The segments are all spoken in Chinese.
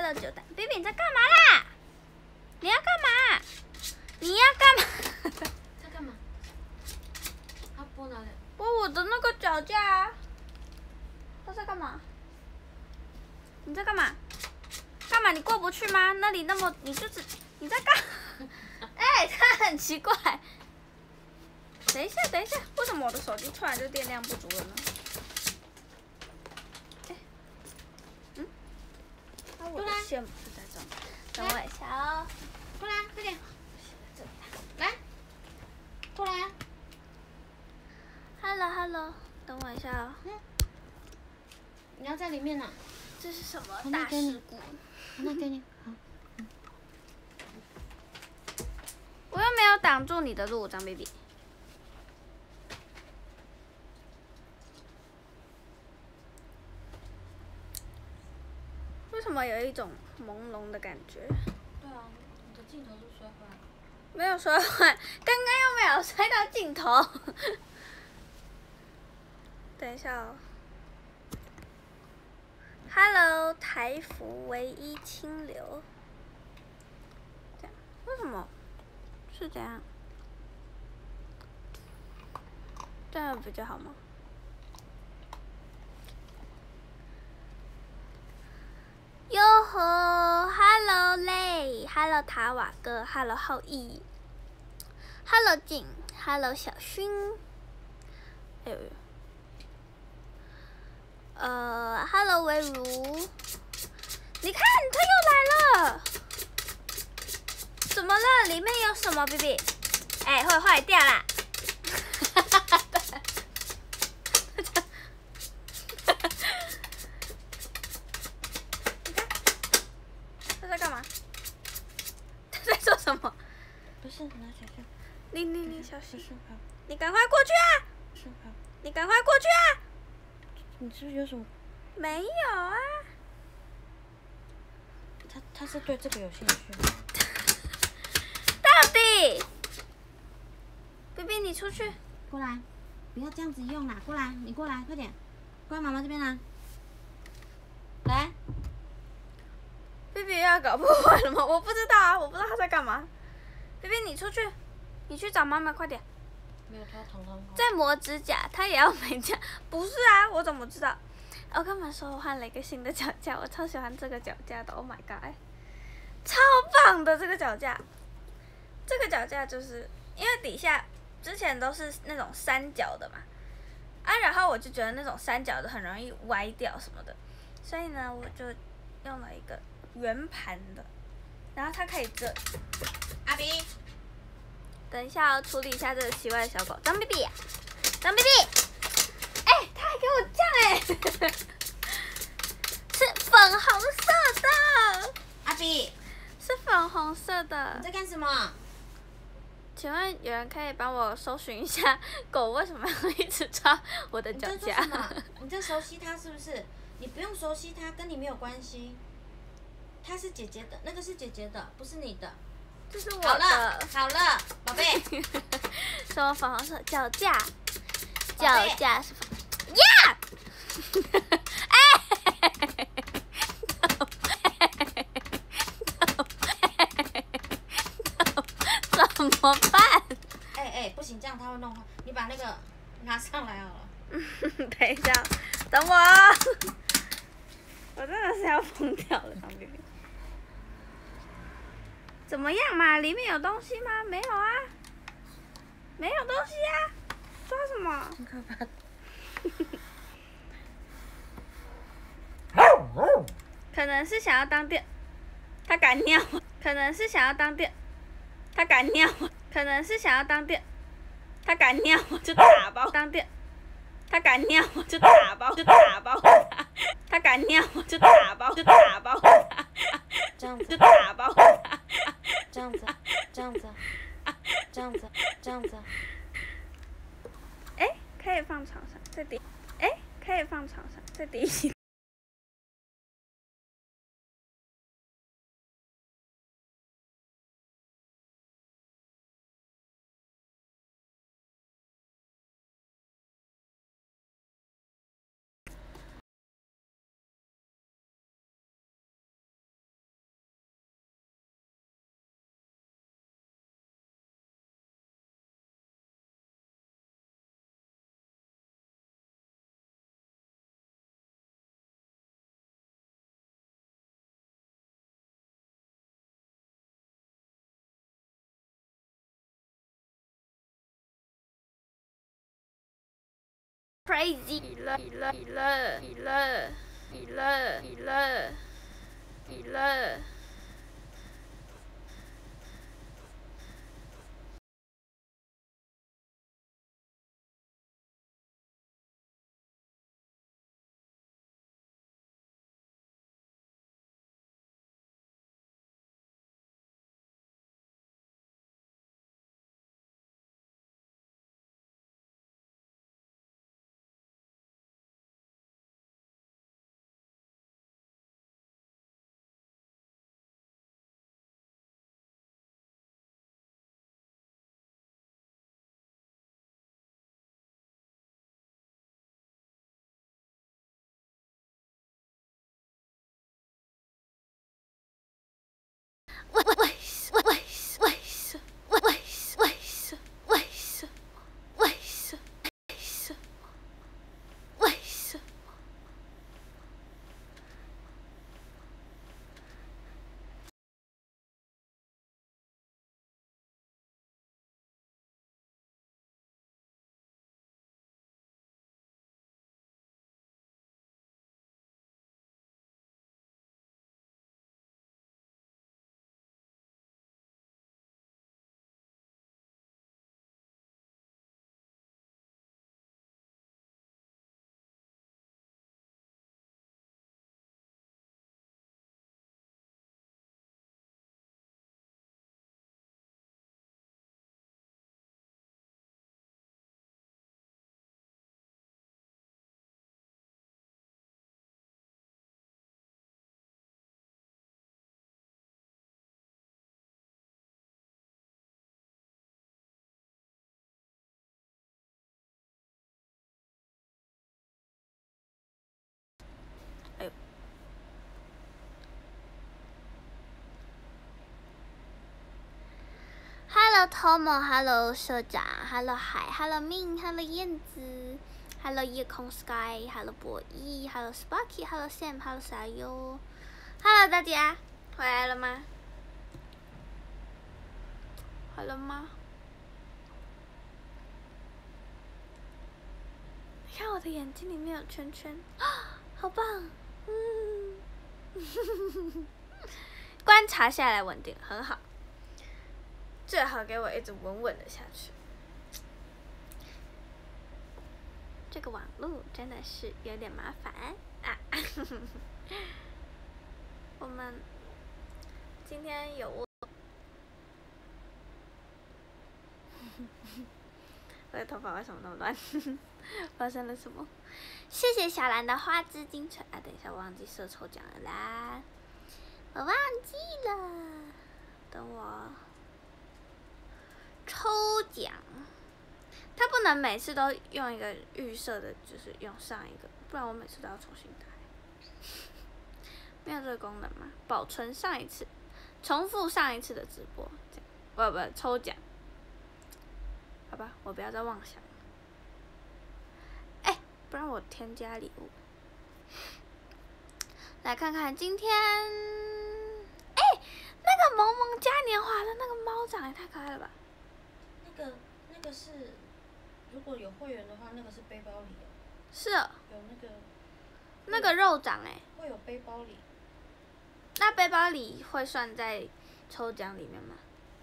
乐9弹 ，baby 你在干嘛啦？你要干嘛？你要干嘛？ 在干嘛？他拨哪里？ 拨我的那个脚架啊！他在干嘛？你在干嘛？干嘛？你过不去吗？那里那么，你在干？哎、他很奇怪。等一下，为什么我的手机突然就电量不足了呢？我的线不是在这里，等我一下哦。 过来，快点。来，过来。 Hello， 等我一下哦。 你要在里面呢。 这是什么大事故？ 那给你。好。 我又没有挡住你的路，张 baby。为什么有一种朦胧的感觉？ 对啊，你的镜头是摔坏了。 没有摔坏，刚刚又没有摔到镜头。等一下哦。Hello， 台服唯一清流。这样，为什么？是这样？这样比较好吗？哟吼 ，Hello 嘞 ，Hello 塔瓦哥 ，Hello 浩毅 ，Hello 静 ，Hello 小薰，哎呦，Hello 维如，你看他又来了，怎么了？里面有什么 ，baby？ 哎，会坏掉啦！他在干嘛？他在做什么？ 不是，拿小心。 你小心！ 是好。 你赶快过去啊！ 是好。 你赶快过去啊！ 你是不是有什么？ 没有啊。 他是对这个有兴趣。 到底 ，baby 你出去。 过来，不要这样子用啦！过来，你过来，快点，过来妈妈这边来。来。 baby 要搞破坏了吗？我不知道啊，我不知道他在干嘛。baby 你出去，你去找妈妈，快点。 没有，他躺躺。 在磨指甲，他也要美甲？不是啊，我怎么知道？我跟你们说，我换了一个新的脚架，我超喜欢这个脚架的 ，Oh my god， 超棒的这个脚架。这个脚架就是因为底下之前都是那种三角的嘛，然后我就觉得那种三角的很容易歪掉什么的，所以呢，我就用了一个圆盘的，然后它可以这。 阿比， 等一下，处理一下这个奇怪的小狗，张 baby， 张 baby， 哎，他还给我这样哎，是粉红色的。 阿比， 是粉红色的。 你在干什么？ 请问有人可以帮我搜寻一下狗为什么要一直抓我的脚架？ 你在熟悉它是不是？你不用熟悉它，跟你没有关系。它是姐姐的，那个是姐姐的，不是你的。 这是我的。 好了，宝贝。 什么粉红色脚架？脚架是粉。呀！哎！怎么办？ 哎，不行，这样它会弄坏。你把那个拿上来好了。 等一下，等我。我真的是要疯掉了，张 baby。怎么样嘛？里面有东西吗？没有啊，没有东西啊，抓什么？ 很可怕。 可能是想要当电，他敢尿。可能是想要当电，他敢尿。可能是想要当电，他敢尿我就打包当电，他敢尿我就打包他，他敢尿我就打包他， 这样子就打包他， 这样子，这样子，这样子，这样子。 哎，可以放床上，再低。哎，可以放床上，再低一点。 crazy 了。Hello Tomo，Hello 社长 ，Hello 海 ，Hello Min，Hello 燕子 ，Hello 夜空 Sky，Hello 博弈 ，Hello Sparky，Hello Sam，Hello 傻优 ，Hello 大家，回来了吗？好了吗？你看我的眼睛里面有圈圈，好棒！观察下来稳定，很好。最好给我一直稳稳的下去。这个网络真的是有点麻烦啊！我们今天有我的头发为什么那么乱？发生了什么？谢谢小兰的花枝精粹啊！等一下，我忘记设抽奖了啦，我忘记了，等我。抽奖，它不能每次都用一个预设的，就是用上一个，不然我每次都要重新开。没有这个功能吗？保存上一次，重复上一次的直播，这样不抽奖。好吧，我不要再妄想了。不然我添加礼物。来看看今天，那个萌萌嘉年华的那个猫长也太可爱了吧！ 那个是，如果有会员的话，那个是背包里的。 是哦。 有那个肉长会有背包里。 那背包里会算在抽奖里面吗？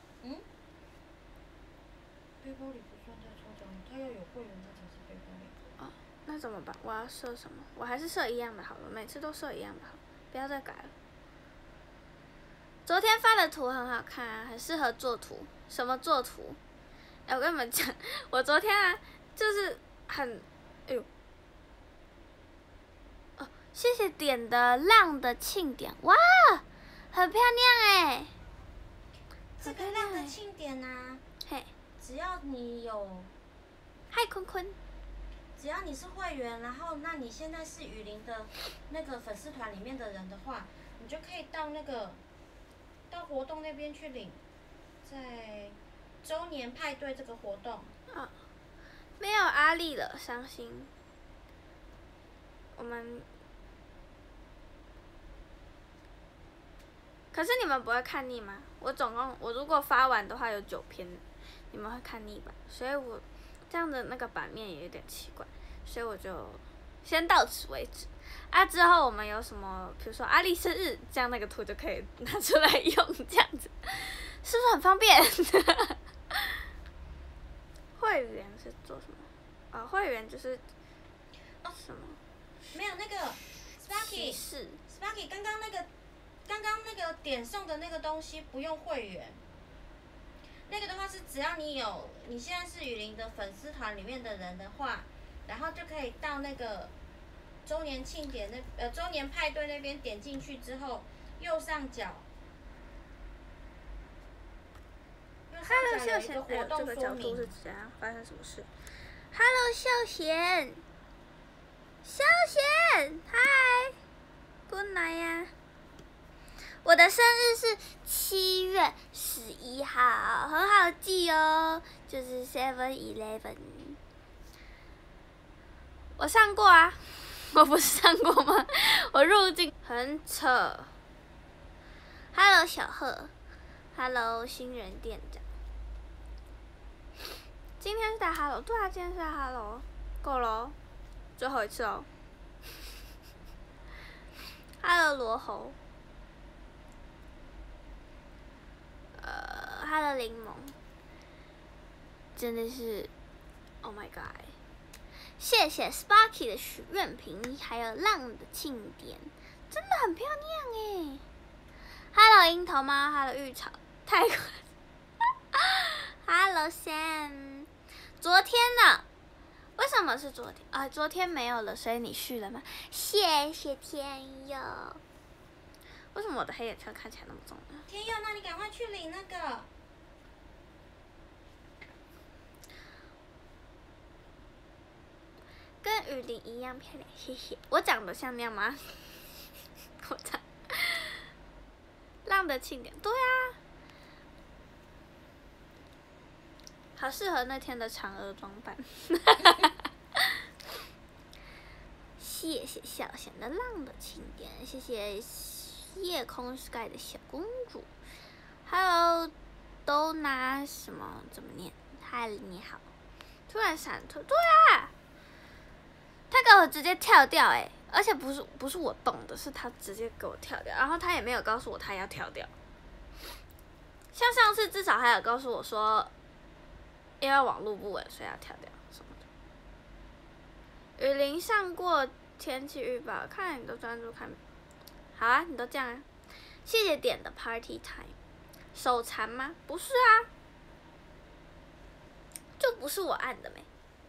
背包里不算在抽奖里，它要有会员它才是背包里。 哦，那怎么办？我要设什么？我还是设一样的好了，每次都设一样的好了，不要再改了。昨天发的图很好看啊，很适合做图。什么做图？我跟你们讲，我昨天啊，就是很，谢谢点的亮的庆典，哇，很漂亮这个亮的庆典啊，只要你有， 嗨坤坤， 只要你是会员，然后那你现在是雨林的那个粉丝团里面的人的话，你就可以到活动那边去领，在周年派对这个活动。 没有阿丽了，伤心。可是你们不会看腻吗？我如果发完的话有9篇，你们会看腻吧？所以我这样的那个版面也有点奇怪。 所以我就先到此为止。啊，之后我们有什么，比如说阿丽生日，这样那个图就可以拿出来用，这样子是不是很方便？会员是做什么？啊、会员就是什么？ 没有那个 Sparky， 刚刚那个点送的那个东西不用会员。那个的话是只要你现在是雨林的粉丝团里面的人的话，然后就可以到那个周年庆典周年派对那边点进去之后，右上角 ，Hello 秀有一贤， 个活动这个角说明。 度是怎样？发生什么事？Hello 秀贤，秀贤，嗨，Good night 呀。我的生日是7月11号，很好记哦，就是 7-11。我上过啊，我不是上过吗？我入境很扯。Hello 小贺 ，Hello 新人店长。今天是打 Hello， 对啊，今天是打 Hello， 够了哦，最后一次哦。Hello 罗猴。Hello 柠檬，真的是 ，Oh my god！ 谢谢 Sparky 的许愿瓶，还有浪的庆典，真的很漂亮哎。Hello 樱桃猫 ，Hello 玉草，太快！Hello Sam， 昨天呢？为什么是昨天？啊，昨天没有了，所以你续了吗？谢谢天佑。为什么我的黑眼圈看起来那么重呢？ 天佑，那你赶快去领那个。 跟雨林一样漂亮，谢谢。我长得像那样吗？我长浪的庆典，对啊，好适合那天的嫦娥装扮。谢谢小贤的浪的庆典，谢谢夜空 sky 的小公主。Hello， 都拿什么？怎么念？嗨，你好。突然闪退，对啊。他给我直接跳掉哎、而且不是我动的，是他直接给我跳掉，然后他也没有告诉我他要跳掉。像上次至少还有告诉我说，因为网络不稳，所以要跳掉什么的。雨林上过天气预报，看来你都专注看。好啊，你都这样啊。谢谢点的 Party Time， 手残吗？不是啊，就不是我按的没。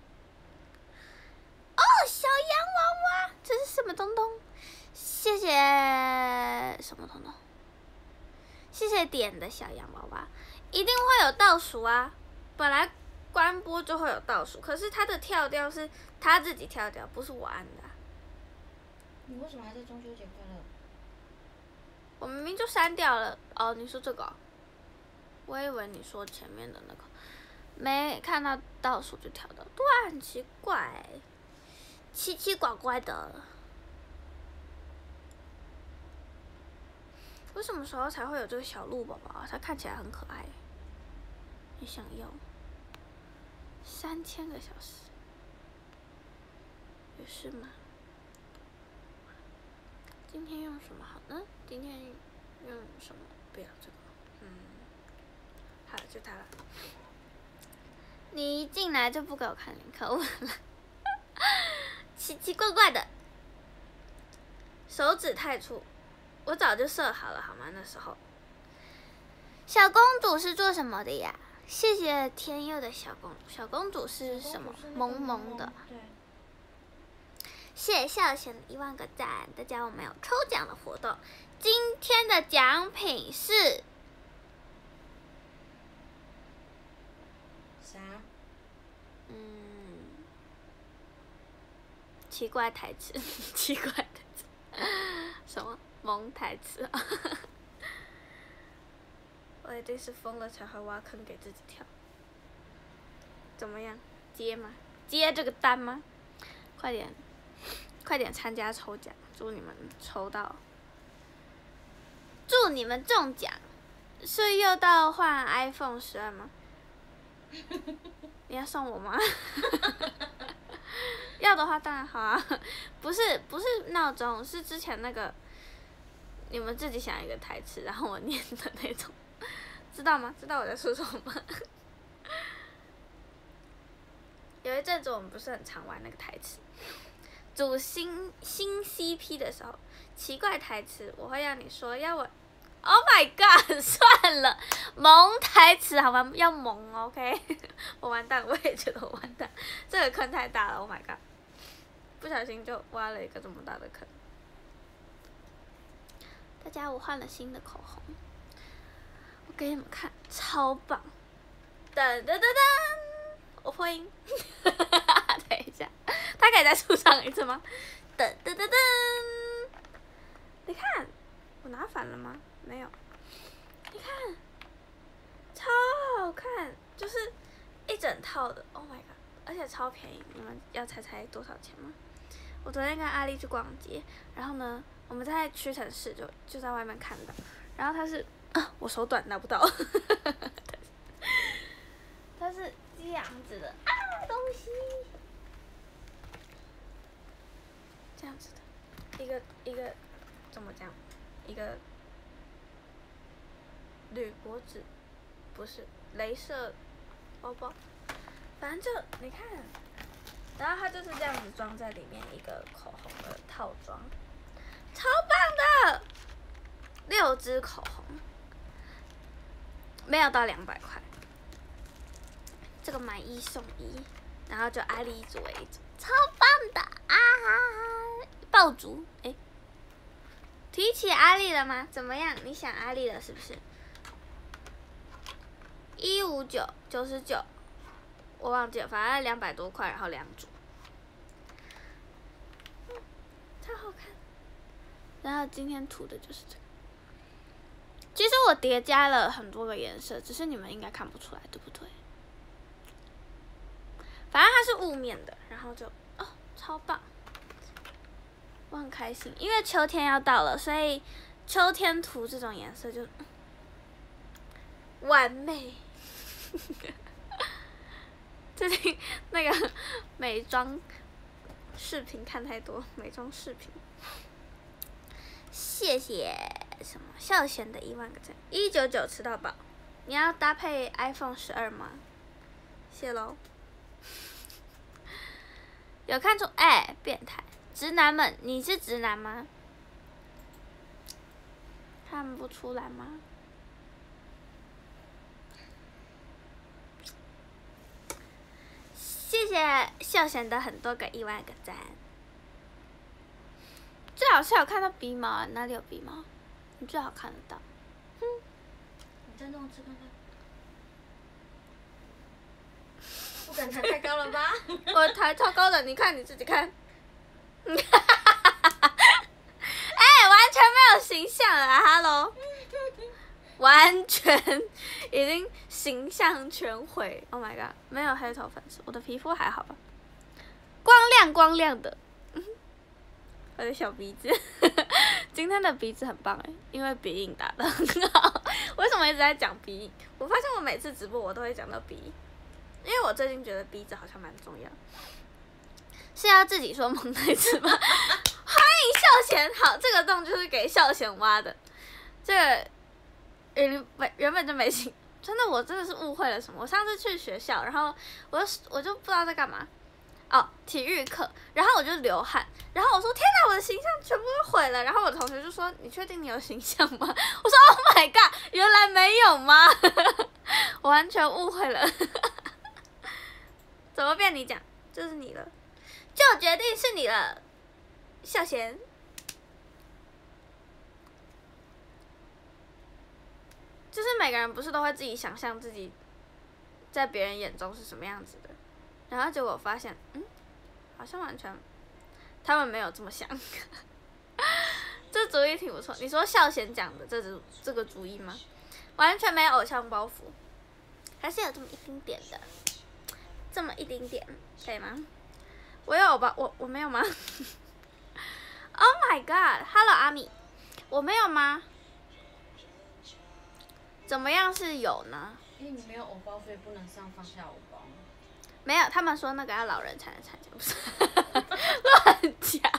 哦，小洋娃娃，这是什么东东？谢谢什么东东？谢谢点的小洋娃娃，一定会有倒数啊！本来关播就会有倒数，可是他的跳掉是他自己跳掉，不是我按的、啊。 你为什么还在中秋节快乐？ 我明明就删掉了哦，你说这个、哦？我以为你说前面的那个，没看到倒数就跳掉，对啊，很奇怪。奇奇怪怪的，我什么时候才会有这个小鹿宝宝啊？它看起来很可爱，也想要。3000个小时，有事吗？今天用什么好呢？今天用什么？不要这个，好了，就它了。你一进来就不给我看连可恶了。奇奇怪怪的，手指太粗，我早就设好了好吗？那时候，小公主是做什么的呀？谢谢天佑的小公主，小公主是什么？萌萌的。 对。 谢谢孝贤的1万个赞，大家我们有抽奖的活动，今天的奖品是啥？ 奇怪台词，奇怪台词，什么萌台词啊？我一定是疯了才会挖坑给自己跳。怎么样？接吗？接这个单吗？快点参加抽奖，祝你们抽到，祝你们中奖。是又到换 iPhone 12吗？你要送我吗？ 要的话当然好啊，不是闹钟，是之前那个你们自己想一个台词，然后我念的那种，知道吗？知道我在说什么吗？有一阵子我们不是很常玩那个台词，组新 CP 的时候，奇怪台词我会让你说，要我 ，Oh my god， 算了，萌台词好吗？要萌 ，OK， 我完蛋，我也觉得我完蛋，这个坑太大了 ，Oh my god， 不小心就挖了一个这么大的坑。大家，我换了新的口红，我给你们看，超棒！噔噔噔噔，我破音，等一下，他可以再出场一次吗？噔噔噔噔，你看，我拿反了吗？没有，你看，超好看，就是一整套的 ，Oh my god， 而且超便宜，你们要猜猜多少钱吗？我昨天跟阿丽去逛街，然后呢，我们在屈臣氏就在外面看到，然后它是我手短拿不到，它是这样子的东西，这样子的，一个怎么讲？一个铝箔纸，不是镭射包包，反正就你看。然后它就是这样子装在里面一个口红的套装，超棒的，6支口红，没有到200块，这个买1送1，然后就阿丽一组为一组，超棒的啊！爆竹，哎，提起阿丽了吗？怎么样？你想阿丽了是不是？159、99。我忘记了，反正200多块，然后2组，超好看。然后今天涂的就是这个。其实我叠加了很多个颜色，只是你们应该看不出来，对不对？反正它是雾面的，然后就超棒，我很开心，因为秋天要到了，所以秋天涂这种颜色就完美。最近那个美妆视频看太多，美妆视频。谢谢什么孝贤的10000个赞，199吃到饱。你要搭配 iPhone 12吗？谢喽。有看出变态，直男们，你是直男吗？看不出来吗？谢谢孝贤的很多个10000个赞。最好是有看到鼻毛啊，哪里有鼻毛？你最好看得到。 你再弄一次看看。不敢抬太高了吧？ 我抬超高的，你看你自己看。完全没有形象了啊 ，Hello。完全已经形象全毁 ，Oh my god， 没有黑头粉刺，我的皮肤还好吧？光亮的，我的小鼻子，今天的鼻子很棒因为鼻影打得很好。为什么一直在讲鼻影？我发现我每次直播我都会讲到鼻影，因为我最近觉得鼻子好像蛮重要。是要自己说蒙台词吗？欢迎孝贤，好，这个洞就是给孝贤挖的，这个。原本就没信，真的，我真的是误会了什么。我上次去学校，然后我就不知道在干嘛，体育课，然后我就流汗，然后我说天哪，我的形象全部都毁了。然后我的同学就说你确定你有形象吗？我说 Oh my god， 原来没有吗？我完全误会了。怎么变你讲？就是你了，就决定是你了，孝贤。就是每个人不是都会自己想象自己在别人眼中是什么样子的，然后结果发现，好像完全他们没有这么想。这主意挺不错，你说孝贤讲的这个主意吗？完全没有偶像包袱，还是有这么一丁点的，这么一丁点，可以吗？我有吧？我没有吗？Oh my god，Hello 阿米，我没有吗？怎么样是有呢？ 因为你没有偶包，所以不能上放下偶包。 没有，他们说那个要老人才能参加，不是乱讲，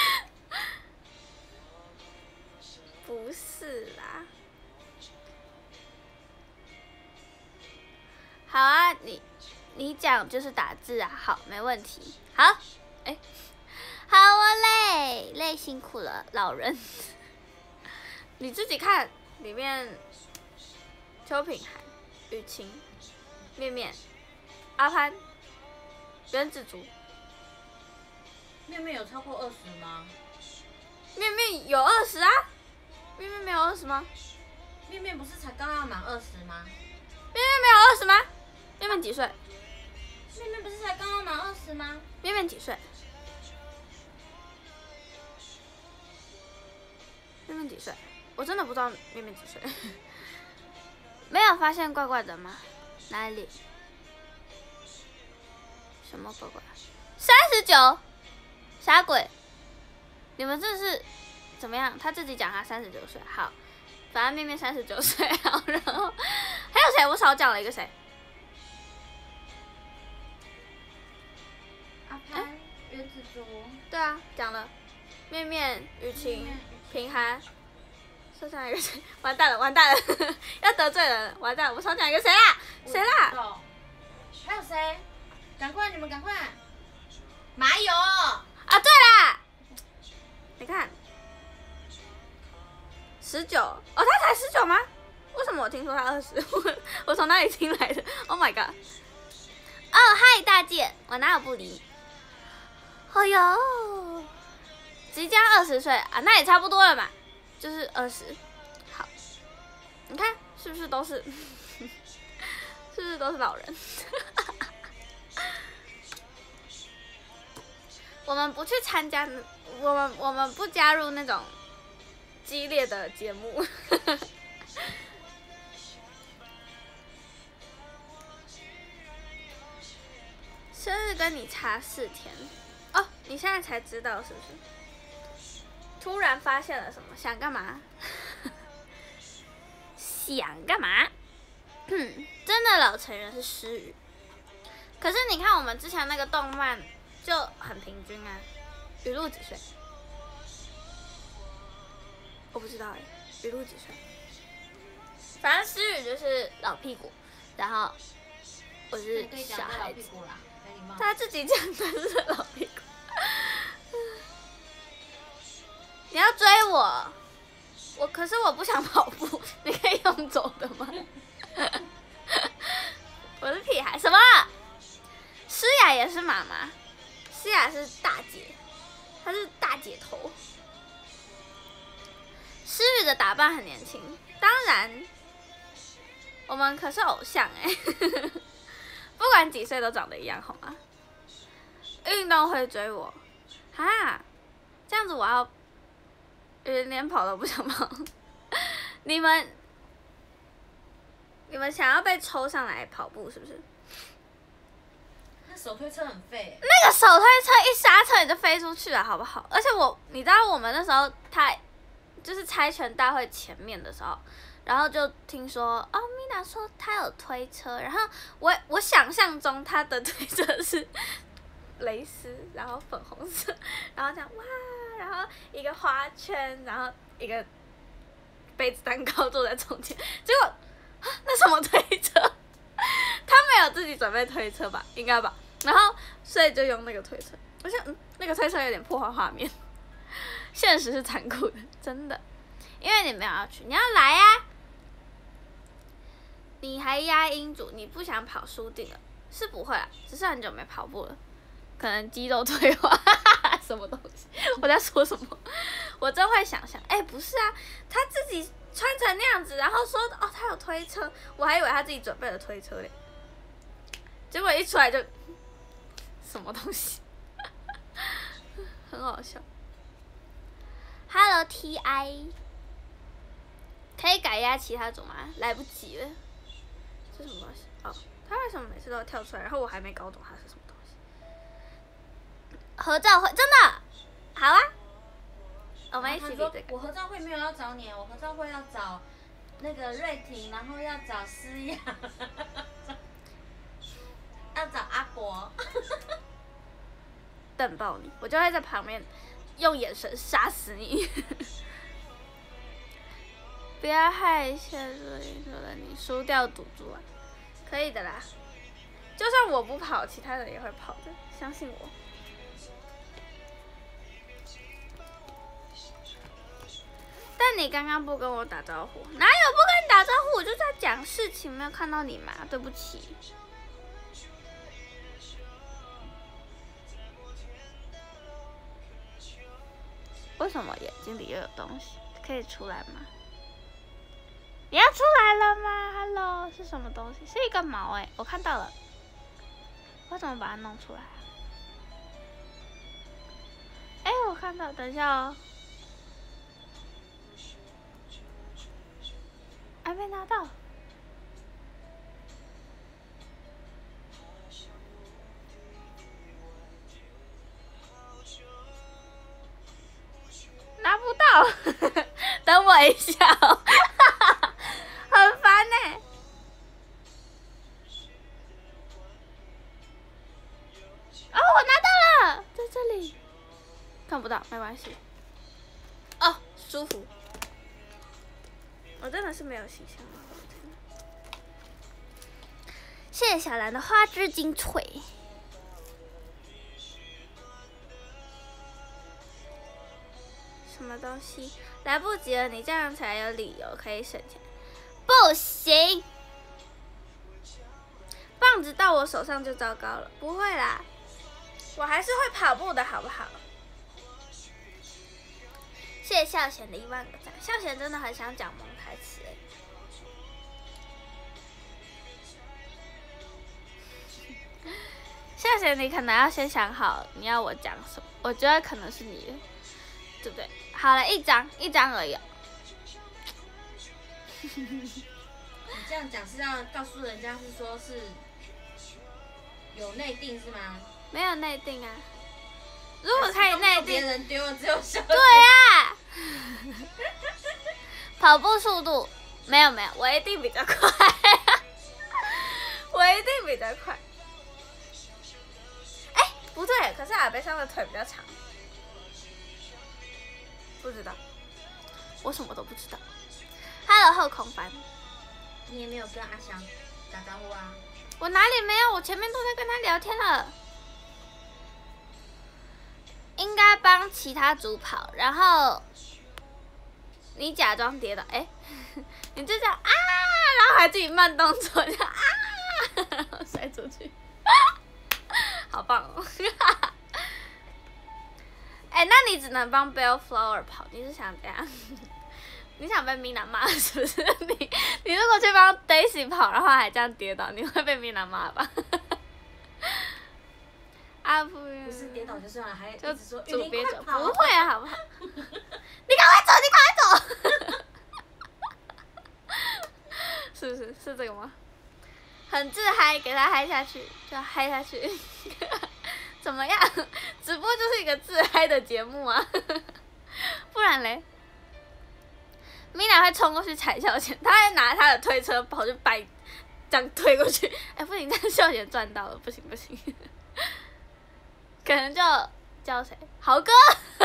不是啦。好啊，你讲就是打字啊，好，没问题。好，哎，好啊，累辛苦了，老人。你自己看里面，邱品涵、雨晴、面面、阿潘、原子竹。 面面有超过20吗？ 面面有20啊？面面没有20吗？ 面面不是才刚要满20吗？ 面面没有20吗？面面几岁？ 面面不是才刚要满20吗？ 面面几岁？面面几岁？我真的不知道面面几岁。没有发现怪怪的吗？哪里？什么怪怪？39，傻鬼！你们这是怎么样？他自己讲他39岁，好，反正面面39岁，好，然后还有谁？我少讲了一个谁？ 阿潘、原子竹。 对啊，讲了，面面、雨晴、平涵。少讲一个谁？完蛋了，要得罪人了，完蛋了！我少讲一个谁啦？谁啦？ 还有谁？赶快，你们赶快！马友啊，对啦，你看，19，哦，他才19吗？为什么我听说他20？我从哪里听来的 ？Oh my god！ 哦，嗨，大健，我哪有不理你？哎呦，即将20岁啊，那也差不多了嘛。就是20，好，你看是不是都是，是不是都是老人？我们不去参加，我们不加入那种激烈的节目。生日跟你差4天，哦，你现在才知道是不是？突然发现了什么？想干嘛？想干嘛？真的老成人是诗语。可是你看我们之前那个动漫就很平均啊。雨露几岁？我不知道哎，雨露几岁？反正诗语就是老屁股，然后我是小孩子。他自己讲的是老屁股。你要追我，可是我不想跑步，你可以用走的吗？我是屁孩，什么？诗雅也是妈妈，诗雅是大姐，她是大姐头。诗雨的打扮很年轻，当然，我们可是偶像哎，不管几岁都长得一样，好吗？运动会追我，哈，这样子我要。连跑都不想跑，你们想要被抽上来跑步是不是？ 那手推车很废。 那个手推车一刹车你就飞出去了，好不好？而且你知道我们那时候就是猜拳大会前面的时候，然后就听说哦，米娜说她有推车，然后我想象中她的推车是蕾丝，然后粉红色，然后这样哇。然后一个花圈，然后一个杯子蛋糕坐在中间，结果那什么推车？他没有自己准备推车吧？应该吧。然后所以就用那个推车，我想那个推车有点破坏画面，现实是残酷的，真的。因为你没有要去，你要来啊！你还压音主，你不想跑输定了，是不会啊，只是很久没跑步了，可能肌肉退化。什么东西？我在说什么？我真会想象，哎，不是啊，他自己穿成那样子，然后说哦，他有推车，我还以为他自己准备了推车嘞，结果一出来就什么东西，很好笑。Hello TI， 可以改压其他种吗？来不及了，这是什么东西？哦，他为什么每次都要跳出来？然后我还没搞懂他是什么东西。合照会真的好啊，我们一起比这个。 我合照会没有要找你，我合照会要找那个瑞婷，然后要找思雅。 要找阿伯。 瞪爆你，我就会在旁边用眼神杀死你。不要害下注赢球的你输掉赌注啊！可以的啦，就算我不跑，其他人也会跑的，相信我。但你刚刚不跟我打招呼，哪有不跟你打招呼？我就在讲事情，没有看到你嘛，对不起。为什么眼睛里又有东西？可以出来吗？你要出来了吗 ？Hello， 是什么东西？是一个毛哎、欸，我看到了。我怎么把它弄出来啊？哎、欸，我看到，等一下哦。还没拿到。拿不到，等我一下哦，很烦呢、欸。哦，我拿到了，在这里，看不到，没关系。哦，舒服。我真的是没有形象了，谢谢小兰的花枝精粹。什么东西？来不及了，你这样才有理由可以省钱。不行，棒子到我手上就糟糕了。不会啦，我还是会跑步的，好不好？谢谢孝贤的1万个赞，孝贤真的很想讲蒙台词哎。孝贤，你可能要先想好你要我讲什么，我觉得可能是你的。对不对？好了，一张而已、哦。 你这样讲是要告诉人家是说是有内定是吗？ 没有内定啊。如果可以内定， 别人丢了只有小。 对啊。跑步速度没有，我一定比较快。我一定比较快。哎，不对，可是阿北上的腿比较长。不知道，我什么都不知道。Hello， 后空翻。 你也没有跟阿翔打招呼啊？ 我哪里没有？我前面都在跟他聊天了。应该帮其他组跑，然后你假装跌倒，哎，你就这样啊，然后还自己慢动作，这样啊，摔出去，好棒哦！哎、欸，那你只能帮 Bellflower 跑，你是想怎样？你想被 Mina 骂是不是？你如果去帮 Daisy 跑，然后还这样跌倒，你会被 Mina 骂吧？啊不是跌倒就算了，还一就直说左边走， 跑不会啊，好不好？你赶快走，是不是？是这个吗？很自嗨，给他嗨下去，就嗨下去。怎么样？直播就是一个自嗨的节目啊，不然嘞，Mina 会冲过去踩孝贤，他还拿他的推车跑去掰，这样推过去。哎，不行，这样孝贤赚到了，不行，可能就叫谁？豪哥，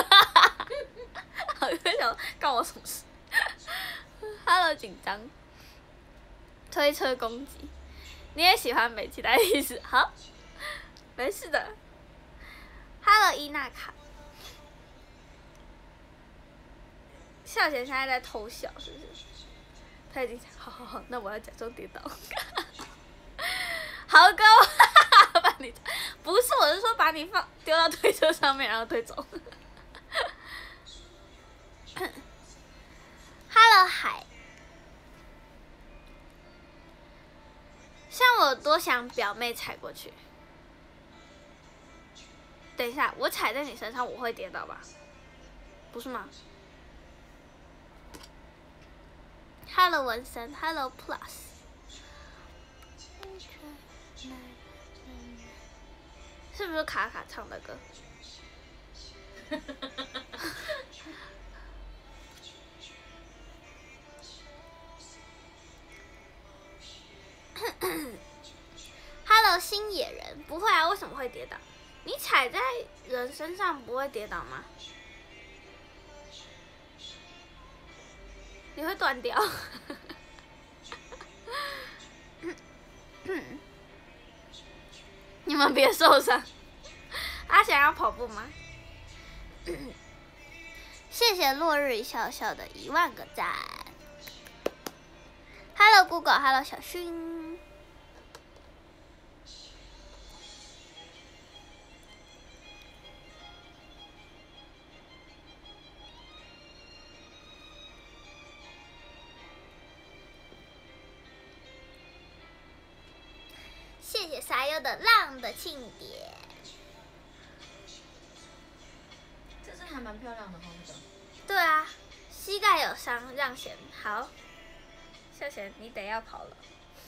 豪哥想干我什么事？Hello， 紧张，推车攻击，你也喜欢美期待意思？好，没事的。Hello， 伊娜卡，孝贤现在在偷笑，是不是？他已经好，那我要假装跌倒。豪哥，把你不是，我是说把你丢到推车上面，然后推走。Hello， 海，像我多想表妹踩过去。等一下，我踩在你身上，我会跌倒吧？不是吗 ？Hello， 文森 ，Hello Plus。是不是卡卡唱的歌？Hello Hello， 星野人，不会啊，为什么会跌倒？你踩在人身上不会跌倒吗？你会断掉。你们别受伤。阿翔要跑步吗？谢谢落日笑笑的10000个赞。Hello Google，Hello 小薰。谢谢沙优的浪的庆典。 这是还蛮漂亮的哈，这个。 对啊，膝盖有伤让贤好。秀贤，你得要跑了。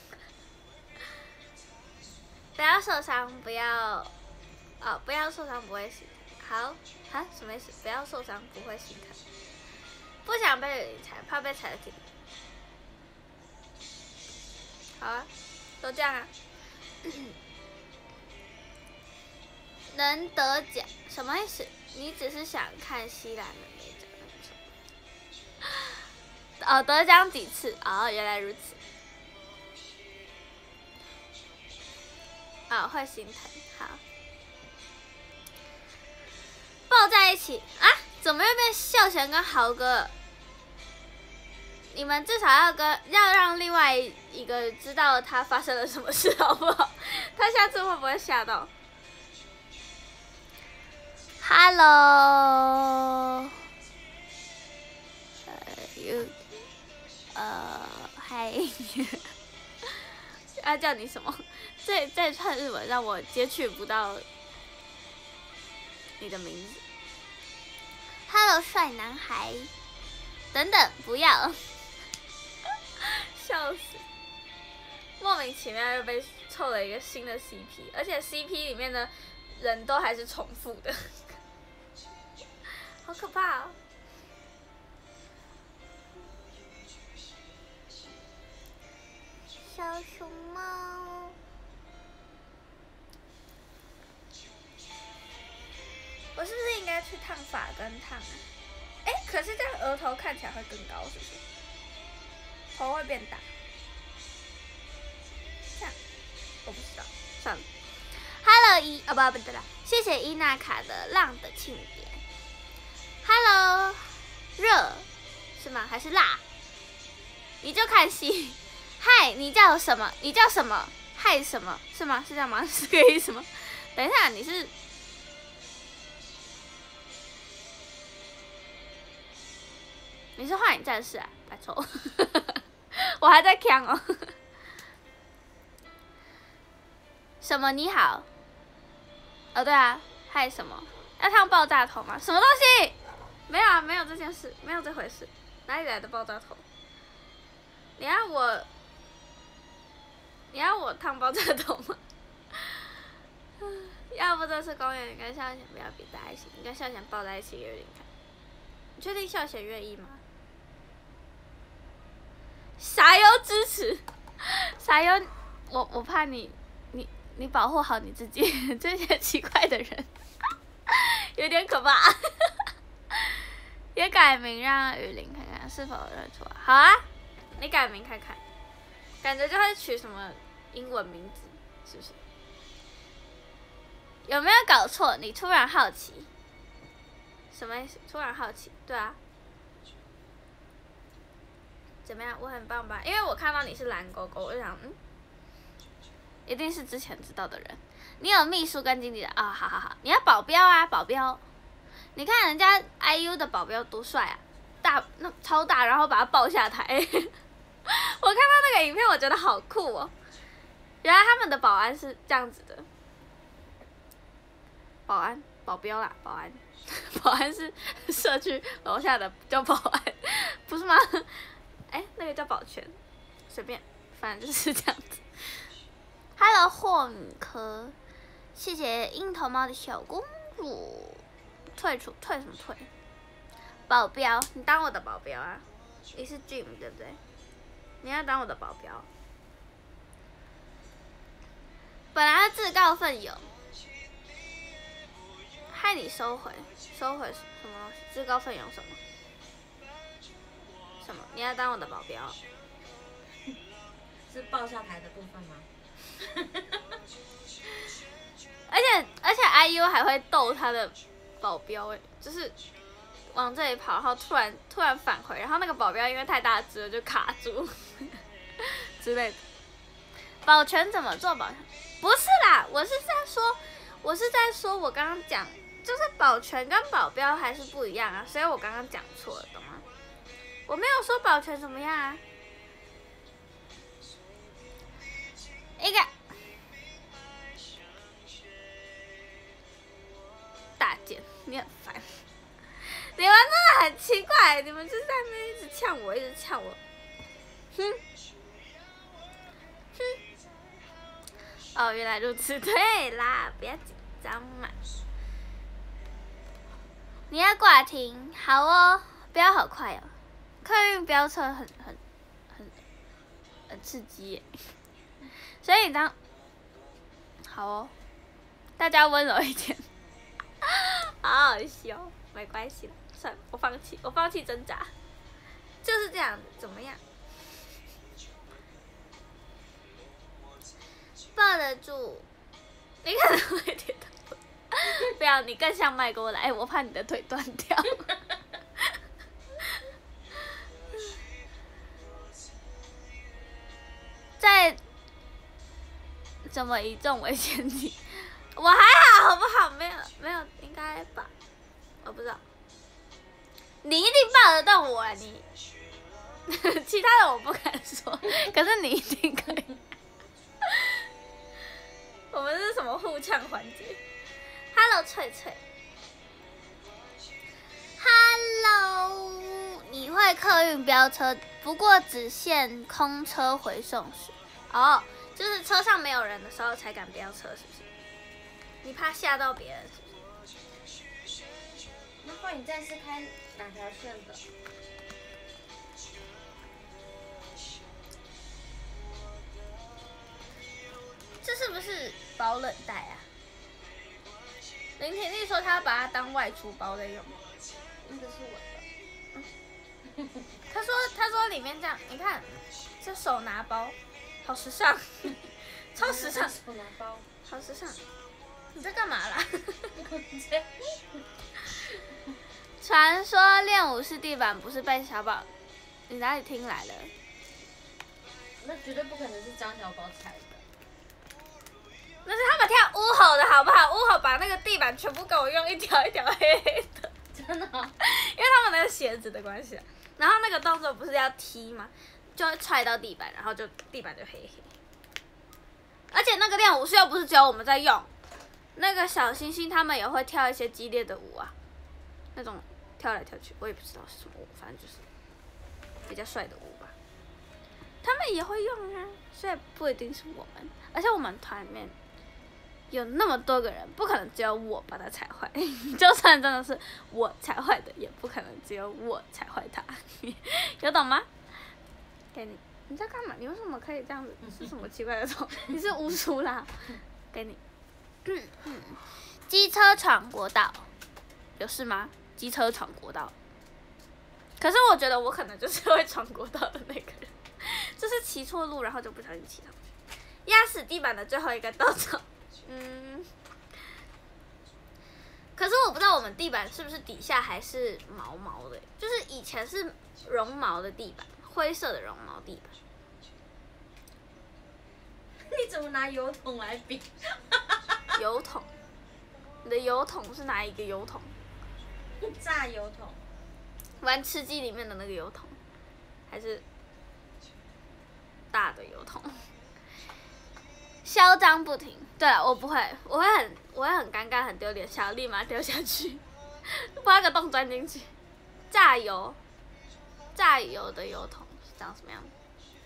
不要受伤，不要，不要受伤，不会心疼。好，啊，什么意思？不要受伤，不会心疼。不想被雨踩，怕被踩得停。好啊，都这样啊。能得奖什么意思？你只是想看西兰的那奖？哦，得奖几次？哦，原来如此。哦，会心疼。好，抱在一起啊？怎么又变秀贤跟豪哥？你们至少要让另外一个知道他发生了什么事，好不好？他下次会不会吓到 ？Hello， 嗨，要叫你什么？这串日文让我截取不到你的名字。Hello， 帅男孩。等等，不要。笑死！莫名其妙又被凑了一个新的 CP， 而且 CP 里面的人都还是重复的，好可怕哦！小熊猫，我是不是应该去烫发跟烫啊？哎，可是这样额头看起来会更高，是不是？头会变大，这样我不知道，算了。Hello 不对了，谢谢伊娜卡的浪的庆典。Hello 热是吗？还是辣？你就看戏。嗨，你叫什么？你叫什么？嗨什么？是吗？是这样吗？是这个意思吗？等一下，你是？你是幻影战士啊？拜托。我还在扛哦。什么你好？哦对啊，嗨什么？要烫爆炸头吗？什么东西？没有啊，没有这件事，没有这回事。哪里来的爆炸头？你要我烫爆炸头吗？要不这次公园你跟孝贤不要比在一起，你跟孝贤抱在一起给有点看。你确定孝贤愿意吗？傻优支持，傻优，我怕你保护好你自己，这些奇怪的人有点可怕。也改名让雨林看看是否认出来。好啊，你改名看看，感觉就会取什么英文名字，是不是？有没有搞错？你突然好奇，什么意思？突然好奇，对啊。怎么样？我很棒吧？因为我看到你是蓝勾勾，我就想，一定是之前知道的人。你有秘书跟经纪人啊？好好好，你要保镖啊，保镖。你看人家 IU 的保镖多帅啊，那超大，然后把他抱下台。我看到那个影片，我觉得好酷哦。原来他们的保安是这样子的，保安、保镖啦，保安，保安是社区楼下的叫保安，不是吗？那个叫保全，随便，反正就是这样子。Hello 霍米科，谢谢樱桃猫的小公主。退什么退？保镖，你当我的保镖啊？你是 Jim 对不对？你要当我的保镖。 本来自告奋勇，害你收回什么东西？自告奋勇什么？什么？你要当我的保镖？ 是报下台的部分吗？ 而且 IU 还会逗他的保镖就是往这里跑，然后突然返回，然后那个保镖因为太大只了就卡住之类的。保全怎么做保全？不是啦，我是在说我刚刚讲，就是保全跟保镖还是不一样啊，所以我刚刚讲错了，懂吗？我没有说保全怎么样啊。一个大剑，你很烦，你们真的很奇怪，你们就是在那边一直呛我，一直呛我，哼。哦，原来如此，对啦，不要紧张嘛。你要挂停，好哦，飙好快哦，客运飙车很刺激耶。所以你好哦，大家温柔一点，好好笑，没关系了，算了，我放弃挣扎，就是这样子，怎么样？抱得住，你可能会跌倒。不要，你更像麦过来，我怕你的腿断掉。在怎么以重为前提？我还好，好不好？没有，应该吧？我不知道。你一定抱得动我啊！你，其他的我不敢说，可是你一定可以。我们是什么互呛环节 ？Hello， 翠翠。Hello， 你会客运飙车，不过只限空车回送时。哦，就是车上没有人的时候才敢飙车，是不是？你怕吓到别人，是不是？ 那换你再次开哪条线的？ 这是不是保冷袋啊？林婷丽说她要把它当外出包在用。 那个是我的。 她说里面这样，你看，这手拿包，好时尚，超时尚。 手拿包， 好时尚。你在干嘛啦？传说练武士地板不是被小宝，你哪里听来的？ 那绝对不可能是张小宝踩的。 那是他们跳乌吼的好不好？乌吼把那个地板全部给我用一条一条黑黑的， 真的、哦？ 因为他们那个鞋子的关系、啊。然后那个动作不是要踢吗？就会踹到地板，然后就地板就黑黑。而且那个练武士又不是只有我们在用，那个小星星他们也会跳一些激烈的舞啊，那种跳来跳去，我也不知道是什么舞，反正就是比较帅的舞吧。他们也会用啊，所以不一定是我们。而且我们团里面有那么多个人，不可能只有我把它踩坏。就算真的是我踩坏的，也不可能只有我踩坏它。有懂吗？给你，你在干嘛？你为什么可以这样子？是什么奇怪的动作？你是乌苏拉？给你。机车闯国道，有事吗？机车闯国道。可是我觉得我可能就是会闯国道的那个人，就是骑错路，然后就不小心骑上去，压死地板的最后一个稻草。可是我不知道我们地板是不是底下还是毛毛的，就是以前是绒毛的地板，灰色的绒毛地板。 你怎么拿油桶来比？ 油桶？你的油桶是哪一个油桶？ 炸油桶。 玩吃鸡里面的那个油桶，还是大的油桶？嚣张不停。对了，我不会，我会很尴尬，很丢脸，想要立马丢下去，挖个洞钻进去。榨油的油桶是长什么样子？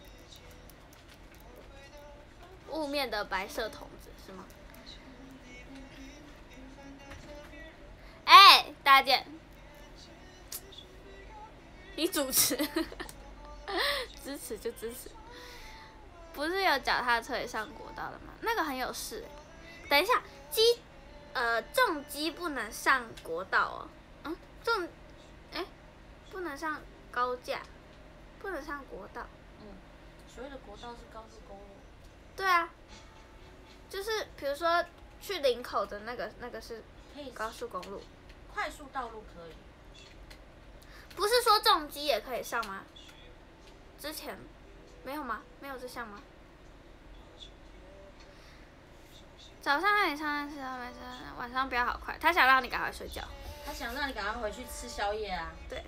雾面的白色桶子是吗？哎，大件，你主持，支持就支持。 不是有脚踏车也上国道的吗？那个很有事等一下，重机不能上国道哦。不能上高架，不能上国道。 所谓的国道是高速公路。 对啊，就是比如说去林口的那个是高速公路。 快速道路可以。 不是说重机也可以上吗？之前没有吗？没有这项吗？早上让你上车，晚上不要好快。他想让你赶快睡觉。 他想让你赶快回去吃宵夜啊。 对。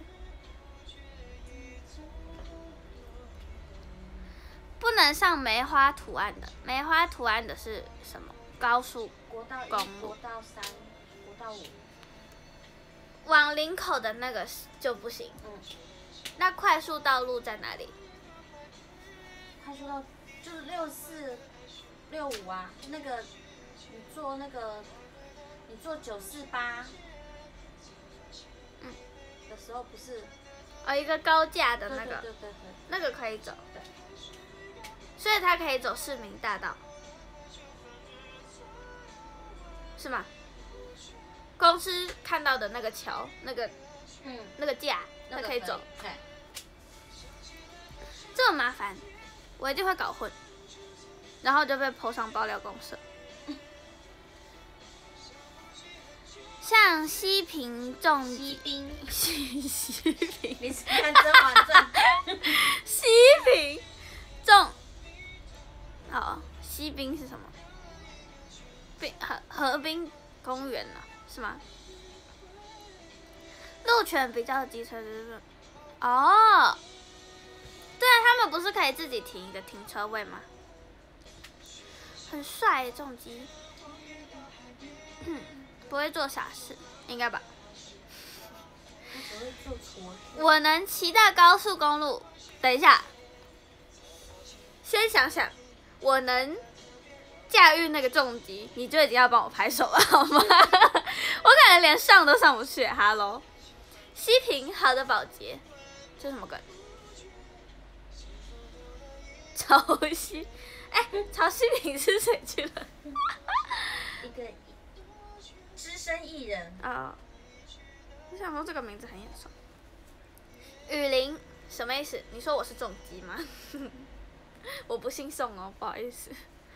不能上梅花图案的，梅花图案的是什么？高速国道1、国道3、国道5。 往林口的那个就不行。那快速道路在哪里？ 快速道就是64、65啊，那个你坐948。的时候不是。 一个高架的那个。 对。 那个可以走。 对。 所以它可以走市民大道，是吗？公司看到的那个桥，那个架，它可以走。这么麻烦，我一定会搞混，然后就被PO上爆料公社。像西平重西滨， 西平， 你是看《甄嬛传》？ 西平重。好，西滨是什么？河滨公园呢？是吗？路权比较机车就是哦，对啊，他们不是可以自己停一个停车位吗？很帅耶，重机。不会做傻事，应该吧？我能骑到高速公路。等一下，先想想。我能驾驭那个重机，你就已经要帮我拍手了，好吗？我可能连上都上不去。Hello， 西平好的保洁，这什么梗？潮西，潮西平是谁去了？ 一个资深艺人。 我想说这个名字很眼熟。雨林什么意思？你说我是重机吗？我不姓宋哦，不好意思。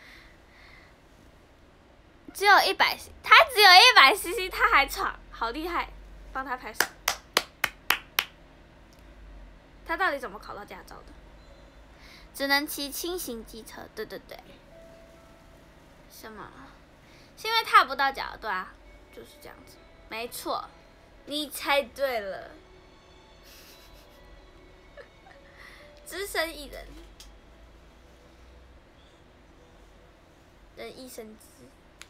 只有100，他只有100cc，他还闯，好厉害！帮他拍手。他到底怎么考到驾照的？只能骑轻型机车，对。什么？是因为踏不到脚，对啊，就是这样子，没错，你猜对了。资深艺人。人一生之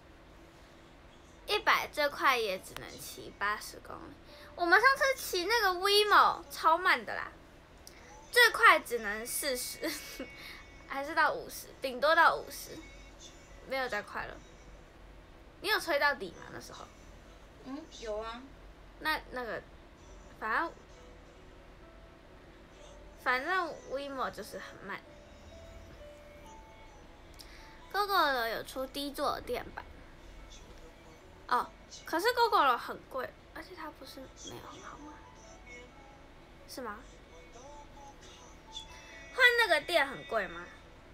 100最快也只能骑80公里。我们上次骑那个 Wemo 超慢的啦，最快只能40，还是到50，顶多到50，没有再快了。你有吹到底吗？那时候？ 有啊。 那个，反正 Wemo 就是很慢。Gogoro 有出低坐垫版。可是 Gogoro 很贵，而且它不是没有很好吗？是吗？换那个垫很贵吗？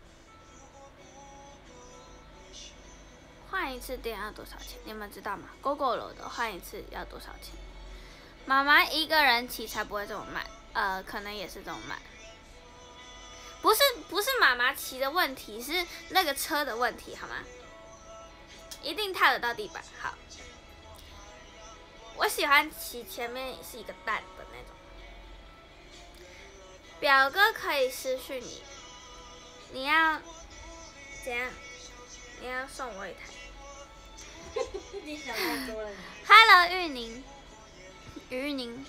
换一次垫要多少钱？你们知道吗？Gogoro 的换一次要多少钱？妈妈一个人骑才不会这么慢，可能也是这么慢。不是妈妈骑的问题，是那个车的问题，好吗？一定踏得到地板。好，我喜欢骑前面是一个蛋的那种。表哥可以私讯你，你要怎样？你要送我一台。 你想太多了。 Hello， 玉宁，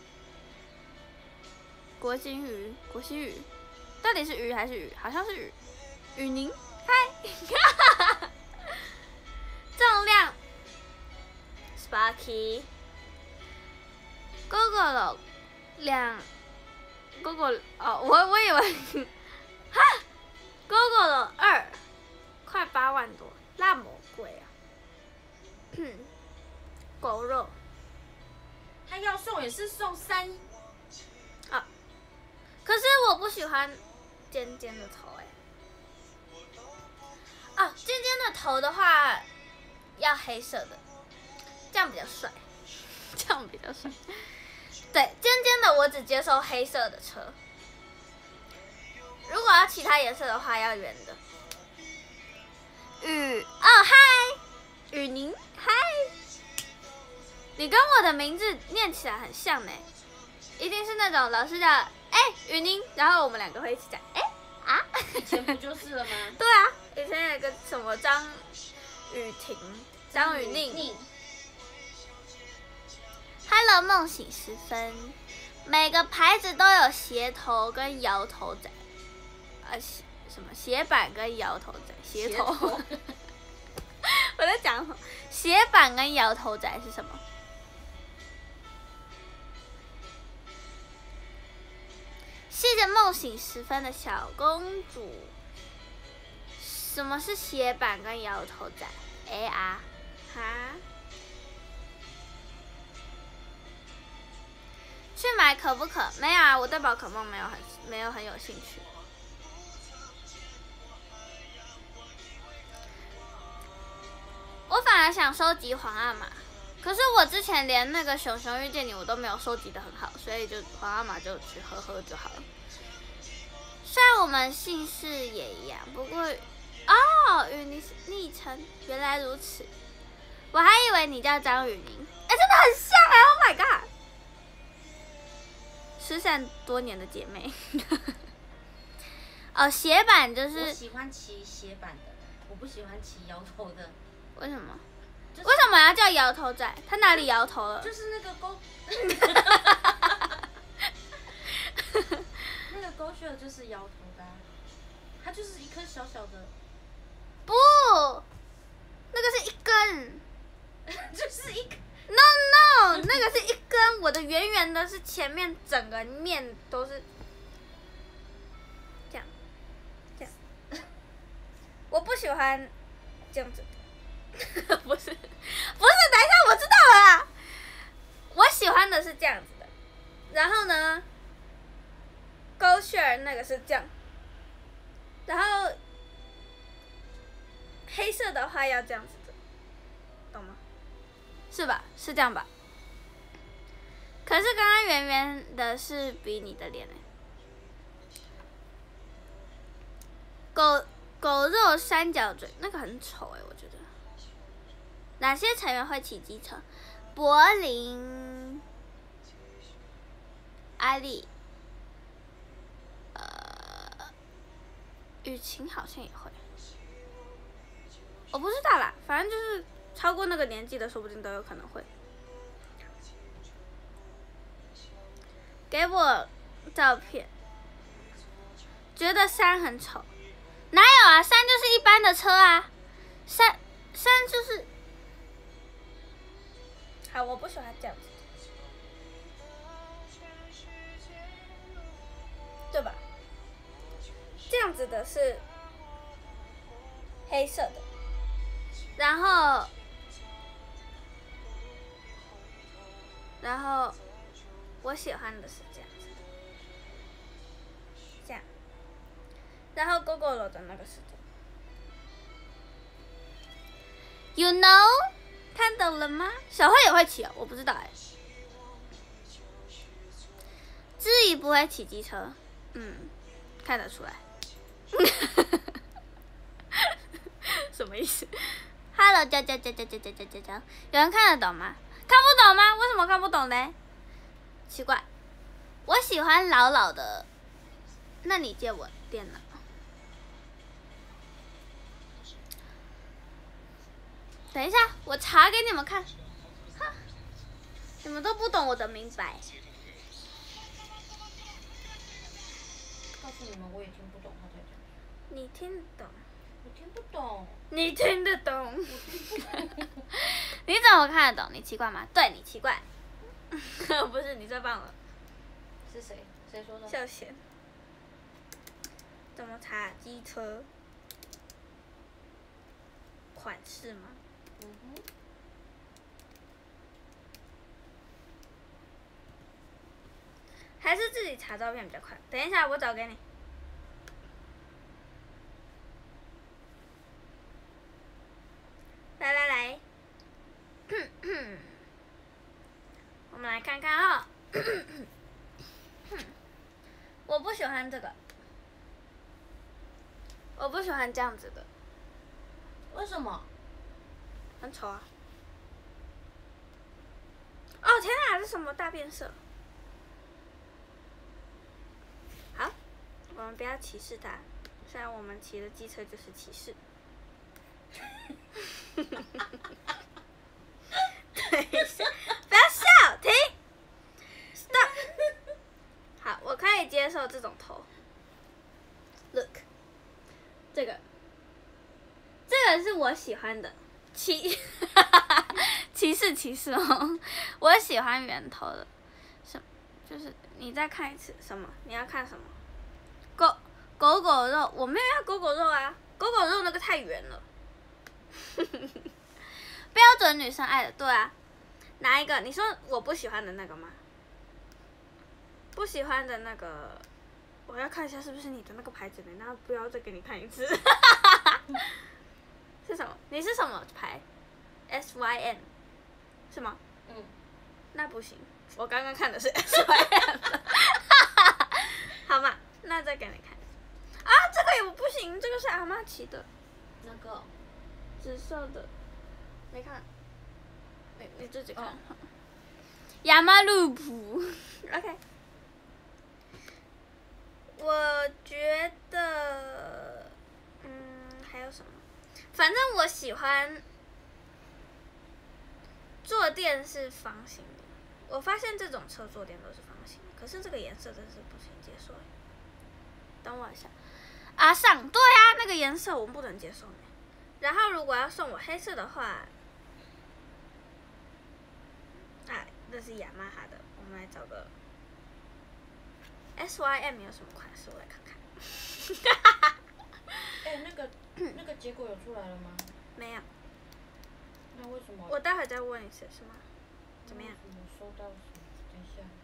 国兴鱼。到底是鱼还是鱼？好像是鱼。雨宁，嗨，重量 ，Sparky， Gogoro 2 ，Gogoro 我以为，哈， ，GoGo 2快8万多，那么贵啊！狗肉， 他要送也是送3。 可是我不喜欢尖尖的头尖尖的头的话要黑色的，这样比较帅，这样比较帅。对，尖尖的我只接受黑色的车，如果要其他颜色的话要圆的。嗨，雨宁，嗨，你跟我的名字念起来很像呢，一定是那种老师叫雨宁，然后我们2个会一起讲以前不就是了吗？ 对啊，以前有个什么张雨婷、张雨宁。Hello， 梦醒时分，每个牌子都有鞋头跟摇头仔，什么鞋板跟摇头仔，鞋头。我在讲什么？鞋板跟摇头仔是什么？谢谢梦醒时分的小公主。什么是鞋板跟摇头仔？AR，哈？去买可不可？没有啊，我对宝可梦没有很有兴趣。我反而想收集皇阿玛，可是我之前连那个熊熊遇见你我都没有收集得很好，所以就皇阿玛就去喝喝就好了。虽然我们姓氏也一样，不过与你昵称原来如此，我还以为你叫张雨宁，真的很像！Oh my god！ 失散多年的姐妹。鞋板就是我喜欢骑鞋板的，我不喜欢骑摇头的。 为什么？为什么要叫摇头仔？他哪里摇头了？ 就是那个勾，那个勾血就是摇头的它就是一颗小小的。 不，那个是一根。 就是一根。 No， 那个是一根，我的圆圆的是前面整个面都是这样。我不喜欢这样子的。不是，等一下，我知道了啦。我喜欢的是这样子的，然后呢，勾血儿那个是这样，然后黑色的话要这样子的，懂吗？是吧？是这样吧？可是刚刚圆圆的是比你的脸狗肉三角嘴那个很丑我觉得。哪些成员会骑机车？柏林、艾丽、雨晴好像也会，我不知道啦，反正就是超过那个年纪的，说不定都有可能会。给我照片，觉得3很丑，哪有啊？3就是一般的车啊，3就是。好，我不喜欢这样子，对吧？这样子的是黑色的，然后我喜欢的是这样子，这样，然后GoGo的那个是这样 ，You know。看懂了吗？小慧也会骑我不知道知怡不会骑机车，看得出来。什么意思 ？Hello， 有人看得懂吗？看不懂吗？为什么看不懂呢？奇怪，我喜欢老老的，那你借我电脑。等一下，我查给你们看。你们都不懂我的明白。 告诉你们，我也听不懂他在讲。 你听得懂？ 我听不懂。 你听得懂？ 我听不懂。 你怎么看得懂？你奇怪吗？对，你奇怪。不是，你最棒了。 是谁？谁说的？ 秀贤。 怎么查机车款式吗？ 嗯哼。 还是自己查照片比较快？等一下，我找给你。来来来，我们来看看啊、我不喜欢这个，我不喜欢这样子的， 为什么？ 很丑啊！哦天哪，这什么大变色？好，我们不要歧视他，虽然我们骑的机车就是歧视。等一下，不要笑，停 ，stop。好，我可以接受这种头。Look， 这个是我喜欢的，歧视哦，我喜欢圆头的。就是你再看一次什么？你要看什么？狗狗肉，我没有要狗狗肉啊，狗狗肉那个太圆了。标准女生爱的，对啊，哪一个？你说我不喜欢的那个吗？不喜欢的那个，我要看一下是不是你的那个牌子呢？那不要再给你看一次。是什么？你是什么牌 ？SYM 是吗？ 嗯。 那不行，我刚刚看的是 SYM。好嘛，那再给你看。啊，这个也不行，这个是阿嬷骑的。 那个。 紫色的，没看，你自己看。亚麻路普 ，OK。我觉得，还有什么？反正我喜欢坐垫是方形的。我发现这种车坐垫都是方形的，可是这个颜色真是不行接受。等我一下，阿尚，对啊，那个颜色我不能接受。然后如果要送我黑色的话，这是雅马哈的，我们来找个 SYM 有什么款式，我来看看。 那个结果有出来了吗？ 没有。 那为什么？ 我待会再问一次，是吗？怎么样？ 我收到什么？等一下。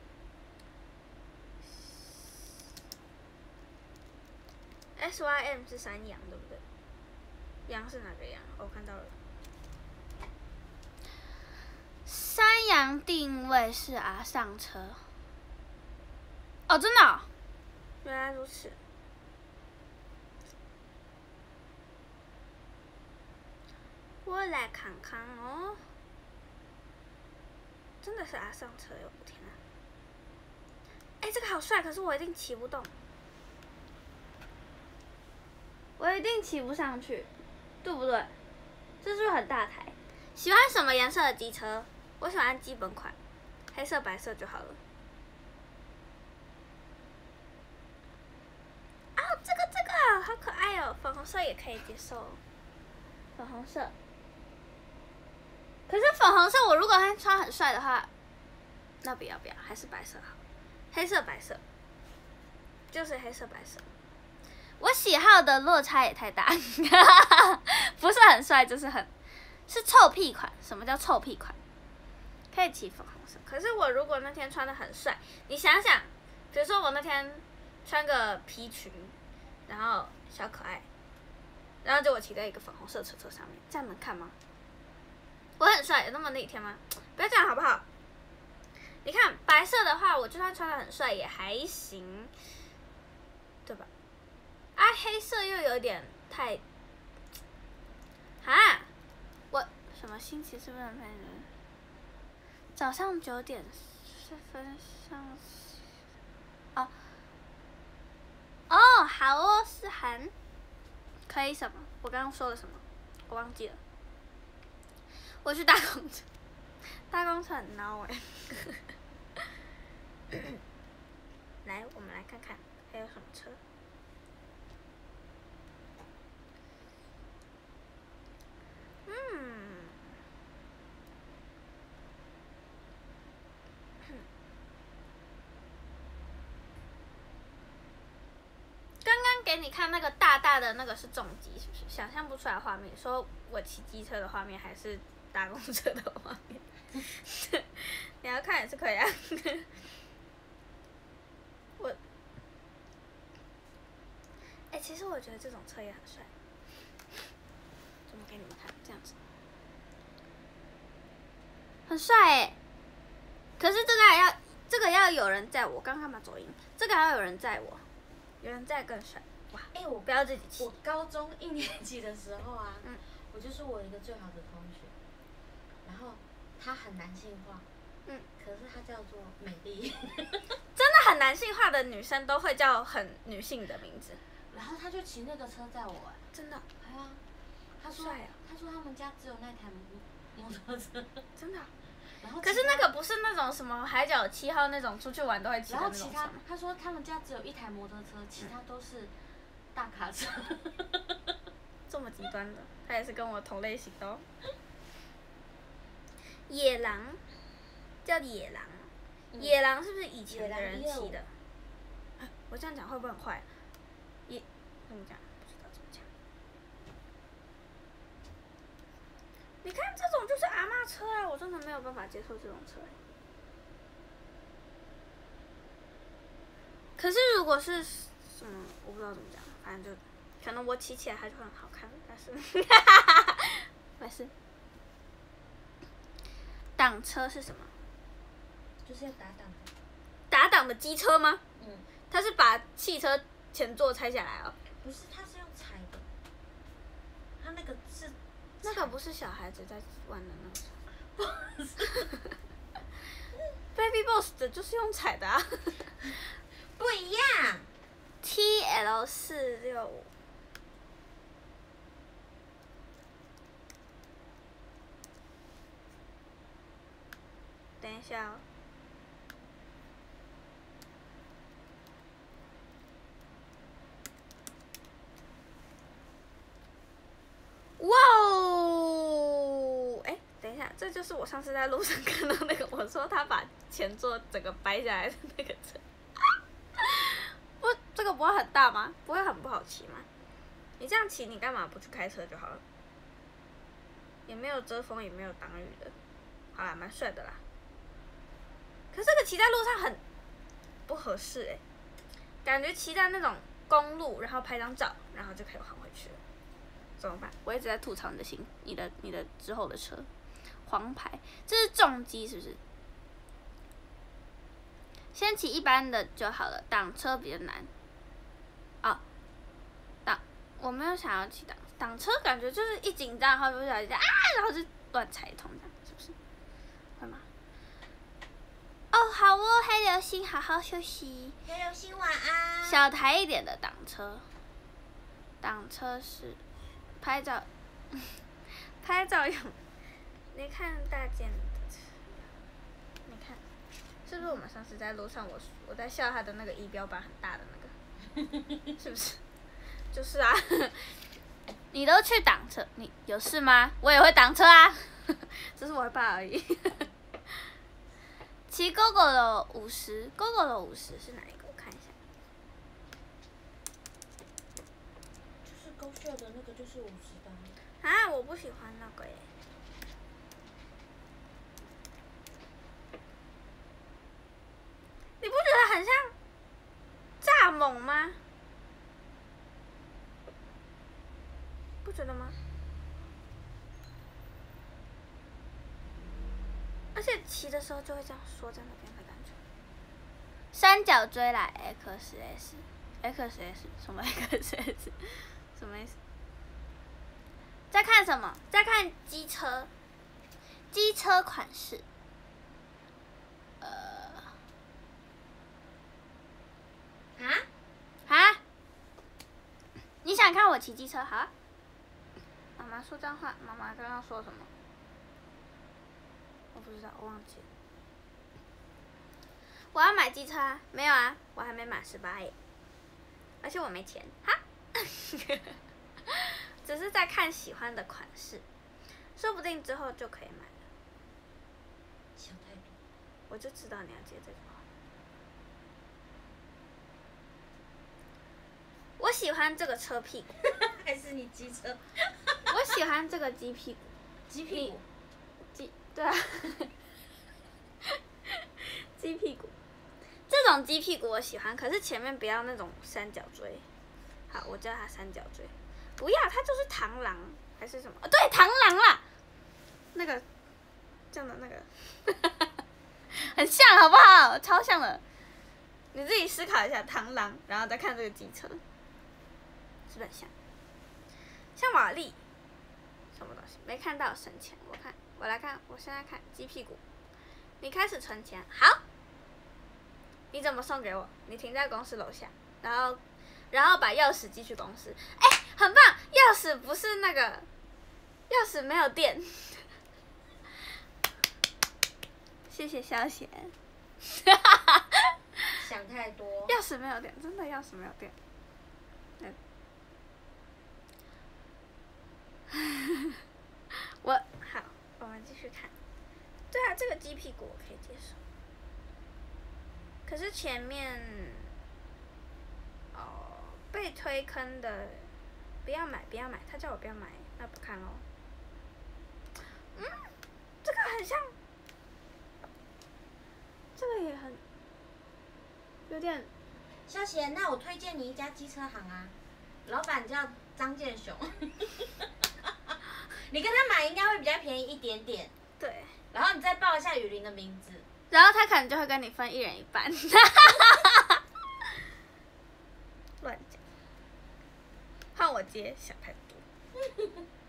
SYM 是山羊，对不对？羊是哪个羊？我看到了。山羊定位是上车。哦，真的哦？原来如此。我来看看哦。真的是上车哟！我天啊！这个好帅，可是我一定骑不动。我一定骑不上去，对不对？这是不是很大台？喜欢什么颜色的机车？我喜欢基本款，黑色、白色就好了。啊，这个好可爱哦，粉红色也可以接受。粉红色。可是粉红色，我如果穿很帅的话，那不要，还是白色好。黑色、白色，就是黑色、白色。我喜好的落差也太大，不是很帅，就是是臭屁款。什么叫臭屁款？可以骑粉红色，可是我如果那天穿的很帅，你想想，比如说我那天穿个皮裙，然后小可爱，然后就我骑在一个粉红色车上面，这样能看吗？我很帅，有那么那一天吗？不要这样好不好？你看白色的话，我就算穿的很帅也还行，对吧？黑色又有点太，我什么星期是不是很人？早上9点4分上。好哦，思涵，可以什么？我刚刚说了什么？我忘记了。我去搭公车，搭公车很孬来，我们来看看还有什么车。 给你看那个大大的那个是重机，是不是？想象不出来画面，说我骑机车的画面还是搭公车的画面，你要看也是可以啊。其实我觉得这种车也很帅。怎么给你们看？这样子，很帅哎。可是这个要有人载我，刚刚嘛走音，这个还要有人载我，有人载更帅。哇！ 我不要自己骑。 我高中1年级的时候啊，我就是我一个最好的同学，然后他很男性化，可是他叫做美丽。 真的很男性化的女生都会叫很女性的名字。 然后他就骑那个车载我， 真的。 哎呀，他说他们家只有那台摩托车， 真的。 然后可是那个不是那种什么海角7号那种出去玩都会骑的那种车。 然后他说他们家只有1台摩托车，其他都是大卡车。 这么极端的，他也是跟我同类型的哦。野狼，叫野狼。野狼是不是以前的人骑的？我这样讲会不会很坏？怎么讲？不知道怎么讲。你看这种就是阿嬷车啊，我真的没有办法接受这种车。可是如果是什么，我不知道怎么讲，反正就可能我骑起来还是会很好看，但是没事。挡车是什么？ 就是要打挡的。 打挡的机车吗？它是把汽车前座拆下来哦。 不是，它是用踩的。它那个是。 那个不是小孩子在玩的那种。Baby Boss 的就是用踩的啊。 不一样。 TL465。等一下哦。哇哦！等一下，这就是我上次在路上看到那个，我说他把前座整个掰下来的那个车。不，这个不会很大吗？不会很不好骑吗？你这样骑，你干嘛不去开车就好了？也没有遮风，也没有挡雨的，好啦，蛮帅的啦。可是这个骑在路上很不合适感觉骑在那种公路，然后拍张照，然后就可以还回去了。怎么办？我一直在吐槽你的之后的车，黄牌，这是重机是不是？先骑一般的就好了，挡车比较难。我没有想要骑挡车，感觉就是一紧张，然后不小心然后就乱踩一通，这样是不是？会吗？哦，好哦，黑流星，好好休息。 黑流星晚安。 小台一点的挡车是拍照用。你看大件的车，你看，是不是我们上次在路上我在笑他的那个仪表板很大的那个，是不是？就是啊。你都去挡车，你有事吗？我也会挡车啊，只是我会怕而已。骑 GoGo 的50，GoGo 的50是哪一个？我看一下。 就是高秀的那个，就是50的。 啊，我不喜欢那个耶。你不觉得很像蚱蜢吗？不觉得吗？而且骑的时候就会这样缩在那边的感觉。三角锥来 XS 什么 XS 什么意思？在看什么？在看机车款式。你想看我骑机车？好啊。妈妈说脏话，妈妈刚刚说什么？我不知道，我忘记了。我要买机车啊？没有啊，我还没满18耶，而且我没钱哈。只是在看喜欢的款式，说不定之后就可以买了。 想太多。 我就知道你要接这句话。我喜喜欢这个车屁股， 还是你机车？ 我喜欢这个鸡屁股。 鸡屁股。 对啊，鸡屁股，这种鸡屁股我喜欢，可是前面不要那种三角锥。好，我叫它三角锥。不要，它就是螳螂还是什么？对，螳螂啦，那个这样的那个，很像好不好？超像的。你自己思考一下螳螂，然后再看这个机车，是不是很像？像瓦力，什么东西？没看到省钱，我来看，我现在看鸡屁股。你开始存钱，好。你怎么送给我？你停在公司楼下，然后把钥匙寄去公司。哎，很棒！钥匙不是那个，钥匙没有电。谢谢萧贤。 想太多。 钥匙没有电，真的钥匙没有电。好，我们继续看。对啊，这个鸡屁股我可以接受。可是前面，被推坑的，不要买，他叫我不要买，那不看喽。这个很像，这个也很，有点。 萧贤，那我推荐你一家机车行啊，老板叫张建雄。你跟他买应该会比较便宜一点点。 对。 然后你再报一下雨林的名字。 然后他可能就会跟你分一人一半。乱讲。换我接，想太多。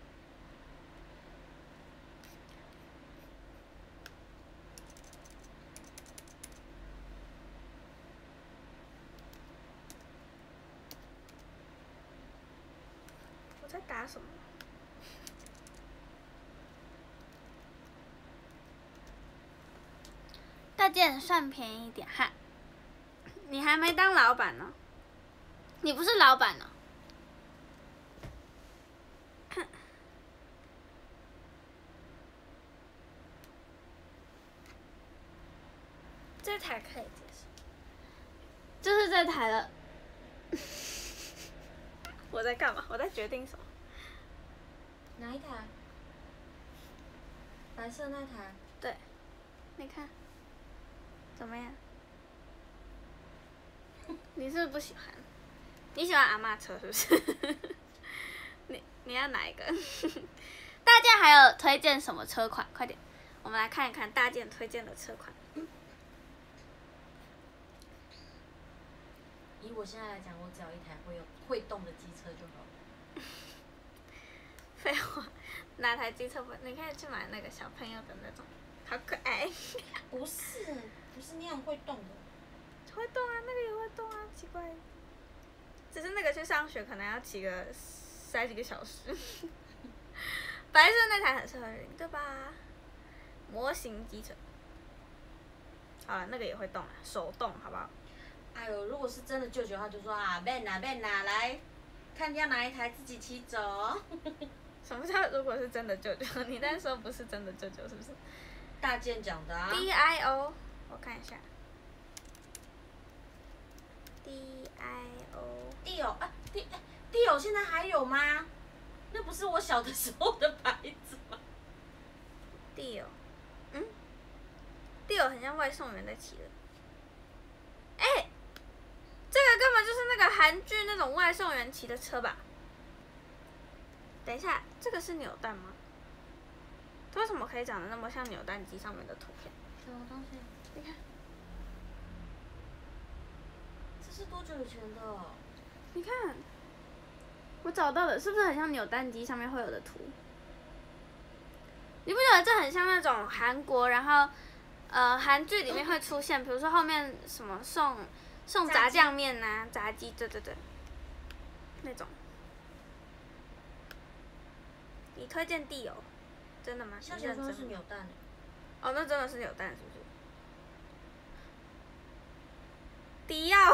我在打什么？大件算便宜一点哈。你还没当老板呢，你不是老板呢。这台可以接受，就是这台了。我在干嘛？我在决定什么？ 哪一台？白色那台。 对，你看，怎么样？你是不是不喜欢？你喜欢阿嬷车是不是？你要哪一个？大件还有推荐什么车款？快点，我们来看一看大件推荐的车款。 以我现在来讲，我只要一台会动的机车就好。 废话，哪台机车不？你可以去买那个小朋友的那种，好可爱。 不是那样会动的。 会动啊，那个也会动啊，奇怪。只是那个去上学可能要骑个30几个小时。白色那台很适合人，对吧？模型机车。好了，那个也会动啊，手动，好不好？ 哎呦，如果是真的舅舅，他就说啊，免啦，来，看要哪一台自己骑走。 什么叫如果是真的舅舅？你那时候不是真的舅舅是不是？ 大健讲的啊。 DIO， 我看一下。DIO 啊，DIO现在还有吗？那不是我小的时候的牌子吗 ？DIO， DIO 很像外送员在骑的。哎，这个根本就是那个韩剧那种外送员骑的车吧？等一下，这个是扭蛋吗？它为什么可以长得那么像扭蛋机上面的图片？ 什么东西？ 你看， 这是多久以前的？ 你看，我找到了，是不是很像扭蛋机上面会有的图？你不觉得这很像那种韩国，然后韩剧里面会出现，比如说后面什么送炸酱面呐、炸鸡，对，那种。你推荐DIO，真的吗？ 像小说是扭蛋的。 哦，那真的是扭蛋是不是？迪奥，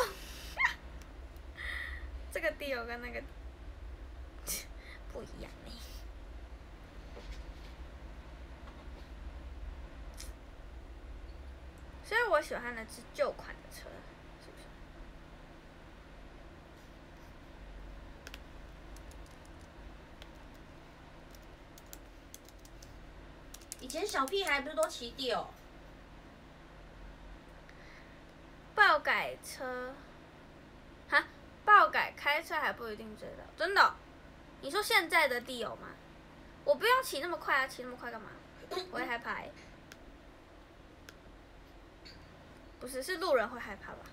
这个DIO跟那个不一样嘞。所以我喜欢的是旧款的车，是不是？ 前小屁孩不是都骑丢？ 爆改车，哈，爆改开车还不一定追到，真的哦、你说现在的地友吗？我不用骑那么快啊，骑那么快干嘛？我会害怕欸。不是，是路人会害怕吧？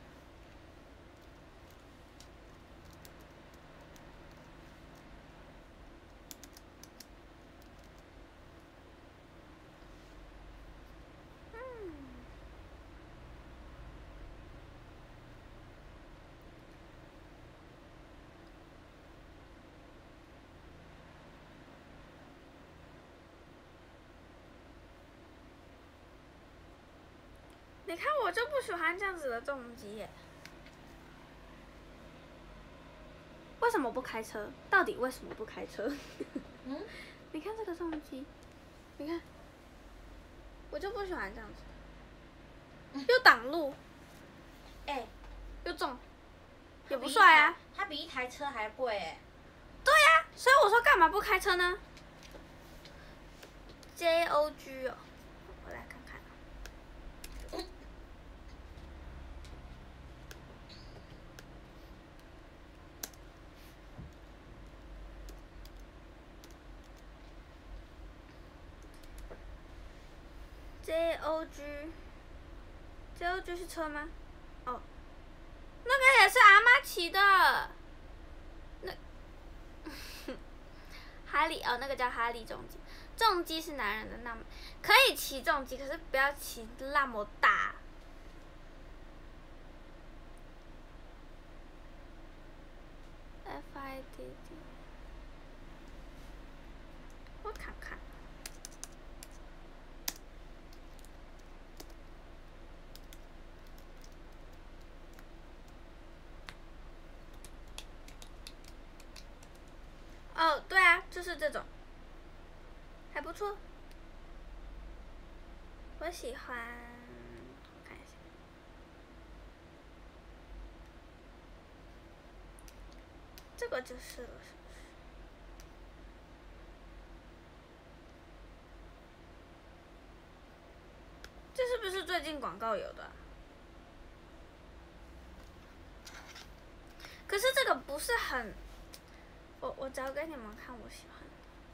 你看，我就不喜欢这样子的重机耶。为什么不开车？到底为什么不开车？ 嗯， 你看这个重机，你看，我就不喜欢这样子，又挡路， 哎、 又重，也不帅啊。 它比一台车还贵哎。 对呀、所以我说干嘛不开车呢？JOG 哦，我来看看。JOG 是车吗？哦，那个也是阿妈骑的。那哈利哦，那个叫哈利重机。重机是男人的，那么可以骑重机，可是不要骑那么大。FIDD， 我看看。哦，对啊，就是这种，还不错，我喜欢。我看一下，这个就是了，是不是？这是不是最近广告有的啊？可是这个不是很，我找给你们看我喜欢的。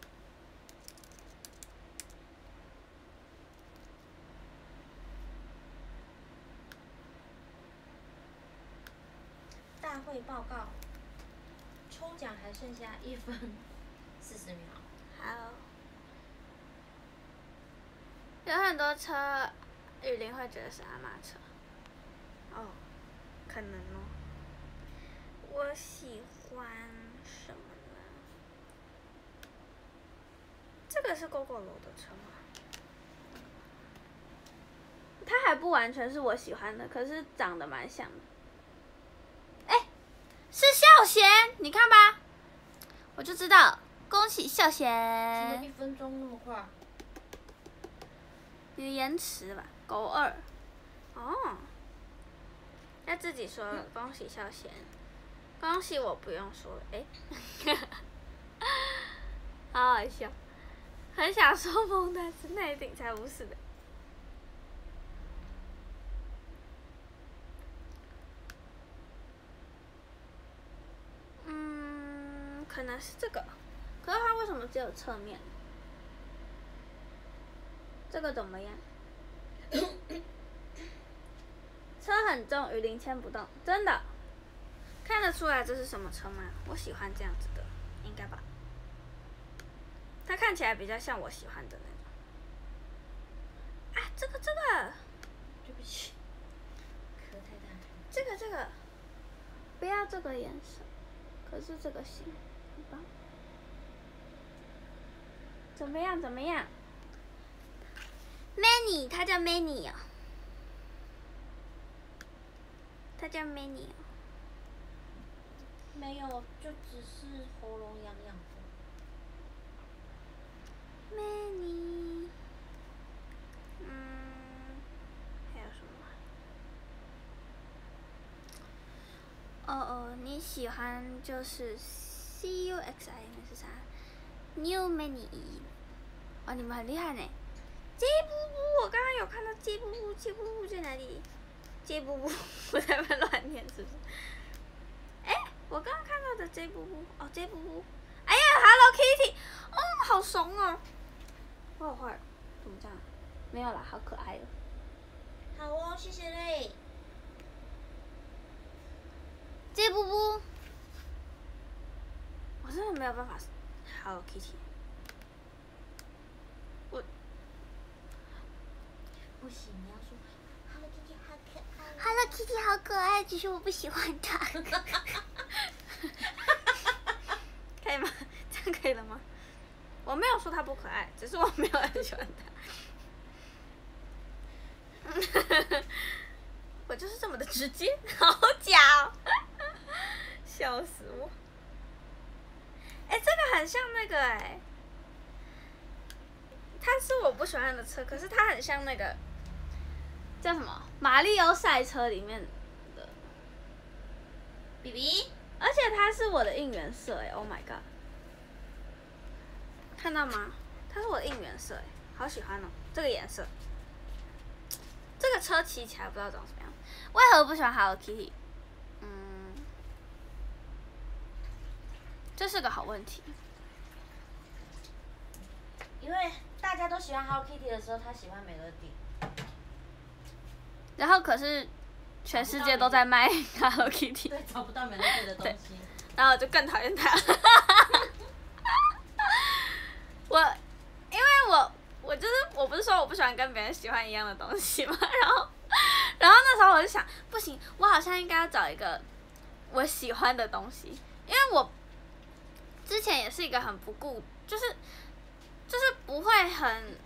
大会报告，抽奖还剩下1分40秒。 好，有很多车，雨林会觉得是阿嬷车。哦，可能哦。我喜欢什么呢？这个是 GoGo 楼的车吗？它还不完全是我喜欢的，可是长得蛮像的。哎，是孝贤，你看吧，我就知道，恭喜孝怎么贤。 1分钟那么快？ 你的延迟吧，狗二。哦，要自己说了，恭喜孝贤，恭喜我不用说了，哎，好好笑，很想说蒙但是那一顶才不是的。可能是这个，可是它为什么只有侧面？这个怎么样？车很重，雨林牵不动，真的。看得出来这是什么车吗？我喜欢这样子的，应该吧。它看起来比较像我喜欢的那种。啊，这个， 对不起，壳太大。 这个，不要这个颜色，可是这个行，很棒。怎么样？Many， 它叫 Many 哦，它叫 Many 哦。 没有，就只是喉咙痒痒的。 Many，还有什么？哦，你喜欢就是 CUXI 那是啥？New Many， 哦，你们很厉害呢。 接布布，我刚刚有看到接布布，接布布在哪里？接布布，我在那乱念是不是？哎，我刚刚看到的接布布，哦，接布布，哎呀 ，Hello Kitty，好怂哦！我好坏，怎么这样？没有啦，好可爱哦。 好哦，谢谢嘞。 接布布，我真的没有办法 Hello Kitty。我不行，你要说 Hello Kitty 好可爱。 Hello Kitty 好可爱，只是我不喜欢它。可以吗？这样可以了吗？我没有说它不可爱，只是我没有很喜欢它。我就是这么的直接，好假哦！笑死我！哎，这个很像那个哎，它是我不喜欢的车，可是它很像那个叫什么《马里奥赛车》里面的 BB， 而且它是我的应援色哎 ，Oh my god！ 看到吗？它是我的应援色哎，好喜欢哦，这个颜色。这个车骑起来不知道长什么样，为何不喜欢 Hello Kitty？ 这是个好问题。 因为大家都喜欢 Hello Kitty 的时候，他喜欢美乐蒂。 然后可是全世界都在卖 Hello Kitty， 对，找不到美乐蒂的东西。 然后我就更讨厌它。因为我就是我不是说我不喜欢跟别人喜欢一样的东西嘛，然后那时候我就想，不行，我好像应该要找一个我喜欢的东西，因为我之前也是一个很不顾，就是不会很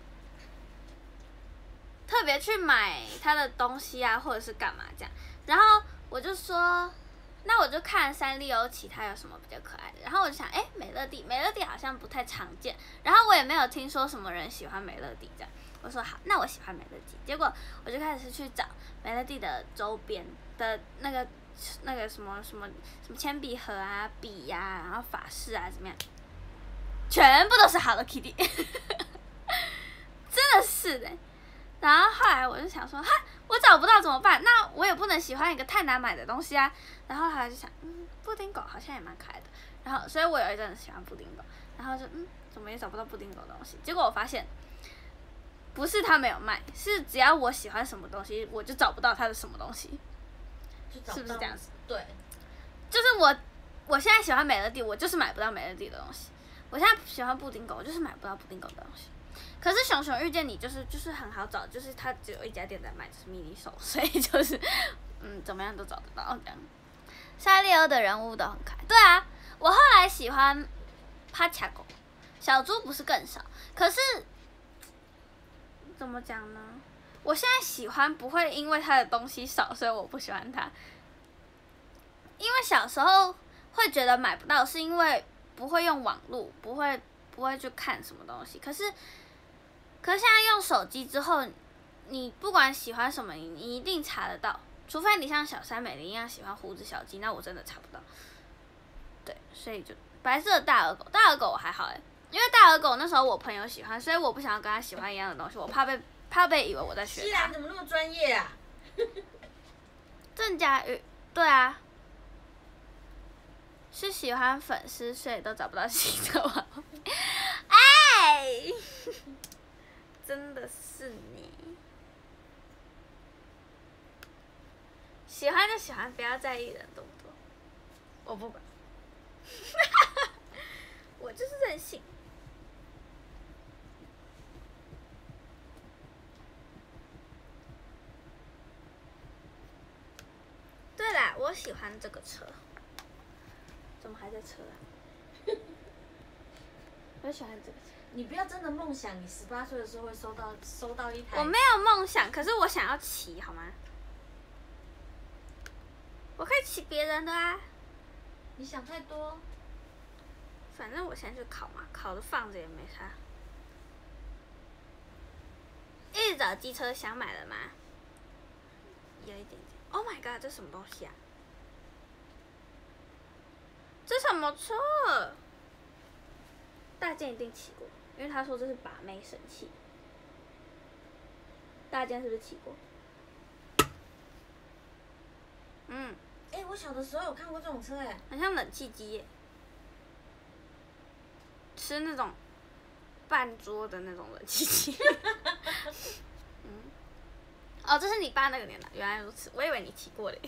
特别去买他的东西啊，或者是干嘛这样。然后我就说，那我就看三丽鸥其他有什么比较可爱的。然后我就想，美乐蒂好像不太常见。然后我也没有听说什么人喜欢美乐蒂这样。我说好，那我喜欢美乐蒂。结果我就开始去找美乐蒂的周边的那个什么铅笔盒啊、笔呀、然后发饰啊怎么样，全部都是 Hello Kitty， 真的是的。然后后来我就想说，哈，我找不到怎么办？那我也不能喜欢一个太难买的东西啊。然后后来就想，布丁狗好像也蛮可爱的。然后，所以我有一阵子喜欢布丁狗。然后就，怎么也找不到布丁狗的东西。结果我发现，不是他没有卖，是只要我喜欢什么东西，我就找不到他的什么东西。是不是这样子？ 对。 就是我现在喜欢美乐蒂，我就是买不到美乐蒂的东西。我现在喜欢布丁狗，我就是买不到布丁狗的东西。可是熊熊遇见你就是很好找，就是它只有一家店在卖，就是迷你手，所以就是怎么样都找得到这样。沙利欧的人物都很可爱，对啊，我后来喜欢帕恰狗，小猪不是更少，可是怎么讲呢？我现在喜欢不会因为它的东西少，所以我不喜欢它。因为小时候会觉得买不到，是因为不会用网络，不会去看什么东西。可是现在用手机之后，你不管喜欢什么，你一定查得到。除非你像小山美玲一样喜欢胡子小鸡，那我真的查不到。对，所以就白色的大耳狗我还好因为大耳狗那时候我朋友喜欢，所以我不想要跟他喜欢一样的东西，我怕被以为我在学他。 西兰怎么那么专业啊？ 郑嘉宇，对啊，是喜欢粉丝，所以都找不到新的娃娃。哎，真的是你，喜欢就喜欢，不要在意人多不多，我不管，我就是任性。对啦，我喜欢这个车。怎么还在车啊？我喜欢这个车。 你不要真的梦想，你18岁的时候会收到一台。 我没有梦想，可是我想要骑，好吗？我可以骑别人的啊。 你想太多。 反正我现在就考嘛，考着放着也没差。一直找机车，想买了吗？有一点点。Oh my god， 这什么东西啊？这什么车？大健一定骑过，因为他说这是把妹神器。 大件是不是骑过？嗯， 哎，我小的时候有看过这种车哎， 很像冷气机耶，吃那种半桌的那种冷气机。嗯，哦，这是你爸那个年代，原来如此，我以为你骑过嘞。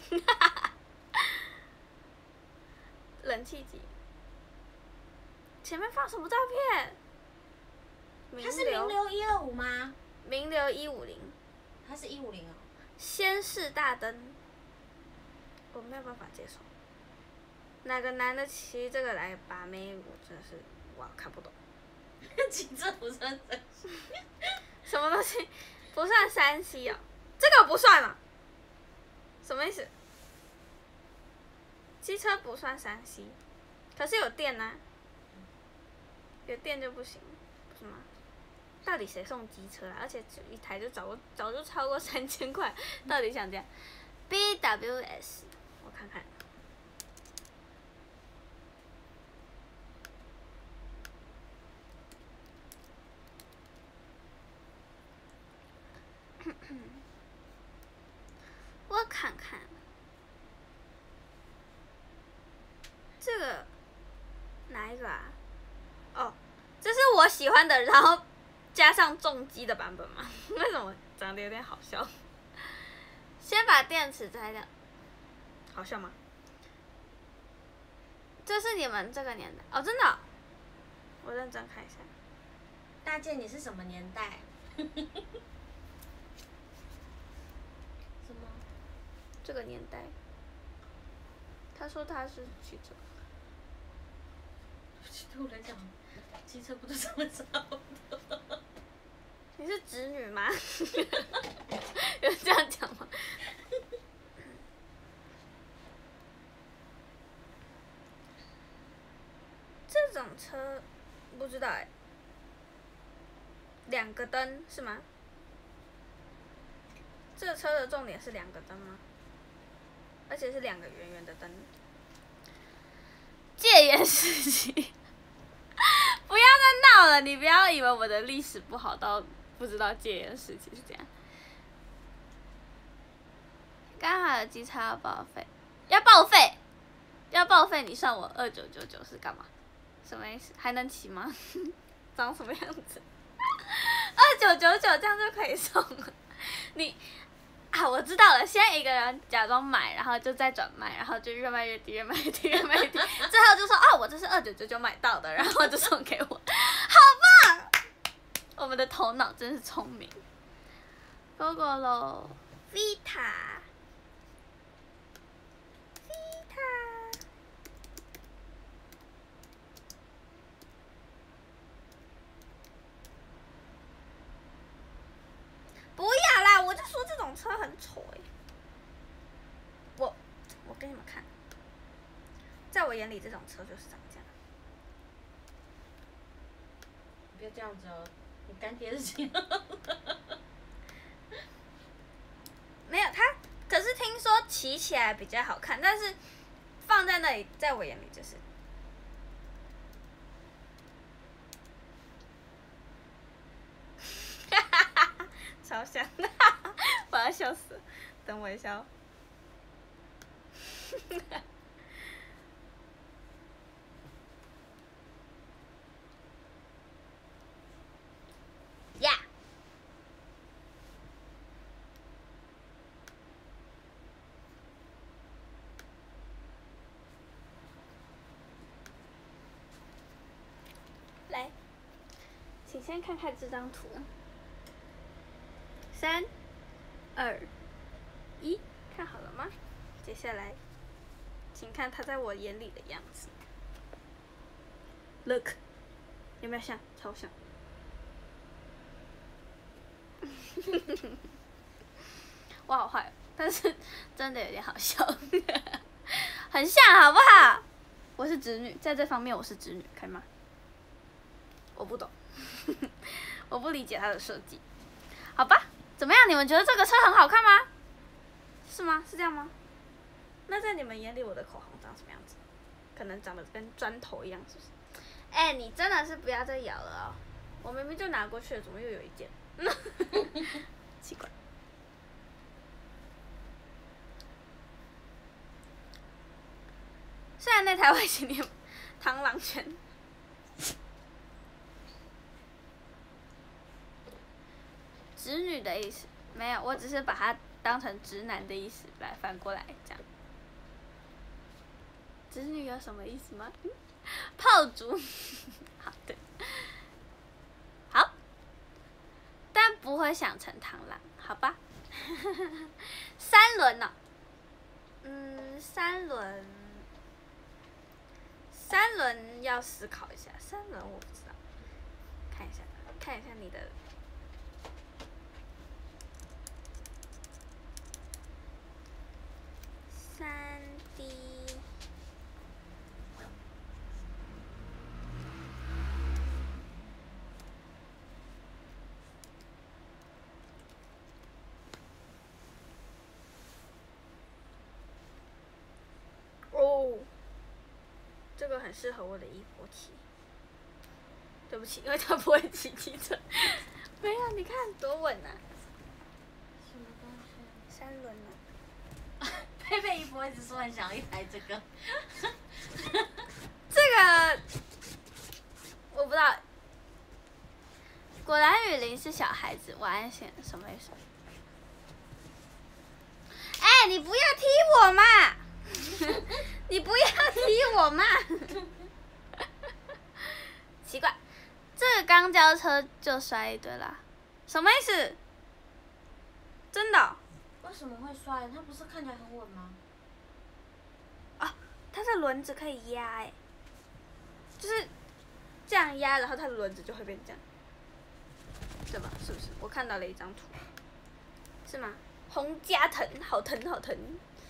冷气机，前面放什么照片？ 它是名流125吗？ 名流150， 它是150哦。 先是大灯，我没有办法接受。哪个男的骑这个来把妹，我真的是哇看不懂。 骑车不算山西。 什么东西不算山西哦？这个不算啊？什么意思？机车不算山西，可是有电啊，有电就不行，不是吗？到底谁送机车啊？而且一台就早就超过3000块，到底想这样 ？BWS， 我看看。我看看，这个哪一个啊？哦，这是我喜欢的，然后加上重机的版本吗？为什么长得有点好笑？先把电池摘掉，好笑吗？这是你们这个年代哦，真的哦、我认真看一下。 大健，你是什么年代？什么？ 这个年代，他说他是汽车。 对我来讲，汽车不都这么差不多？ 你是侄女吗？有这样讲吗？这种车不知道哎、2个灯是吗？这个车的重点是2个灯吗？而且是2个圆圆的灯。戒严时期，不要再闹了！你不要以为我的历史不好到不知道戒严时期是这样。刚好的机车要报废，要报废，要报废！你算我2999是干嘛？什么意思？还能骑吗？长什么样子？2999这样就可以送了。你啊，我知道了，先一个人假装买，然后就再转卖，然后就越卖越低，越卖越低，越卖越低，最后就说哦，我这是2999买到的，然后就送给我，好棒！我们的头脑真是聪明。Gogoro Vita。不要啦！我就说这种车很丑哎、我给你们看，在我眼里这种车就是长这样。 不要这样子哦，你干爹是谁？ 没有它，可是听说骑起来比较好看，但是放在那里，在我眼里就是。超像，我要笑死了，等我一下哦。呀！来，请先看看这张图。3、2、1，看好了吗？接下来，请看它在我眼里的样子。Look， 有没有像？超像。我好坏，但是真的有点好笑，很像，好不好？我是直女，在这方面我是直女，可以吗？我不懂，我不理解它的设计。好吧，怎么样？你们觉得这个车很好看吗？是吗？是这样吗？那在你们眼里，我的口红长什么样子？可能长得跟砖头一样，是不是？哎、你真的是不要再咬了哦！我明明就拿过去了，怎么又有一件？ 奇怪。虽然那台外星人螳螂拳，直女的意思没有，我只是把它当成直男的意思来反过来讲。直女有什么意思吗？炮竹，好的，好，但不会想成螳螂，好吧？三轮呢、三轮要思考一下，三轮我不知道，看一下你的。3D 哦，这个很适合我的一波骑。对不起，因为他不会骑机车。没有，你看多稳啊！ 什么东西？ 三轮呢？ 佩佩姨婆一直说很想要一台这个。 这个我不知道。果然雨林是小孩子，晚安险什么意思？哎，你不要踢我嘛！你不要踢我嘛！奇怪，这个刚交车就摔一堆啦，什么意思？真的哦？ 为什么会摔？它不是看起来很稳吗？ 啊，它的轮子可以压哎，就是这样压，然后它的轮子就会变这样，对吧？是不是？我看到了一张图，是吗？洪家藤，好疼好疼！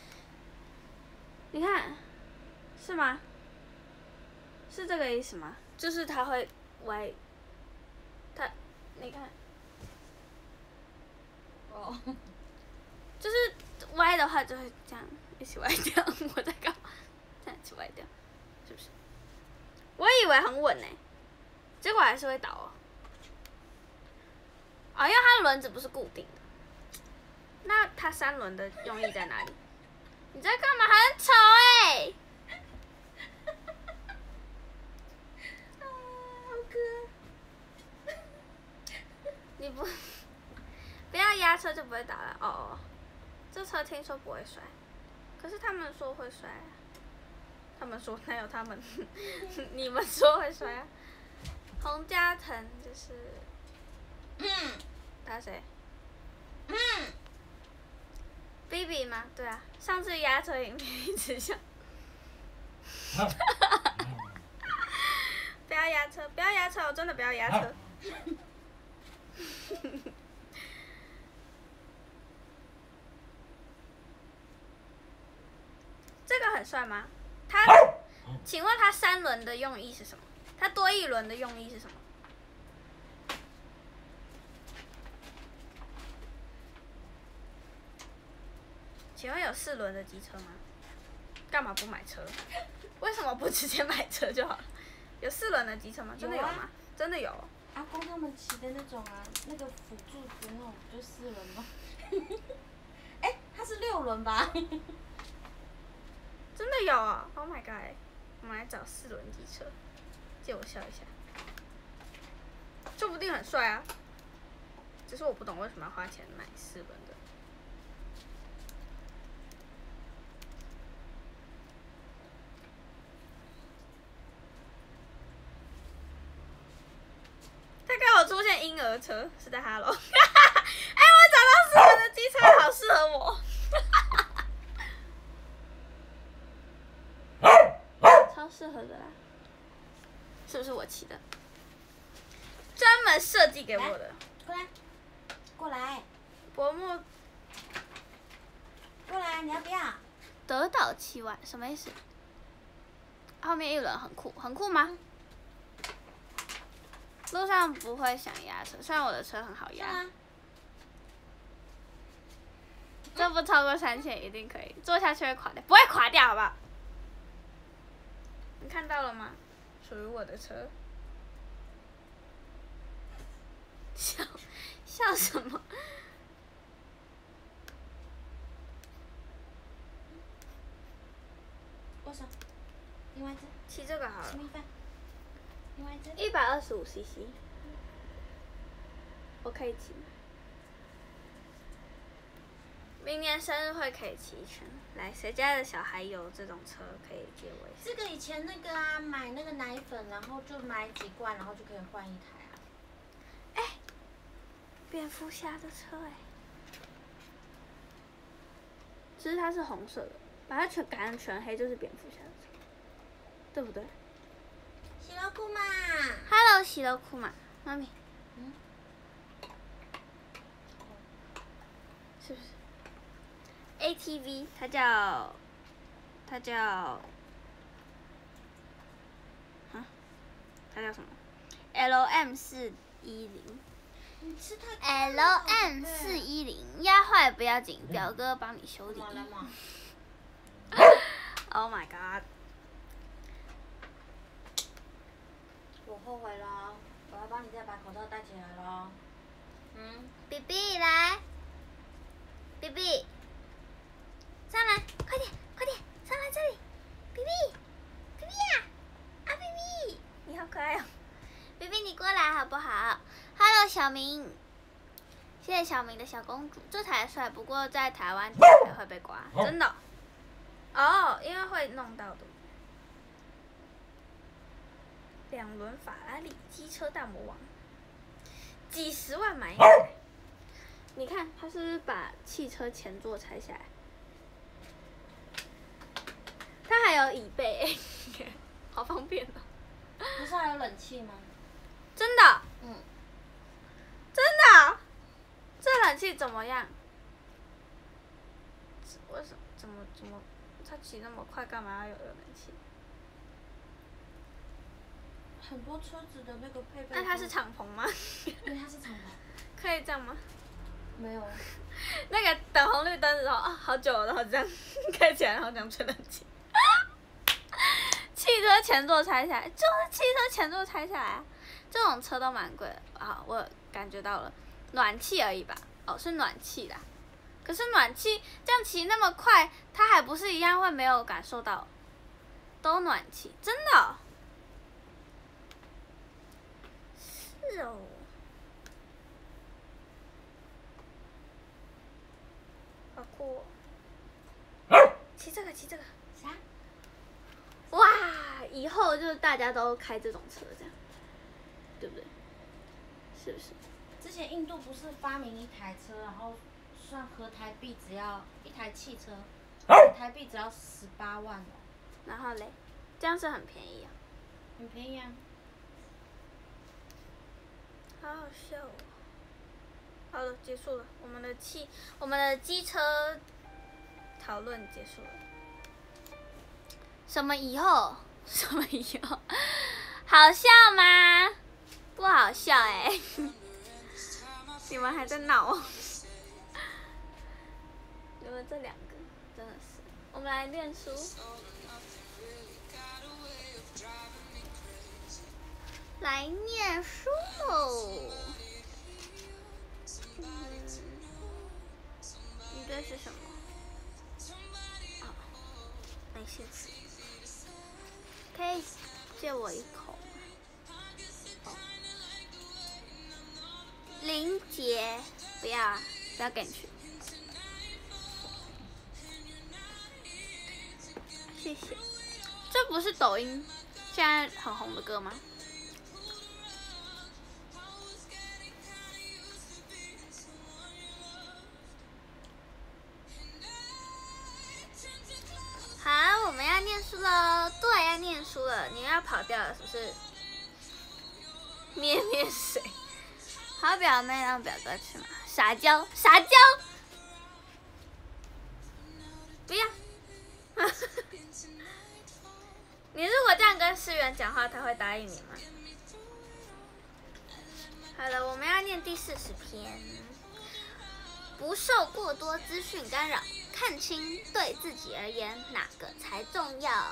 你看，是吗？是这个意思吗？就是它会歪，你看， 哦。 就是歪的话就会这样一起歪掉。我在干嘛？这样一起歪掉，是不是？我以为很稳呢，结果还是会倒哦。啊、因为它的轮子不是固定的。那它三轮的用意在哪里？你在干嘛？很丑哎！ 好可爱。 你不要压车就不会倒了哦。这车听说不会摔，可是他们说会摔啊。他们说哪有他们？你们说会摔啊？洪家腾就是，他谁？BB 吗？对啊，上次压车影片一直笑。不要压车，不要压车，我真的不要压车。这个很帅吗？请问它三轮的用意是什么？它多一轮的用意是什么？请问有4轮的机车吗？干嘛不买车？为什么不直接买车就好了？有4轮的机车吗？真的有吗？真的有。 阿公他们骑的那种啊，那个辅助的那种，就4轮吗？哎，它是6轮吧？ 真的有啊 ！Oh my god！ 我们来找4轮机车，借我笑一下，说不定很帅啊。只是我不懂为什么要花钱买4轮的。他刚好出现婴儿车，是在Hello。哎，我找到4轮的机车，好适合我。超适合的啦，是不是我骑的？专门设计给我的。 过来，过来， 薄墨过来，你要不要？ 德岛7万什么意思？后面1轮很酷，很酷吗？路上不会想压车，虽然我的车很好压。这不超过3000一定可以，坐下去会垮掉，不会垮掉，好不好？你看到了吗？属于我的车。笑什么？ 多少？另外一只。 骑这个好了。 吃米饭。另外一只。 125cc。我可以骑。明年生日会可以骑一圈。来，谁家的小孩有这种车可以借我一下？ 这个以前那个啊，买那个奶粉，然后就买几罐，然后就可以换一台啊。 哎，蝙蝠侠的车哎，只是它是红色的，把它改成全黑就是蝙蝠侠的车，对不对？ 喜乐库嘛 ，Hello， 喜乐库嘛，妈咪，是不是 ？ATV， 它叫，它叫什么 ？LM410。 你吃太 LM410，压坏不要紧，表哥帮你修理。Oh my god！ 我后悔了，我要帮你再把口罩戴起来了。 比比来，比比，上来，快点，快点，上来这里，比比，比比呀，啊比比，你好可爱哦，比比你过来好不好 ？Hello 小明，谢谢小明的小公主，这台帅，不过在台湾才会被刮，真的。哦，因为会弄到的。2轮法拉利机车大魔王，几十万买一台。你看，他是不是把汽车前座拆下来？它还有椅背，好方便哦。 不是还有冷气吗？ 真的？真的？这冷气怎么样？为什么？怎么？它骑那么快，干嘛要有冷气？ 很多车子的那个配备。 那它是敞篷吗？ 对，它是敞篷。 可以这样吗？ 没有。 那个等红绿灯的时候啊，好久了，然后这样开起来，然后这样吹冷气。汽车前座拆下来，就是汽车前座拆下来啊！这种车都蛮贵的啊，我感觉到了，暖气而已吧？哦，是暖气啦。可是暖气这样骑那么快，它还不是一样会没有感受到？都暖气，真的哦？是哦。好酷哦！骑这个。 啥？ 哇！以后就是大家都开这种车，这样，对不对？是不是？ 之前印度不是发明一台车，然后算合台币只要一台汽车，台币只要18万哦。 然后嘞，这样是很便宜啊。 很便宜啊。 好好笑哦。好了，结束了，我们的机车讨论结束了。什么以后？好笑吗？不好笑哎、你们还在闹哦。你们这2个真的是，我们来念书。来念书喽。你这是什么？哦，没事。可以借我一口吗？哦。林杰，不要啊，不要给你去。谢谢。这不是抖音现在很红的歌吗？好，我们要念书了。对，要念书了。你要跑掉了，是不是？咩谁？好表妹让表哥去嘛？撒娇。不要。你如果这样跟思源讲话，他会答应你吗？好了，我们要念第40篇。不受过多资讯干扰，看清对自己而言哪个才重要。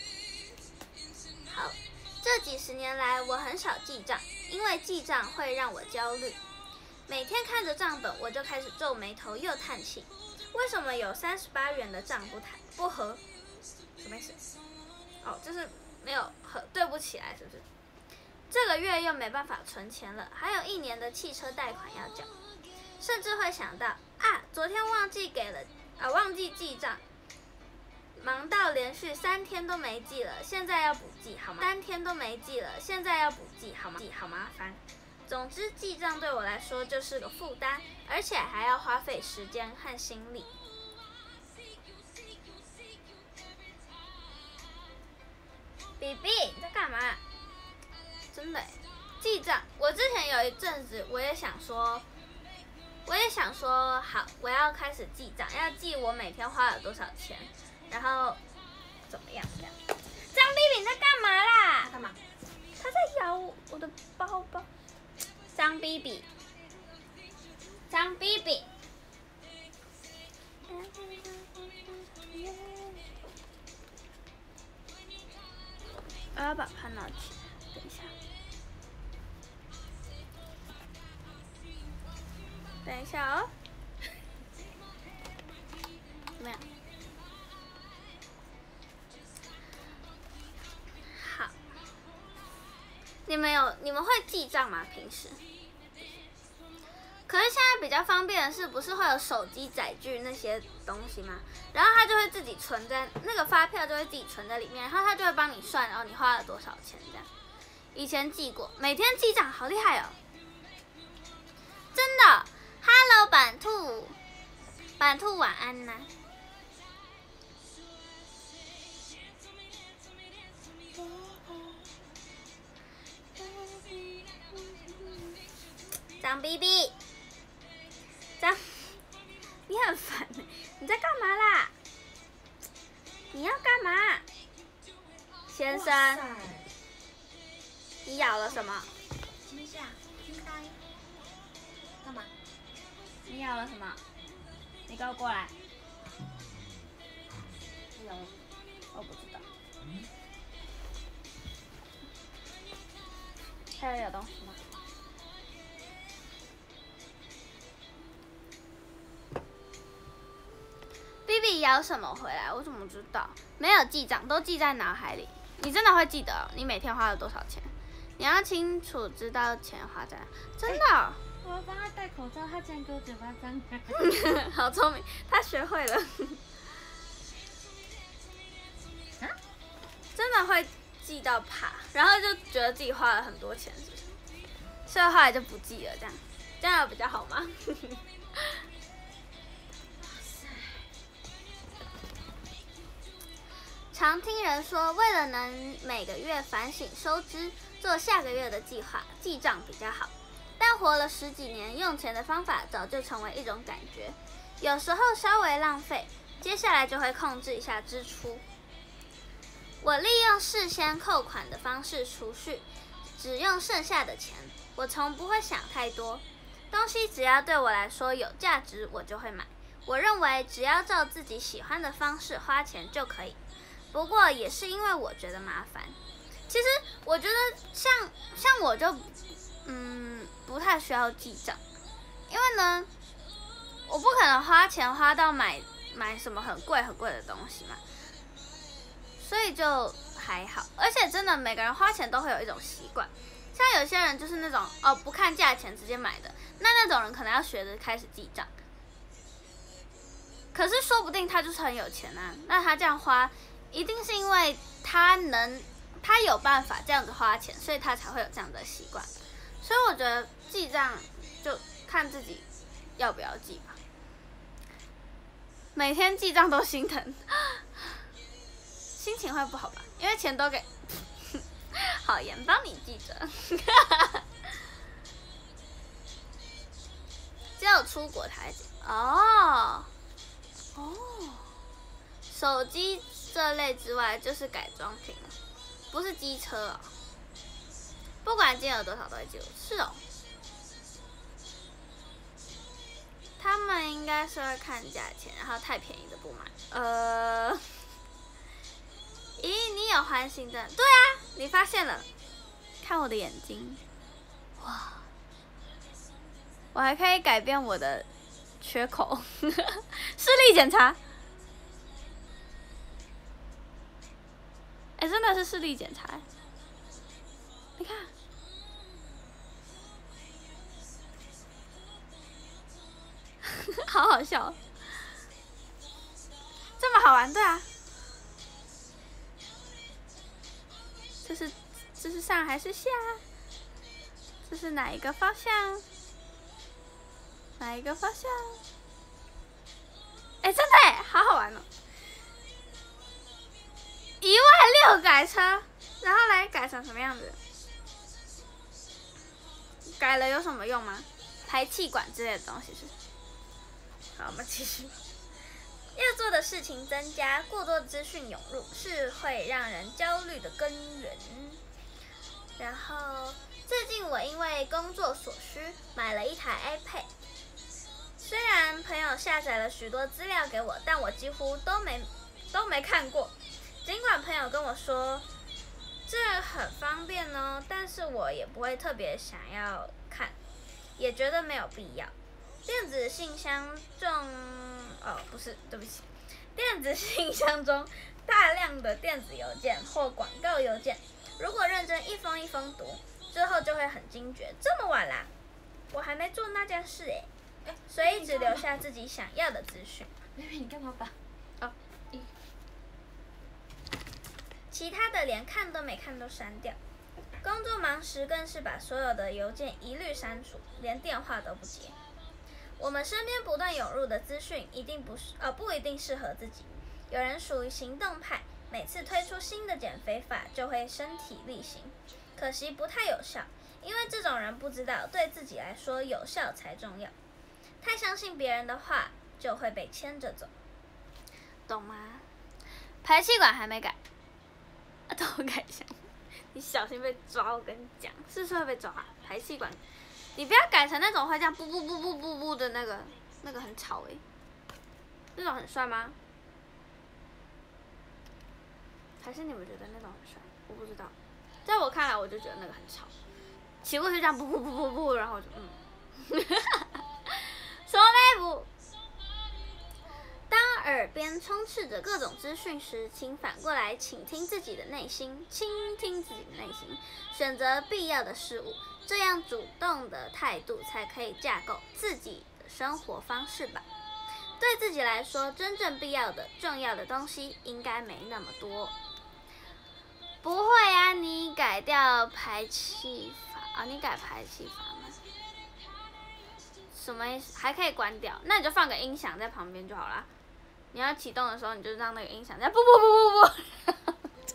好，这几十年来我很少记账，因为记账会让我焦虑。每天看着账本，我就开始皱眉头又叹气。为什么有38元的账不合？什么意思？ 哦，就是没有对不起来，是不是？这个月又没办法存钱了，还有1年的汽车贷款要缴，甚至会想到啊，昨天忘记记账，忙到连续3天都没记了，现在要补记好吗？3天都没记了，现在要补记好吗？好麻烦。总之，记账对我来说就是个负担，而且还要花费时间和心力。比比，你在干嘛？真的，记账。我之前有一阵子，我也想说，好，我要开始记账，要记我每天花了多少钱，然后怎么样这样。张比比，你在干嘛啦？ 干嘛？ 他在咬我的包包。张比比，张比比。我要把它拿起来，等一下。等一下哦。怎么样？好。你们会记账吗？平时？可是现在比较方便的是，不是会有手机载具那些东西吗？然后它就会自己存在那个发票，就会自己存在里面，然后它就会帮你算，然后你花了多少钱这样。以前记过，每天记账，好厉害哦！真的 ，Hello 板兔，板兔晚安呐。张比比。你很烦，你在干嘛啦？你要干嘛？先生，你咬了什么？ 惊吓，惊呆，干嘛？ 你咬了什么？你给我过来。我不知道。还有东西吗？比比咬什么回来？我怎么知道？没有记账，都记在脑海里。你真的会记得哦？你每天花了多少钱？你要清楚知道钱花在哪。真的哦？ 我要帮他戴口罩，他竟然给我嘴巴张开。 好聪明，他学会了。 啊？ 真的会记到怕，然后就觉得自己花了很多钱，是不是？所以后来就不记了，这样有比较好吗？常听人说，为了能每个月反省收支，做下个月的计划，记账比较好。但活了10几年，用钱的方法早就成为一种感觉，有时候稍微浪费，接下来就会控制一下支出。我利用事先扣款的方式储蓄，只用剩下的钱。我从不会想太多，东西只要对我来说有价值，我就会买。我认为只要照自己喜欢的方式花钱就可以。不过也是因为我觉得麻烦。其实我觉得像我就不太需要记账，因为呢，我不可能花钱花到买什么很贵的东西嘛，所以就还好。而且真的每个人花钱都会有一种习惯，像有些人就是那种不看价钱直接买的，那种人可能要学着开始记账。可是说不定他就是很有钱啊，那他这样花，一定是因为他有办法这样子花钱，所以他才会有这样的习惯。所以我觉得记账就看自己要不要记吧。每天记账都心疼，心情会不好吧？因为钱都给好言帮你记着。只有出国才记手机这类之外就是改装品了，不是机车哦。不管金额多少都会记录，是哦。他们应该是会看价钱，然后太便宜的不买。咦，你有环形灯？对啊，你发现了？看我的眼睛，哇！我还可以改变我的缺口，视力检查。 哎，真的是视力检查，你看，好好笑，这么好玩，对啊。这是上还是下？这是哪一个方向？哪一个方向？哎，真的哎，好好玩哦！16000改车，然后来改成什么样子？改了有什么用吗？排气管之类的东西是？好，我们继续。要做的事情增加，过多的资讯涌入是会让人焦虑的根源。然后最近我因为工作所需买了一台 iPad， 虽然朋友下载了许多资料给我，但我几乎都没看过。尽管朋友跟我说这很方便哦，但是我也不会特别想要看，也觉得没有必要。电子信箱中，对不起，电子信箱中大量的电子邮件或广告邮件，如果认真一封一封读，之后就会很惊觉，这么晚啦，我还没做那件事所以只留下自己想要的资讯。 妹妹，你干嘛把？ 其他的连看都没看都删掉。工作忙时更是把所有的邮件一律删除，连电话都不接。我们身边不断涌入的资讯，不一定适合自己。有人属于行动派，每次推出新的减肥法就会身体力行，可惜不太有效，因为这种人不知道对自己来说有效才重要。太相信别人的话，就会被牵着走，懂吗？排气管还没改，都改一下。你小心被抓，我跟你讲，是不是会被抓？排气管，你不要改成那种会这样噗噗噗噗噗噗的那个很吵那种很帅吗？还是你们觉得那种很帅？我不知道，在我看来，我就觉得那个很吵。骑过去这样噗噗噗噗噗，然后我就什么妹不？当耳边充斥着各种资讯时，请反过来倾听自己的内心，选择必要的事物，这样主动的态度才可以架构自己的生活方式吧。对自己来说，真正必要的、重要的东西应该没那么多。不会啊，你改掉排气法你改排气法吗？什么意思？还可以关掉？那你就放个音响在旁边就好啦。你要启动的时候，你就让那个音响在噗噗噗噗噗。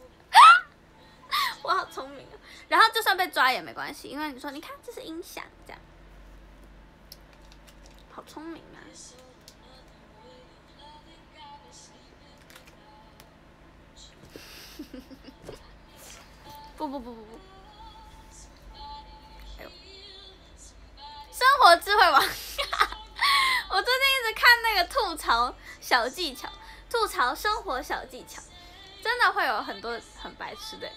我好聪明啊！然后就算被抓也没关系，因为你说你看这是音响，这样，好聪明啊！不，哎呦，生活智慧王，我最近一直看那个吐槽小技巧，吐槽生活小技巧，真的会有很多很白痴的。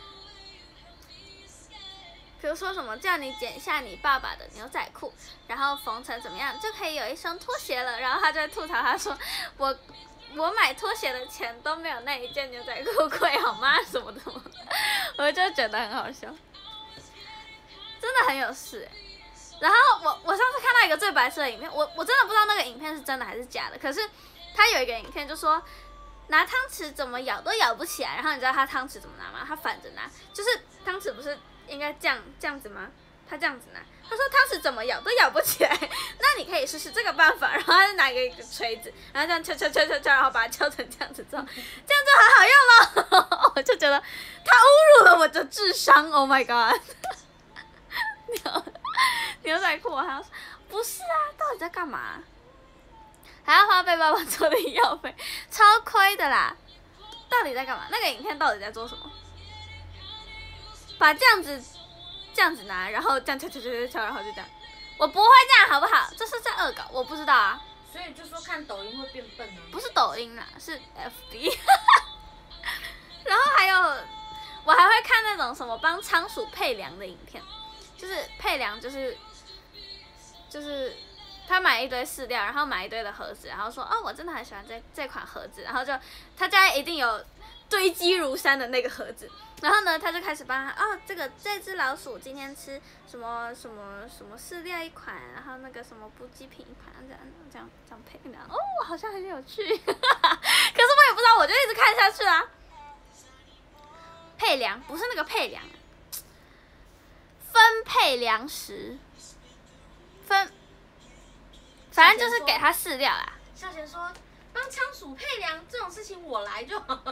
比如说什么叫你剪下你爸爸的牛仔裤，然后缝成怎么样就可以有一双拖鞋了，然后他就会吐槽他说我买拖鞋的钱都没有那一件牛仔裤贵好吗？什么的，我就觉得很好笑，真的很有事然后我上次看到一个最白痴的影片，我真的不知道那个影片是真的还是假的，可是他有一个影片就说拿汤匙怎么舀都舀不起来，然后你知道他汤匙怎么拿吗？他反着拿，就是汤匙不是应该这样子吗？他这样子拿，他说汤匙怎么舀都舀不起来，那你可以试试这个办法，然后他就拿一个锤子，然后这样敲，然后把它敲成这样子之后，这样就很好用了。我就觉得他侮辱了我的智商 ，Oh my god！ 牛仔裤我还要不是啊，到底在干嘛？还要花被爸爸做的医药费，超亏的啦！到底在干嘛？那个影片到底在做什么？把这样子拿，然后这样敲，然后就这样。我不会这样，好不好？这是在恶搞，我不知道啊。 所以就说看抖音会变笨啊。 不是抖音啦，是 FB。然后还有，我还会看那种什么帮仓鼠配粮的影片，就是配粮就是他买一堆饲料，然后买一堆的盒子，然后说我真的很喜欢这款盒子，然后就他家一定有堆积如山的那个盒子。然后呢，他就开始帮他这只老鼠今天吃什么什么什么饲料一款，然后那个什么补给品一款，这样配粮。哦，好像很有趣。可是我也不知道，我就一直看下去啊。配粮不是那个配粮，分配粮食，反正就是给它饲料啦。 孝贤说，帮仓鼠配粮这种事情我来就好。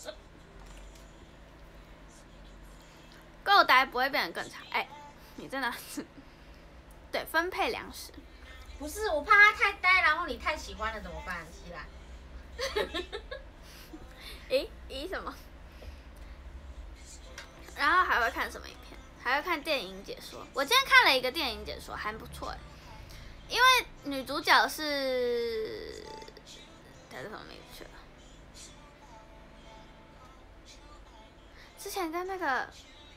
够呆不会变得更差。哎，你真的是，对，分配粮食。 不是，我怕他太呆，然后你太喜欢了怎么办？希兰。 咦什么？然后还会看什么影片？还会看电影解说。我今天看了一个电影解说，还不错哎。因为女主角是叫什么名字去了？之前跟那个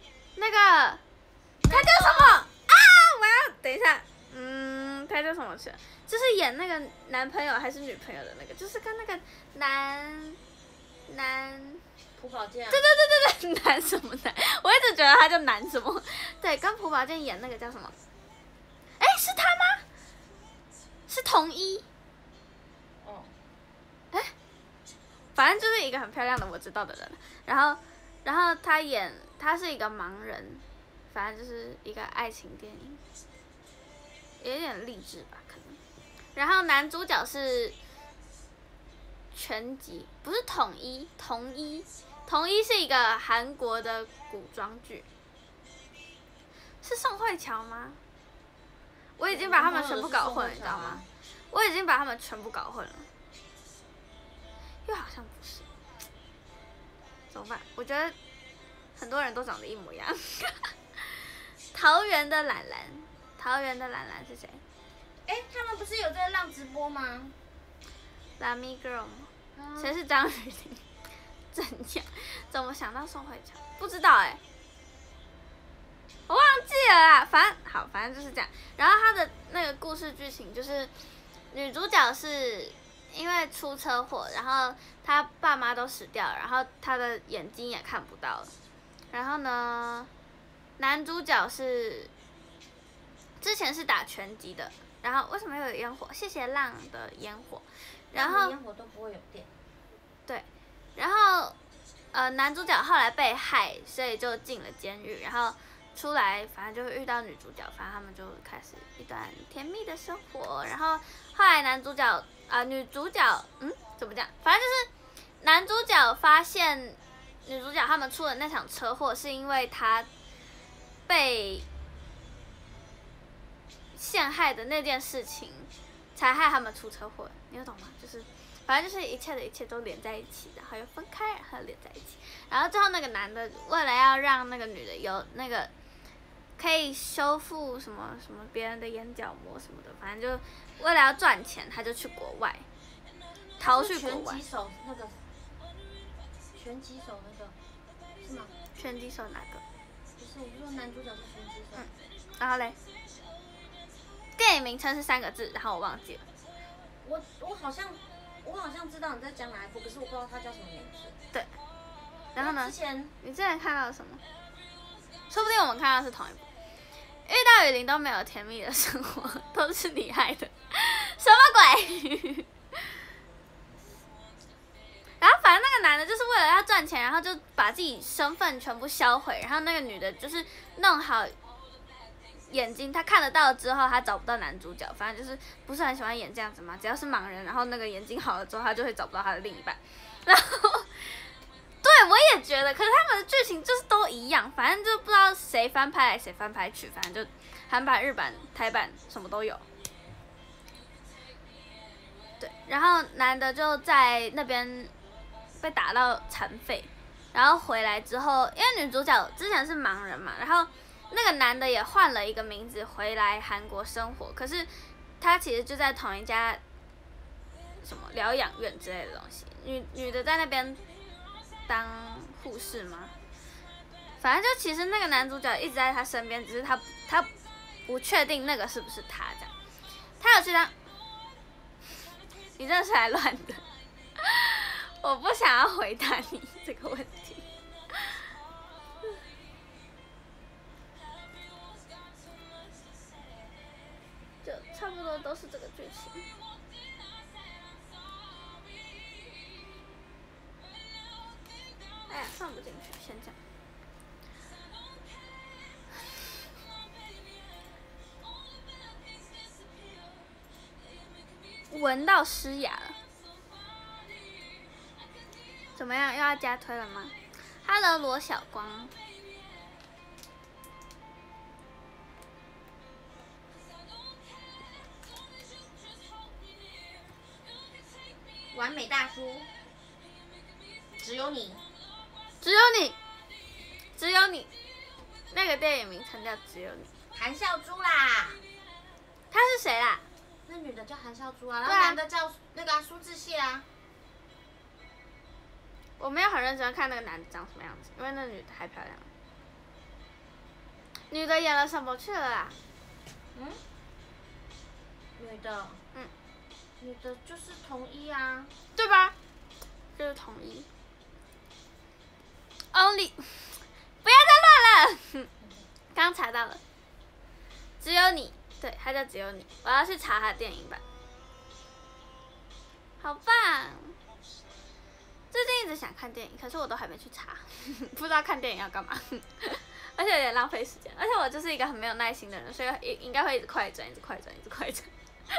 他叫什么啊？我要等一下，他叫什么去了？就是演那个男朋友还是女朋友的那个，就是跟那个男朴宝剑。 对，男什么男？我一直觉得他叫男什么。对，跟朴宝剑演那个叫什么？哎，是他吗？是同一。 哦。 哎，反正就是一个很漂亮的我知道的人。然后他是一个盲人，反正就是一个爱情电影，有点励志吧可能。然后男主角是拳击，不是统一是一个韩国的古装剧，是宋慧乔吗？我已经把他们全部搞混了，你知道吗？我已经把他们全部搞混了，又好像不是，怎么办？我觉得很多人都长得一模一样。桃园的懒懒是谁？ 哎，他们不是有在浪直播吗 ？Lamy Girl 吗？谁是张雨玲？怎样？怎么想到宋慧乔？不知道哎，我忘记了啦。反正就是这样。然后他的那个故事剧情就是，女主角是因为出车祸，然后她爸妈都死掉了，然后她的眼睛也看不到了。然后呢，男主角是之前是打拳击的，然后为什么又有烟火？谢谢浪的烟火。然后烟火都不会有电。 对，然后男主角后来被害，所以就进了监狱，然后出来反正就会遇到女主角，反正他们就开始一段甜蜜的生活。然后后来女主角怎么讲？反正就是男主角发现女主角他们出的那场车祸是因为他被陷害的那件事情才害他们出车祸，你有懂吗？就是反正就是一切的一切都连在一起，然后又分开，然后又连在一起。然后最后那个男的为了要让那个女的有那个可以修复什么什么别人的眼角膜什么的，反正就为了要赚钱，他就去国外，逃去国外。 拳击手那个是吗？ 拳击手哪个？ 不是，我不说男主角是拳击手。 然后嘞，电影名称是3个字，然后我忘记了。 我好像知道你在讲哪一部，可是我不知道他叫什么名字。 对。然后呢？你之前看到了什么？说不定我们看到的是同一部。遇到雨林都没有甜蜜的生活，都是你害的，什么鬼？然后反正那个男的就是为了要赚钱，然后就把自己身份全部销毁，然后那个女的就是弄好眼睛，她看得到之后，她找不到男主角，反正就是不是很喜欢演这样子嘛。只要是盲人，然后那个眼睛好了之后，她就会找不到她的另一半。然后，对我也觉得，可是他们的剧情就是都一样，反正就不知道谁翻拍来谁翻拍去，反正就韩版、日版、台版什么都有。对，然后男的就在那边被打到残废，然后回来之后，因为女主角之前是盲人嘛，然后那个男的也换了一个名字回来韩国生活，可是他其实就在同一家什么疗养院之类的东西，女的在那边当护士吗？反正就其实那个男主角一直在他身边，只是他不确定那个是不是他这样。他有去当，你真的是来乱的。 我不想要回答你这个问题。就差不多都是这个剧情。哎呀，放不进去，先这样。闻到湿哑了，怎么样？又要加推了吗 ？Hello， 罗小光。 完美大叔，只有你， 只有你，只有你。那个电影名称叫《只有你》。 韩孝珠啦。 他是谁啦？ 那女的叫韩孝珠啊，然后男的叫那个苏志燮啊。 我没有很认真看那个男的长什么样子，因为那女的太漂亮了。女的演了什么去了啦？ 女的。女的就是同一啊。 对吧？就是同一。Only， 不要再乱了。刚查到了，只有你。对，他叫只有你。我要去查他的电影版。好棒！最近一直想看电影，可是我都还没去查，不知道看电影要干嘛，而且有点浪费时间。而且我就是一个很没有耐心的人，所以应该会一直快转，一直快转，一直快转。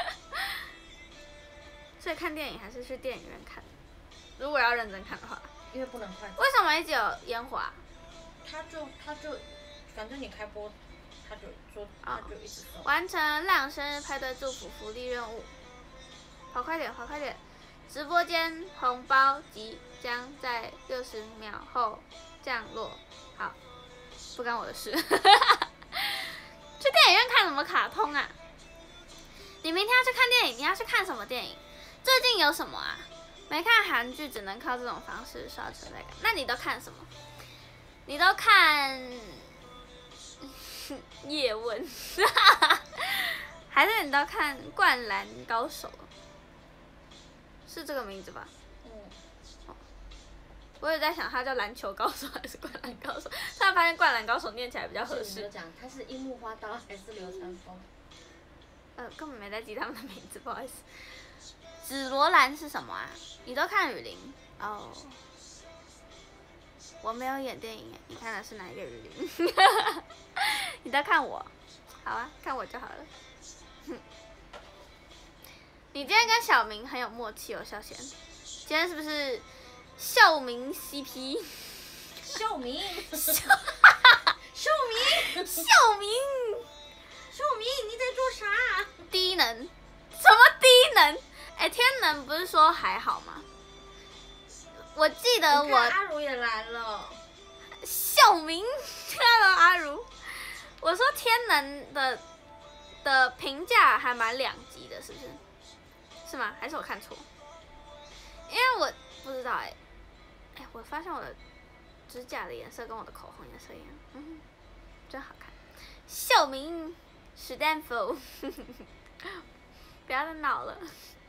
所以看电影还是去电影院看，如果要认真看的话。 因为不能快转。 为什么一直有烟花？ 他就，反正你开播，他就一直送。 完成亮生日派对祝福福利任务，跑快点，跑快点！直播间红包即将在60秒后降落。好，不干我的事。去电影院看什么卡通啊？你明天要去看电影，你要去看什么电影？最近有什么啊？没看韩剧，只能靠这种方式刷存在感。那你都看什么？你都看叶问，还是你都看《灌篮高手》？是这个名字吧？我也在想，他叫篮球高手还是灌篮高手？突然发现灌篮高手念起来比较合适。 讲他是樱木花道还是流川枫？ 根本没在记他们的名字，不好意思。紫罗兰是什么啊？你都看雨林哦？我没有演电影，你看的是哪一个雨林？你都看我，好啊，看我就好了。你今天跟小明很有默契哦，小贤。今天是不是孝明 CP？ 孝明，孝明，秀明，你在做啥？ 低能？什么低能？哎，天能不是说还好吗？我记得阿如也来了。 秀明 ，Hello 阿如。我说天能的评价还蛮两极的，是不是？是吗？还是我看错？因为我不知道哎，我发现我的指甲的颜色跟我的口红颜色一样，真好看。秀明史丹福，不要再闹了。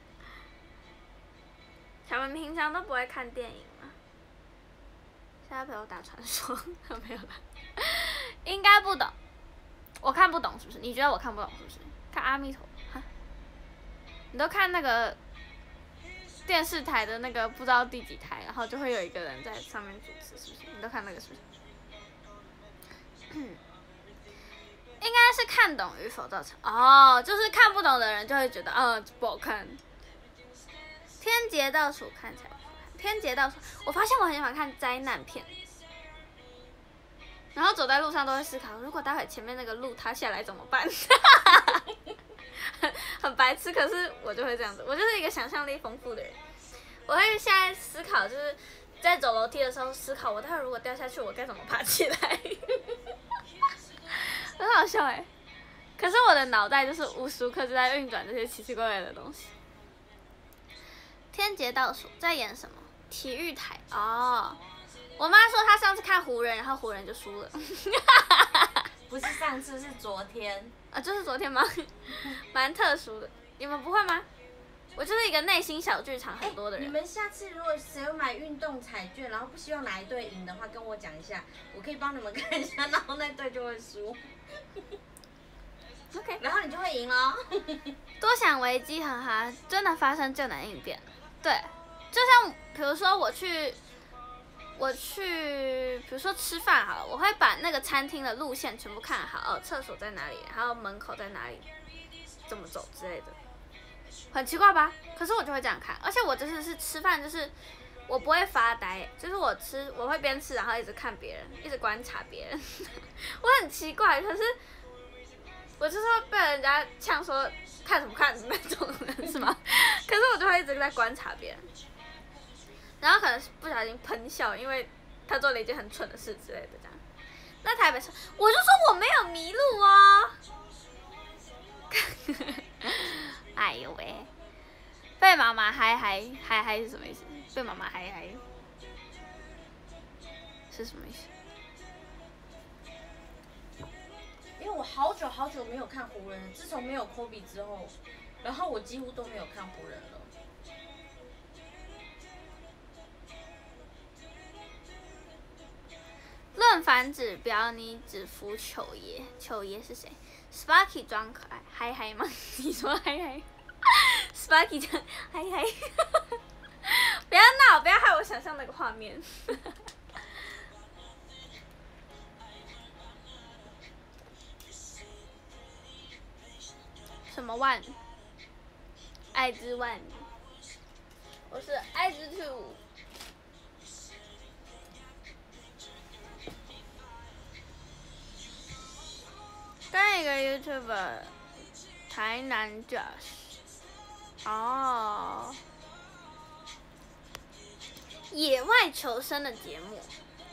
小文平常都不会看电影吗？现在陪我打传说，没有啦，应该不懂。我看不懂是不是？你觉得我看不懂是不是？看阿弥陀哈，你都看那个电视台的那个不知道第几台，然后就会有一个人在上面主持，是不是？你都看那个是不是？应该是看懂与否造成哦，就是看不懂的人就会觉得不好看。天劫倒数看起来不好看，天劫倒数，我发现我很喜欢看灾难片，然后走在路上都会思考，如果待会前面那个路塌下来怎么办？很白痴，可是我就会这样子，我就是一个想象力丰富的人。我会现在思考，就是在走楼梯的时候思考，我待会如果掉下去，我该怎么爬起来？很好笑哎，可是我的脑袋就是无时无刻就在运转这些奇奇怪怪的东西。天劫倒数在演什么？体育台哦。我妈说她上次看湖人，然后湖人就输了。 不是上次，是昨天。 就是昨天吗？蛮特殊的。你们不会吗？ 我就是一个内心小剧场很多的人。 你们下次如果谁有买运动彩券，然后不希望哪一队赢的话，跟我讲一下，我可以帮你们看一下，然后那队就会输。 OK， 然后你就会赢咯。 多想危机很好，真的发生就能应变。对，就像比如说我去，比如说吃饭好了，我会把那个餐厅的路线全部看好，厕所在哪里，还有门口在哪里，怎么走之类的。很奇怪吧？可是我就会这样看，而且我就是吃饭，就是我不会发呆，就是我会边吃然后一直看别人，一直观察别人。我很奇怪，可是我就是会被人家呛说看什么看那种人是吗？可是我就会一直在观察别人，然后可能不小心喷笑，因为他做了一件很蠢的事之类的这样。那台北市，我就说我没有迷路哦。哎呦喂，被妈妈嗨是什么意思？被妈妈嗨是什么意思？ 因为我好久没有看湖人了，自从没有科比之后，然后我几乎都没有看湖人了。 论反指标，你只服糗爷，糗爷是谁 ？Sparky 装可爱，嗨吗？你说嗨？Sparky 装嗨，不要闹，不要害我想象那个画面。什么万？爱之万，我是爱之 two。跟一个 YouTuber 台南 Josh 哦，野外求生的节目，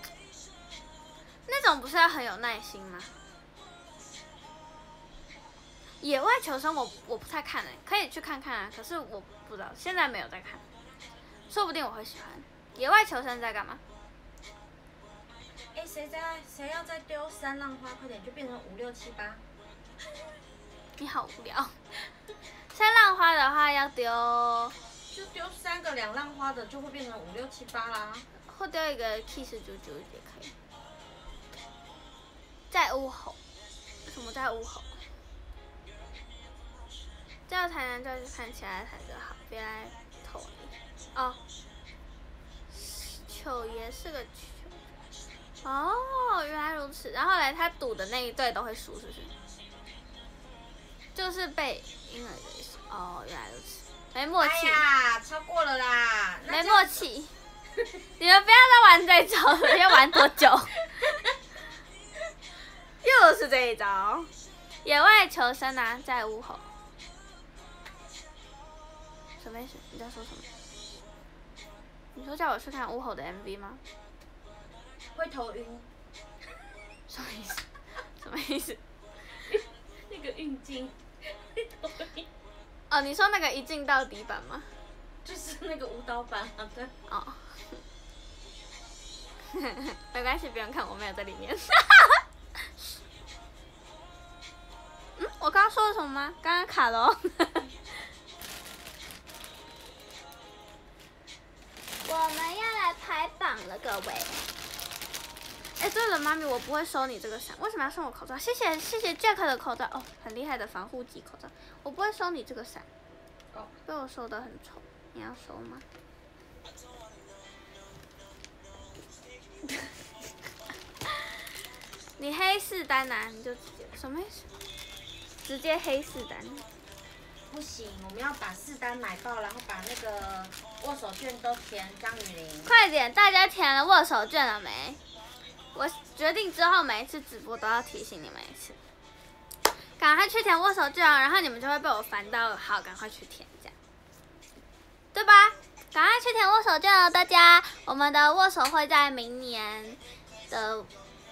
那种不是要很有耐心吗？野外求生我不太看可以去看看啊，可是我不知道，现在没有在看，说不定我会喜欢。野外求生在干嘛？ 谁要再丢3浪花，快点就变成5、6、7、8。 你好无聊。3浪花的话要丢， 就丢3个2浪花的，就会变成5、6、7、8啦。 或丢一个 kiss 啾啾也可以。在屋吼，什么在屋吼？这样才能就是看起来才就好，别来投你。哦，糗爷是个糗。哦，原来如此。然后来他赌的那一队都会输，是不是？就是被婴儿的意思。哦，原来如此，没默契。 哎呀，超过了啦！ 没默契。你们不要再玩这一招了，要玩多久？又是这一招。野外求生啊，在屋吼。什么意思？你在说什么？你说叫我去看屋吼的 MV 吗？ 会头晕。 什么意思？什么意思？ 那个运镜会头晕。 哦，你说那个一镜到底版吗？ 就是那个舞蹈版啊，对。 哦。没关系，不用看，我没有在里面。我刚刚说了什么吗？刚刚卡了哦。我们要来排榜了，各位。哎，对了，妈咪，我不会收你这个伞，为什么要送我口罩？谢谢 Jack 的口罩哦，很厉害的防护级口罩。我不会收你这个伞，被我收得很丑，你要收吗？你黑4单啊，你就直接什么意思？直接黑4单。 不行，我们要把4单买爆，然后把那个握手券都填张雨玲。 快点，大家填了握手券了没？我决定之后每一次直播都要提醒你们一次，赶快去填握手券，然后你们就会被我烦到，好，赶快去填，这样，对吧？赶快去填握手券哦，大家！我们的握手会在明年的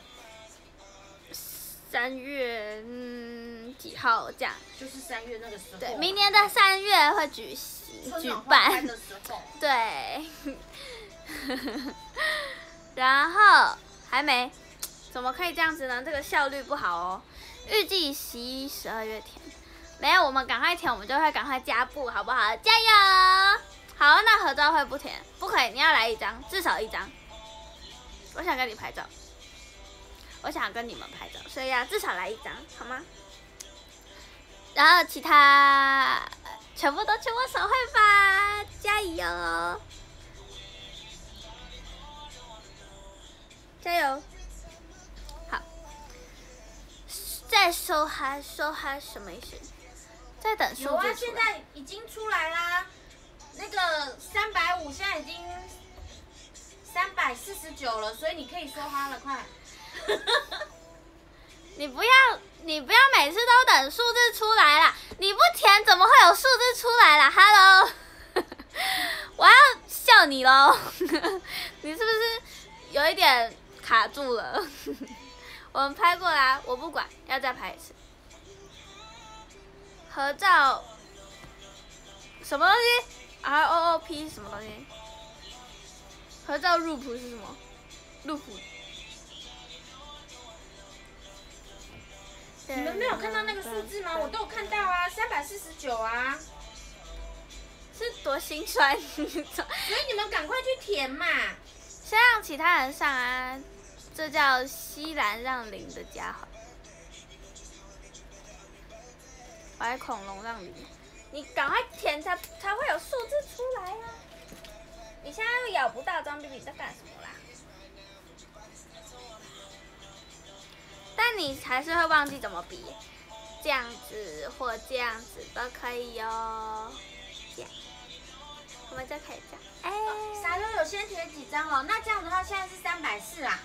3月几号这样？ 就是3月那个时候。 对，明年的3月会举办。 的时候。 对。然后还没，怎么可以这样子呢？这个效率不好哦。预计11、12月填， 没有，我们赶快填，我们就会赶快加布，好不好？加油！好，那合照会不填，不可以，你要来一张，至少一张。我想跟你拍照，我想跟你们拍照，所以要至少来一张，好吗？然后其他全部都去握手会吧，加油！加油！好，在收嗨什么意思？在等数字出来。 有啊，现在已经出来啦。那个350现在已经349了，所以你可以说哈了，快。 你不要每次都等数字出来啦！你不填怎么会有数字出来啦 ？Hello， 我要笑你喽！你是不是有一点卡住了？我们拍过啦，我不管，要再拍一次。合照，什么东西 ？ROOP 什么东西？合照入谱是什么？入谱。 你们没有看到那个数字吗？我都有看到啊，349啊。 是多心酸， 所以你们赶快去填嘛。 先让其他人上啊，这叫西兰让梨的家伙。白恐龙让梨，你赶快填才会有数字出来啊！你现在又咬不到张 BB 在干什么啦？但你还是会忘记怎么比，这样子或这样子都可以哟。这样，我们就可以这样。哎， 傻悠有先填几张哦？那这样的话，现在是340啦。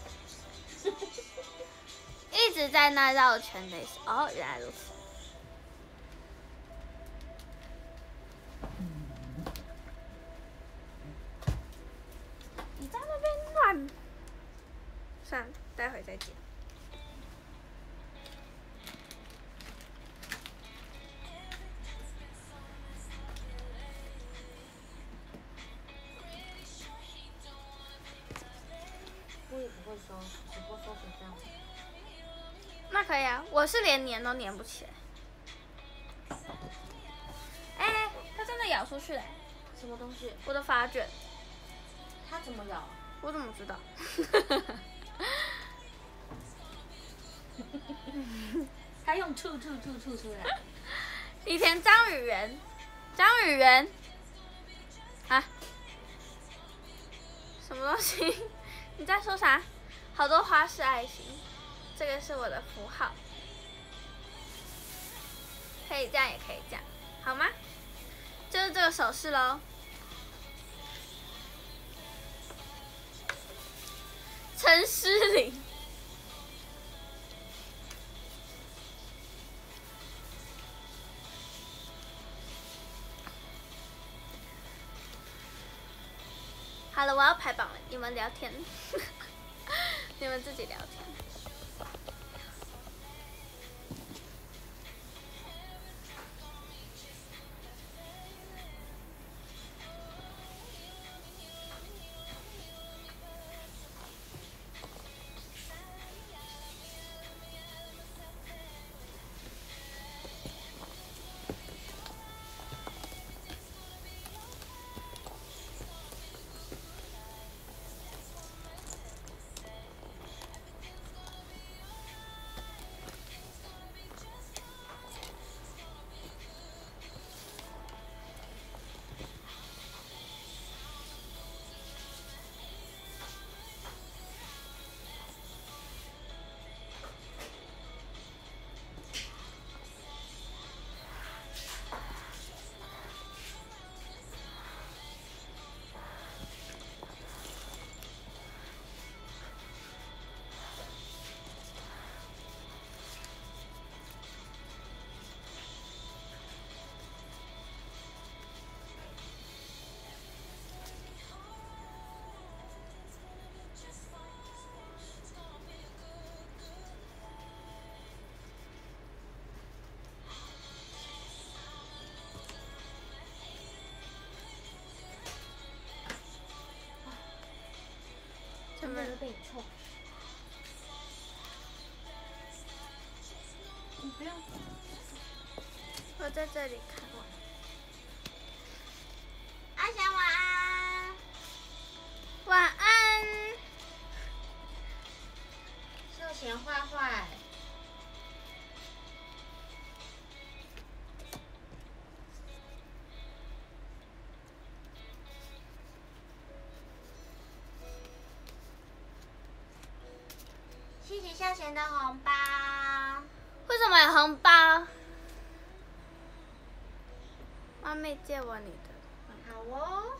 一直在那绕圈的意思。哦，原来如此。你在那边乱，算了，待会再剪。 我也不会收，只不过收成这样。 那可以啊，我是连粘都粘不起来。哎，它真的咬出去了。 什么东西？ 我的发卷。 它怎么咬？ 我怎么知道？ 它用吐出来。 你填张宇元，张宇元啊？什么东西？你在说啥？好多花式爱心，这个是我的符号，可以这样也可以这样，好吗？就是这个手势咯。陈诗玲。好了，我要排榜了，你们聊天，你们自己聊天。 真的被你臭。你不用。 我在这里看。 阿翔晚安。 晚安。 秀贤坏坏。谢谢秀贤的红包。 为什么有红包？妈咪借我你的。 好哦。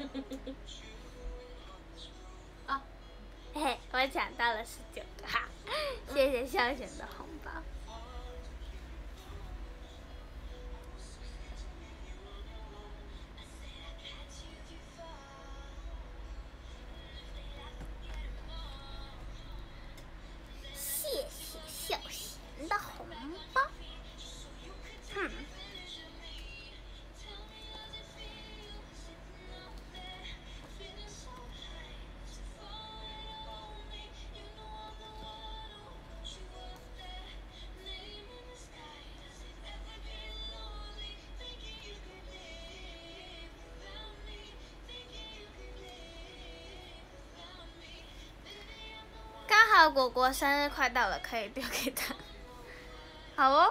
哦， 嘿嘿，我抢到了19个哈，谢谢孝贤的红包。谢谢孝贤的红包。刚好果果生日快到了，可以丢给他。好哦。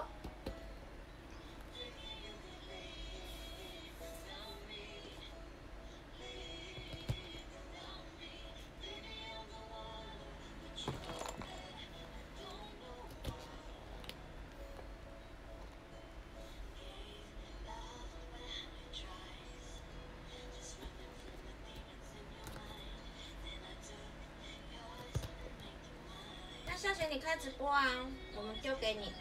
那孝贤你开直播啊，我们丢给你。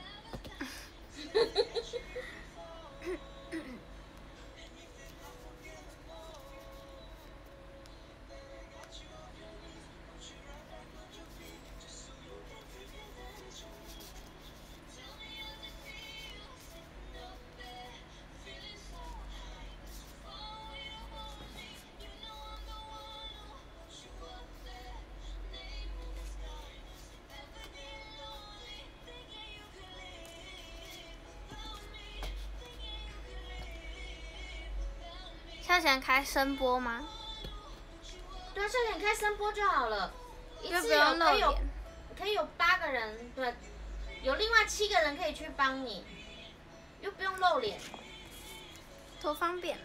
孝贤开声波吗？ 对啊，孝贤开声波就好了，一次就不用露脸。 可以有8个人，对，有另外7个人可以去帮你，又不用露脸， 多方便啊！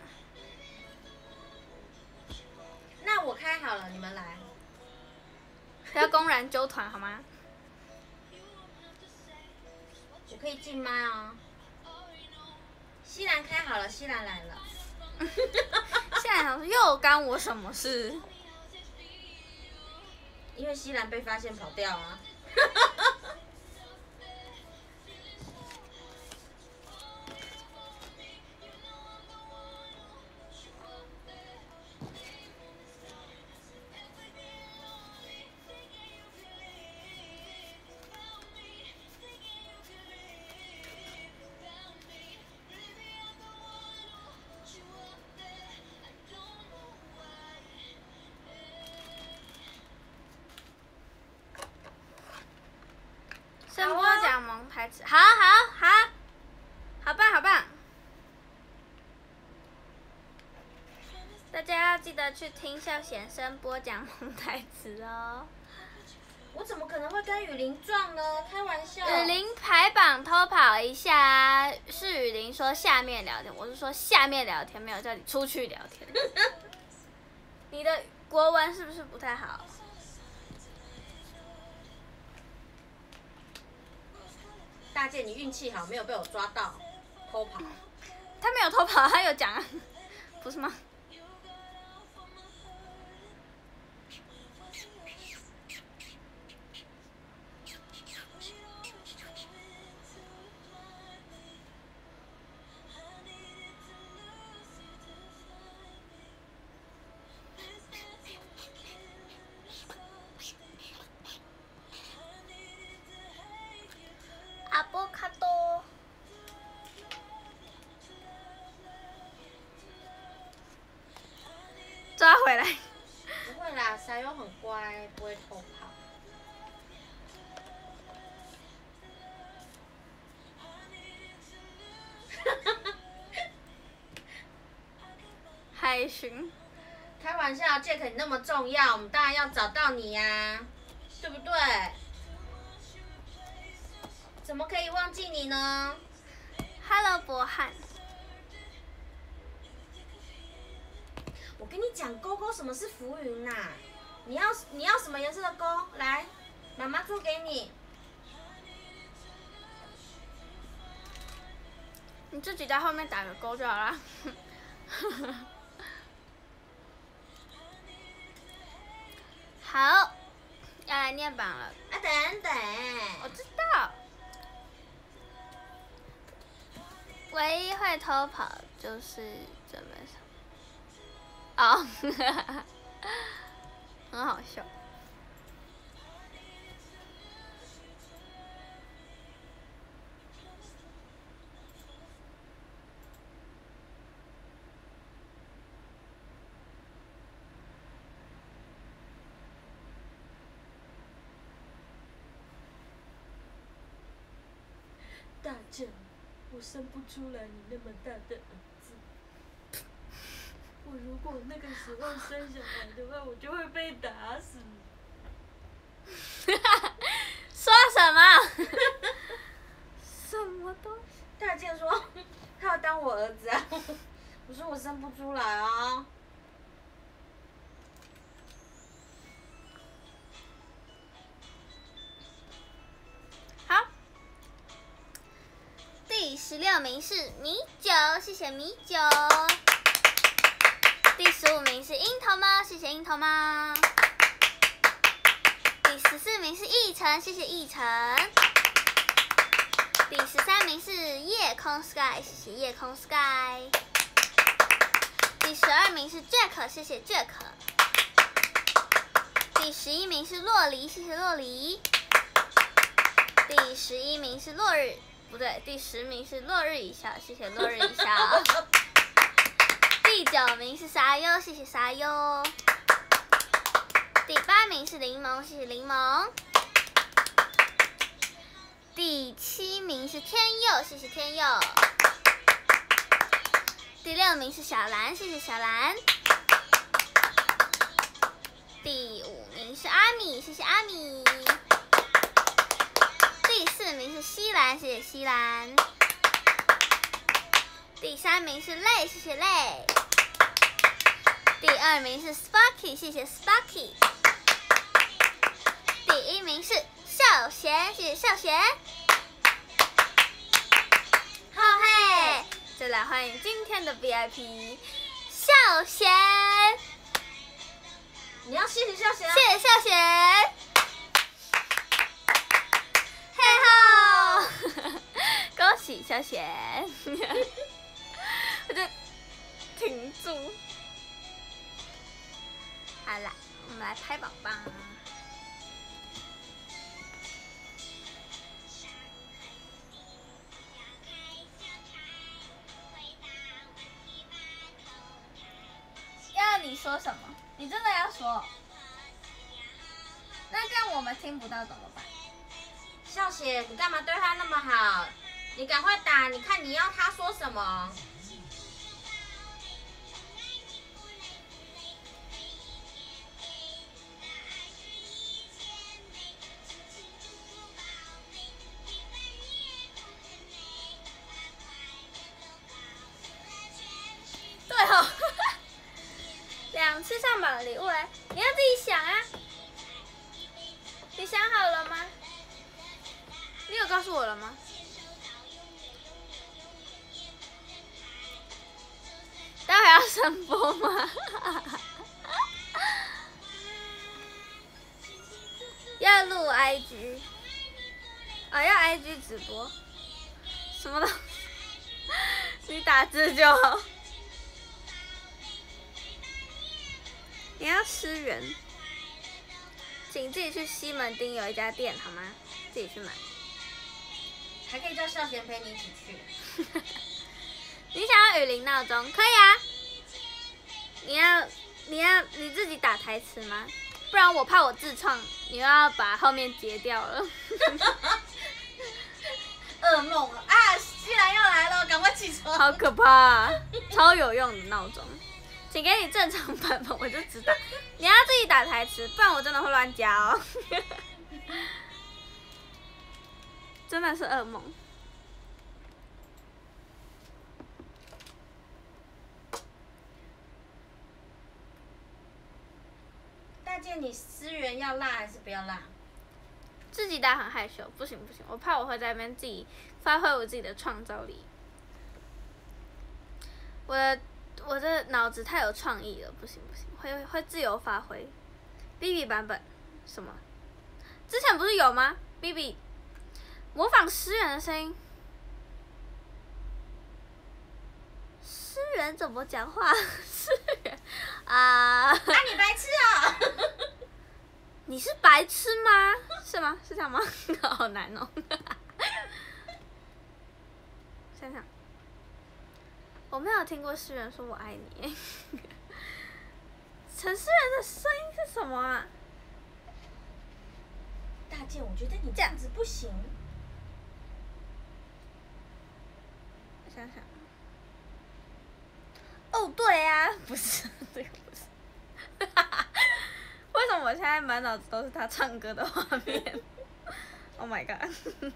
那我开好了，你们来。 不要公然揪团好吗？ 我可以进麦啊。西兰开好了，西兰来了。 现在想说又干我什么事？ 因为西兰被发现跑掉啊。 声波讲蒙台词，好好好，好棒好棒！大家要记得去听孝贤声波讲蒙台词哦。 我怎么可能会跟雨林撞呢？开玩笑。 雨林排榜偷跑一下，是雨林说下面聊天，我是说下面聊天，没有叫你出去聊天。你的国文是不是不太好？ 大健，你运气好，没有被我抓到偷跑。 他没有偷跑，他有讲啊，不是吗？阿波卡多，抓回来。 不会啦，傻友很乖，不会偷跑。 寻。 开玩笑 ，Jack 你那么重要，我们当然要找到你呀，对不对？怎么可以忘记你呢 Hello， 博翰。 我跟你讲，勾勾什么是浮云呐、你要什么颜色的勾？来，妈妈做给你。 你自己在后面打个勾就好啦。好，要来念榜了。 啊，等等。 我知道。唯一会偷跑就是准备上。哦，很好笑。 大姐，我生不出来你那么大的儿子。我如果那个时候生小孩的话，我就会被打死。 说什么？什么东西？ 大健说他要当我儿子啊，我说我生不出来啊。 好，第16名是米酒，谢谢米酒。第15名是樱桃猫，谢谢樱桃猫。第14名是奕晨，谢谢奕晨。第13名是夜空 Sky， 谢谢夜空 Sky。第12名是 Jack， 谢谢 Jack。第11名是洛梨，谢谢洛梨。第11名是落日，不对，第10名是落日一笑，谢谢落日一笑。第9名是沙优，谢谢沙优。第8名是柠檬，谢谢柠檬。第7名是天佑，谢谢天佑。第6名是小兰，谢谢小兰。第5名是阿米，谢谢阿米。第4名是西兰，谢谢西兰。第3名是泪，谢谢泪。第2名是 Sparky， 谢谢 Sparky。第1名是孝贤，谢谢孝贤。好嘿，再来欢迎今天的 VIP 孝贤。 你要谢谢孝贤啊。 谢谢孝贤。嘿吼，恭喜孝贤。我就停住。好啦，我们来拍宝宝。要你说什么？你真的要说？那这样我们听不到怎么办？ 孝贤，你干嘛对他那么好？你赶快打，你看你要他说什么？ 对哦，2次上榜的礼物嘞，你要自己想啊。你想好了吗？你有告诉我了吗？待会要声播吗？要录 IG， 哦，要 IG 直播，什么东西？你打字就好。你要吃圆，请自己去西门町有一家店好吗？自己去买。 还可以叫孝贤陪你一起去。 你想要雨林闹钟可以啊。你自己打台词吗？不然我怕我自创，你又要把后面截掉了。 噩梦啊！既然要来了，赶快起床。 好可怕啊！超有用的闹钟。 请给你正常版本，我就知道。你要自己打台词，不然我真的会乱加哦。真的是噩梦。 大健，你思源要辣还是不要辣？ 自己打很害羞，不行不行，我怕我会在那边自己发挥我自己的创造力。我的脑子太有创意了，不行不行，会自由发挥。BB 版本什么？之前不是有吗 ？BB 模仿诗人的声音，诗人怎么讲话？诗人啊！ 你白痴啊！ 你是白痴吗？是吗？是这样吗？好难哦。想想，我没有听过诗人说我爱你。陈诗人的声音是什么啊？ 大健，我觉得你这样子不行。 我想想。哦，对呀、不是这个不是。为什么我现在满脑子都是他唱歌的画面 ？Oh my god！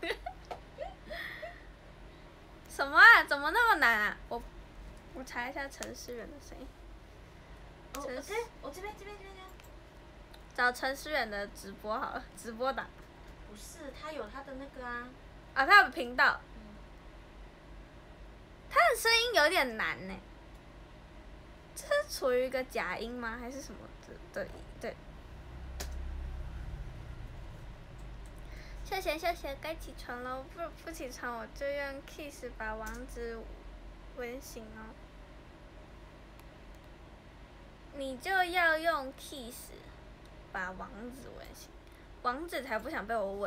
什么啊？怎么那么难啊？我查一下陈诗人的声音。 我这边。 找陈诗人的直播好了，直播档。 不是，他有他的那个啊。 啊，他有频道。他的声音有点难呢。这是处于一个假音吗？还是什么？对。秀贤，该起床了，不起床我就用 kiss 把网址温醒哦。你就要用 kiss 把网址温醒，网址才不想被我吻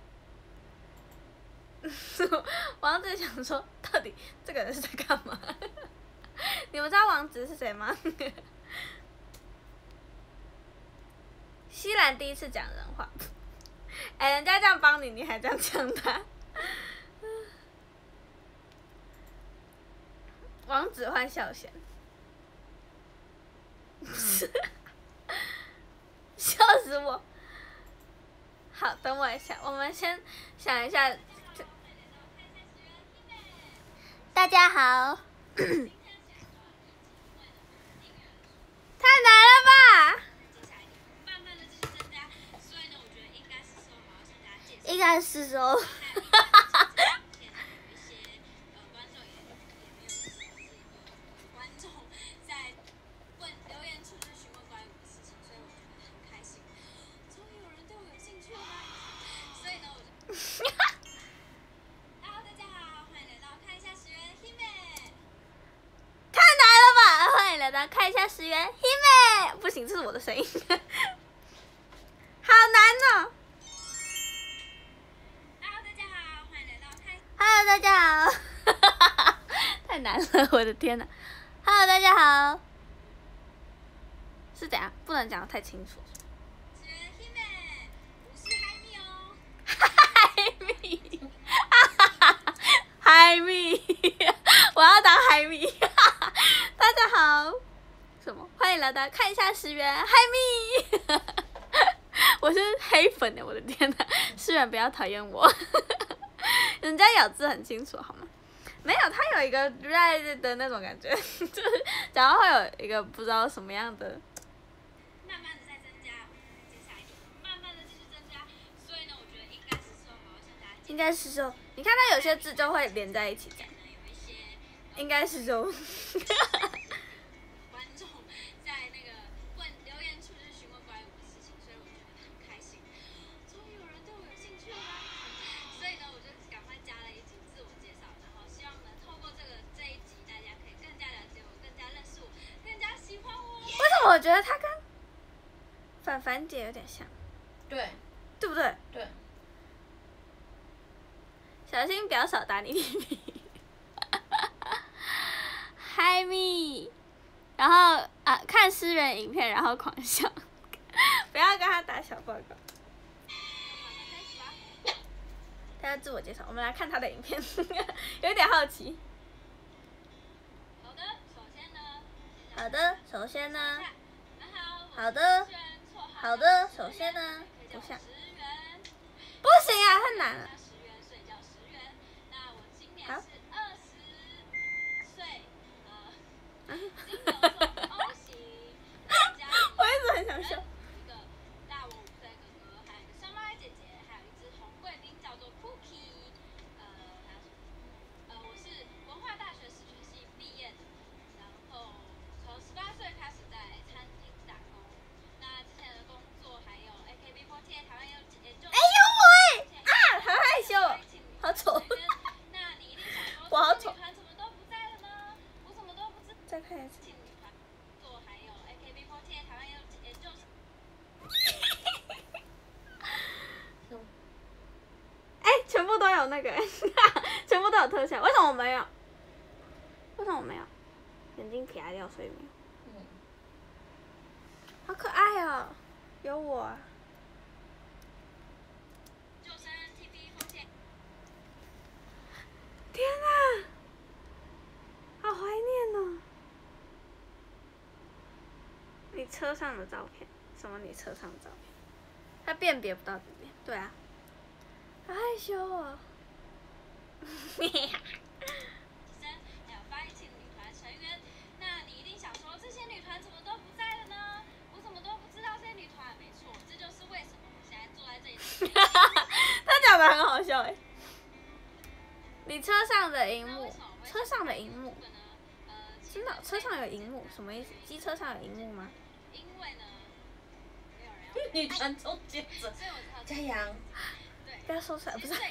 呢。王子想说，到底这个人是在干嘛？你们知道王子是谁吗？西兰第一次讲人话，人家这样帮你，你还这样讲他。王子换孝贤，笑死我！好，等我一下，我们先想一下。大家好。太难了吧！应该是说。看一下10元 ，Hime， 不行，这是我的声音，好难哦。Hello， 大家好，欢迎来到开。Hello， 大家好，太难了，我的天哪。Hello， 大家好，是怎样？不能讲得太清楚。Hime， 我是海米哦。海米，海米，我要当海米。大家好。什么？欢迎来到看一下10元，海米。我是黑粉的，我的天哪！诗人不要讨厌我，人家咬字很清楚好吗？没有，他有一个 red 的那种感觉，就是然后会有一个不知道什么样的。慢慢的在增加，接下来慢慢的继续增加，所以呢，我觉得应该是说，应该是说，你看他有些字就会连在一起讲，应该是说。我觉得他跟凡姐有点像， 对不对？ 对。 小心不要少打你屁屁。嗨咪，然后看诗人影片，然后狂笑，不要跟他打小报告。他要自我介绍，我们来看他的影片，有点好奇。好的，首先呢，接下好的，首先呢，好的，首先呢，不像，不行啊，太难了。好。我一直很想笑。好丑，我好丑。再看一次。哎，全部都有那个，全部都有特效，为什么我没有？为什么我没有？眼睛撇掉，所以没有。好可爱哦，有我啊。天哪，好怀念哦！你车上的照片？什么？你车上的照片？他辨别不到这边。对啊。好害羞哦。他讲的很好笑哎。你车上的荧幕，车上的荧幕，真的车上有荧幕，什么意思？机车上有荧幕吗？ 女团终结者，嘉阳， 不要说出来，不是。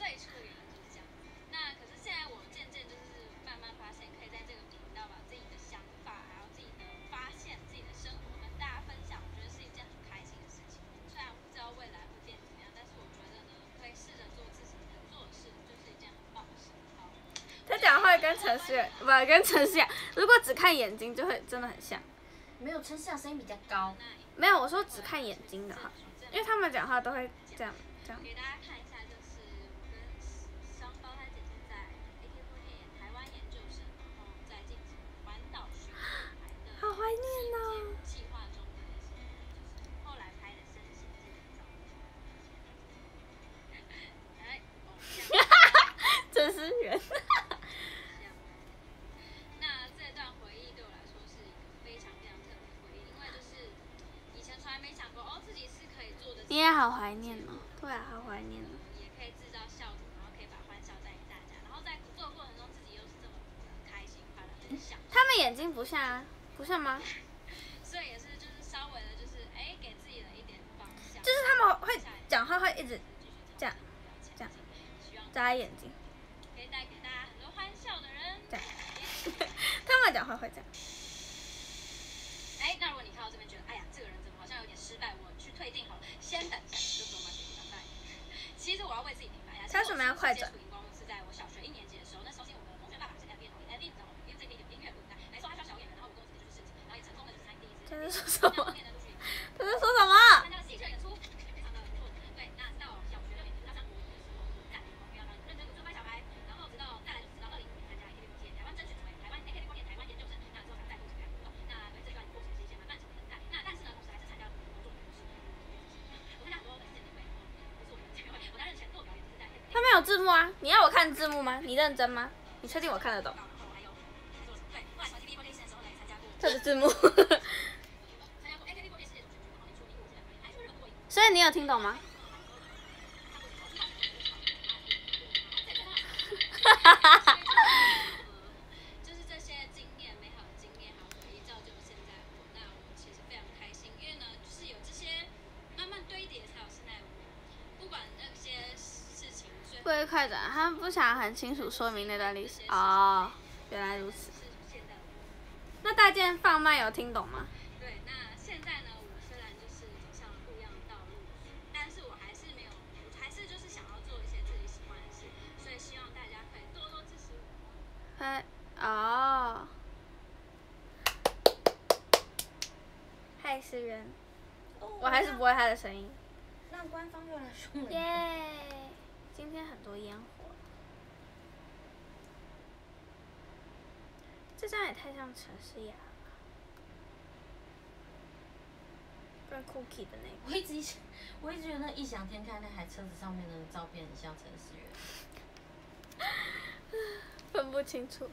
他讲话跟陈思远不跟陈思远，如果只看眼睛就会真的很像。 没有陈思远声音比较高。 没有，我说只看眼睛的话，因为他们讲话都会这样。给大家看一下，就是我跟双胞胎姐姐在 AKB48台湾研究生，然后在进行环岛巡回的。好怀念哦。计划中的那些，就是后来拍的身形记的照片。哈哈，真是人。那这段回忆对我来说是一个非常非常特别的回忆，因为就是以前从来没想过哦，自己是可以做的。你也好怀念哦。对啊，好怀念哦。也可以制造笑点，然后可以把欢笑带给大家，然后在做的过程中自己又是这么开心快乐，很享受。他们眼睛不像啊，不像吗？所以也是就是稍微的，就是给自己的一点方向。就是他们会讲话会一直这样，眨眼睛。可以带给大家很多欢笑的人。这样。他们讲话会这样。那如果你看到这边觉得，哎呀，这个人怎么好像有点失败，我去退订好了，先等一下，就不用把自己打败。其实我要为自己平反一下。他为什么要快转？是在我小学1年级的时候，那时候是我们的同学爸爸是在编导演，你知道吗？因为这边有音乐录音带，没错，他需要小演员，然后我跟我姐姐就是试镜，然后也成功的就是参第一次。他在说什么？他在说什么？参加了戏剧演出，非常的不错。对，那到小学6年级到上国中的时候，在要认真读书乖小孩，然后直到再来就是直到2005年参加 AKB48台湾甄选成为台湾 AKB48台湾研究生，那之后才再度参加活动。那对这段过程是一些蛮漫长的等待。那但是呢，同时还是参加了很多作品的事。我参加很多粉丝见面会，不是我们见面会，我担任前座表演就是在。他没有字幕啊！你要我看字幕吗？你认真吗？你确定我看得懂？他的字幕。所以你有听懂吗？就是这些经验，美好的经验，还有回忆，造就现在我。那我其实非常开心，因为呢，就是有这些慢慢堆叠，才有现在我。不管那些事情。不会快转，他们不想很清楚说明那段历史。哦，原来如此。那大件放慢有听懂吗？对，那现在呢，我虽然就是走上了不一样的道路，但是我还是没有，我还是就是想要做一些自己喜欢的事，所以希望大家可以多多支持我。哦。嗨，思源。我还是不会他的声音。 让官方又来说了。 耶！今天很多烟火。这张也太像陈思雅了。 跟 Cookie 的那个。 我一直觉得那异想天开那台车子上面的照片很像陈思源。 分不清楚。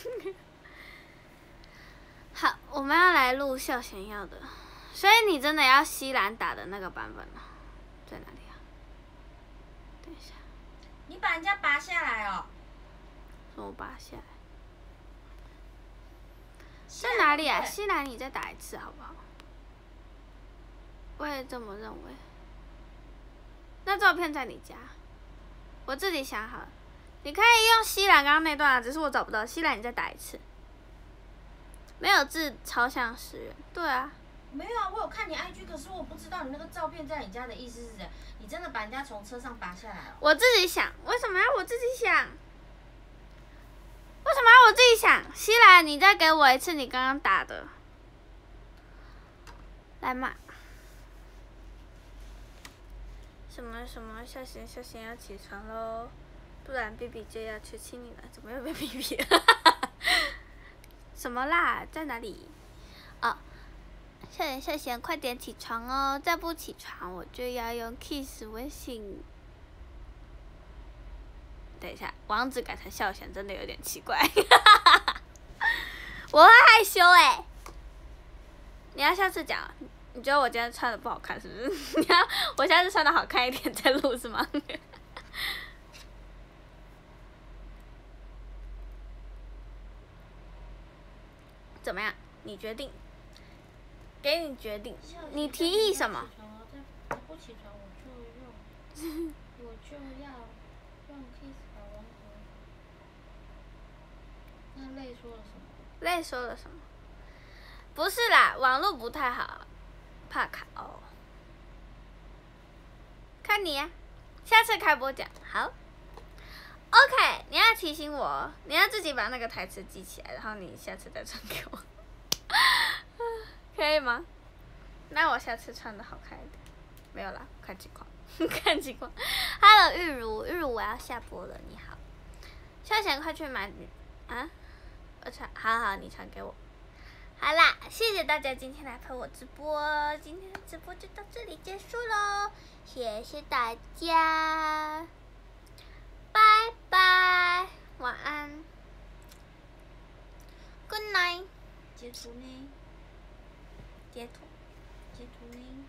好，我们要来录孝贤要的，所以你真的要西兰打的那个版本吗？在哪里啊？等一下。 你把人家拔下来哦。 什么拔下来？在哪里啊？西兰，你再打一次好不好？我也这么认为。那照片在你家，我自己想好了。你可以用西兰刚刚那段啊，只是我找不到。西兰，你再打一次。没有字，超像石原。对啊。 没有啊，我有看你 IG， 可是我不知道你那个照片在你家的意思是怎样。你真的把人家从车上拔下来了？ 我自己想，为什么要我自己想？为什么要我自己想？西兰，你再给我一次你刚刚打的。来嘛。什么孝贤要起床喽，不然 BB 就要去亲你了。怎么又被 BB 了？什么啦？在哪里？哦，孝贤，快点起床哦！再不起床，我就要用 Kiss 微信。等一下，网址改成孝贤真的有点奇怪。我会害羞欸。你要下次讲。你觉得我今天穿的不好看是不是？你要我下次穿的好看一点再录是吗？怎么样？你决定，给你决定。你提议什么？ 再不起床我就要用 Kiss 把王子。那累说了什么？ 累说了什么？不是啦，网络不太好。怕卡哦，看你呀、下次开播讲好。OK， 你要提醒我，你要自己把那个台词记起来，然后你下次再传给我，可以吗？那我下次穿的好看一点，没有啦，看情况，看情况。Hello， 玉如，我要下播了，你好。孝贤，快去买啊！我传，好，你传给我。好啦，谢谢大家今天来陪我直播，今天的直播就到这里结束喽，谢谢大家，拜拜，晚安 ，Good night。 截图呢？ 截图呢？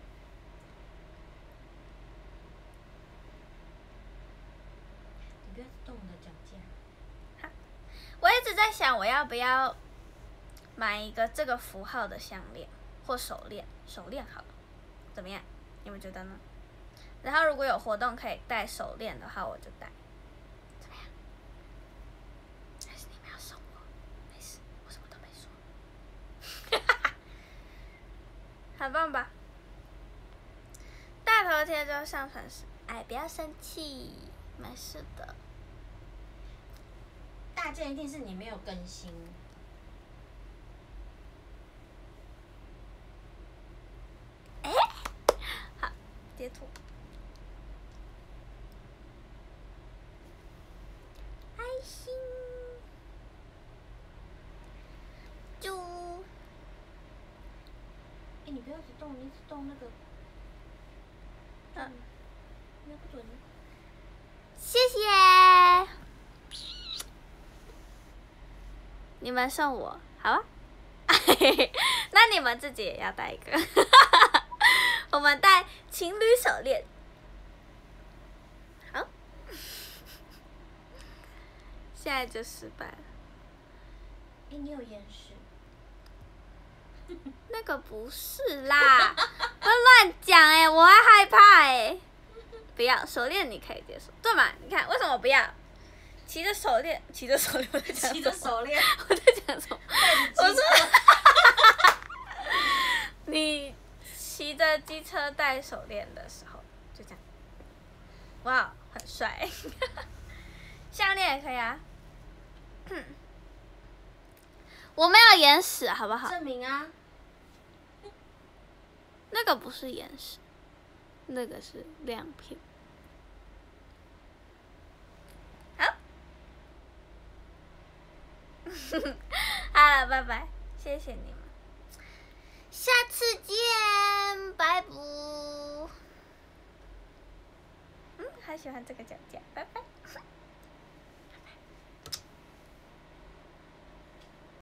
你不要动我的脚架。 好，我一直在想我要不要买一个这个符号的项链或手链好了，怎么样？你们觉得呢？然后如果有活动可以戴手链的话，我就戴，怎么样？还是你们要送我？没事，我什么都没说。很棒吧？大头贴就上传时，不要生气，没事的。 大件一定是你没有更新。 好，截图。爱心。猪。 你不要一直动，你一直动那个。那不准。 谢谢。你们送我，好啊。那你们自己也要戴一个。我们戴情侣手链。好。现在就失败了。 你有延时。 那个不是啦，不要乱讲我会害怕不要手链你可以接受，对嘛？你看为什么不要？骑着手链，我在讲什么？ 骑着手链， 我在讲什么？我说，你骑着机车戴手链的时候，就这样，哇，很帅。项链也可以啊。我没有眼屎，好不好？ 证明啊。 那个不是眼屎，那个是亮片。好，好了，拜拜，谢谢你们，下次见。 拜拜。还喜欢这个脚架，拜拜。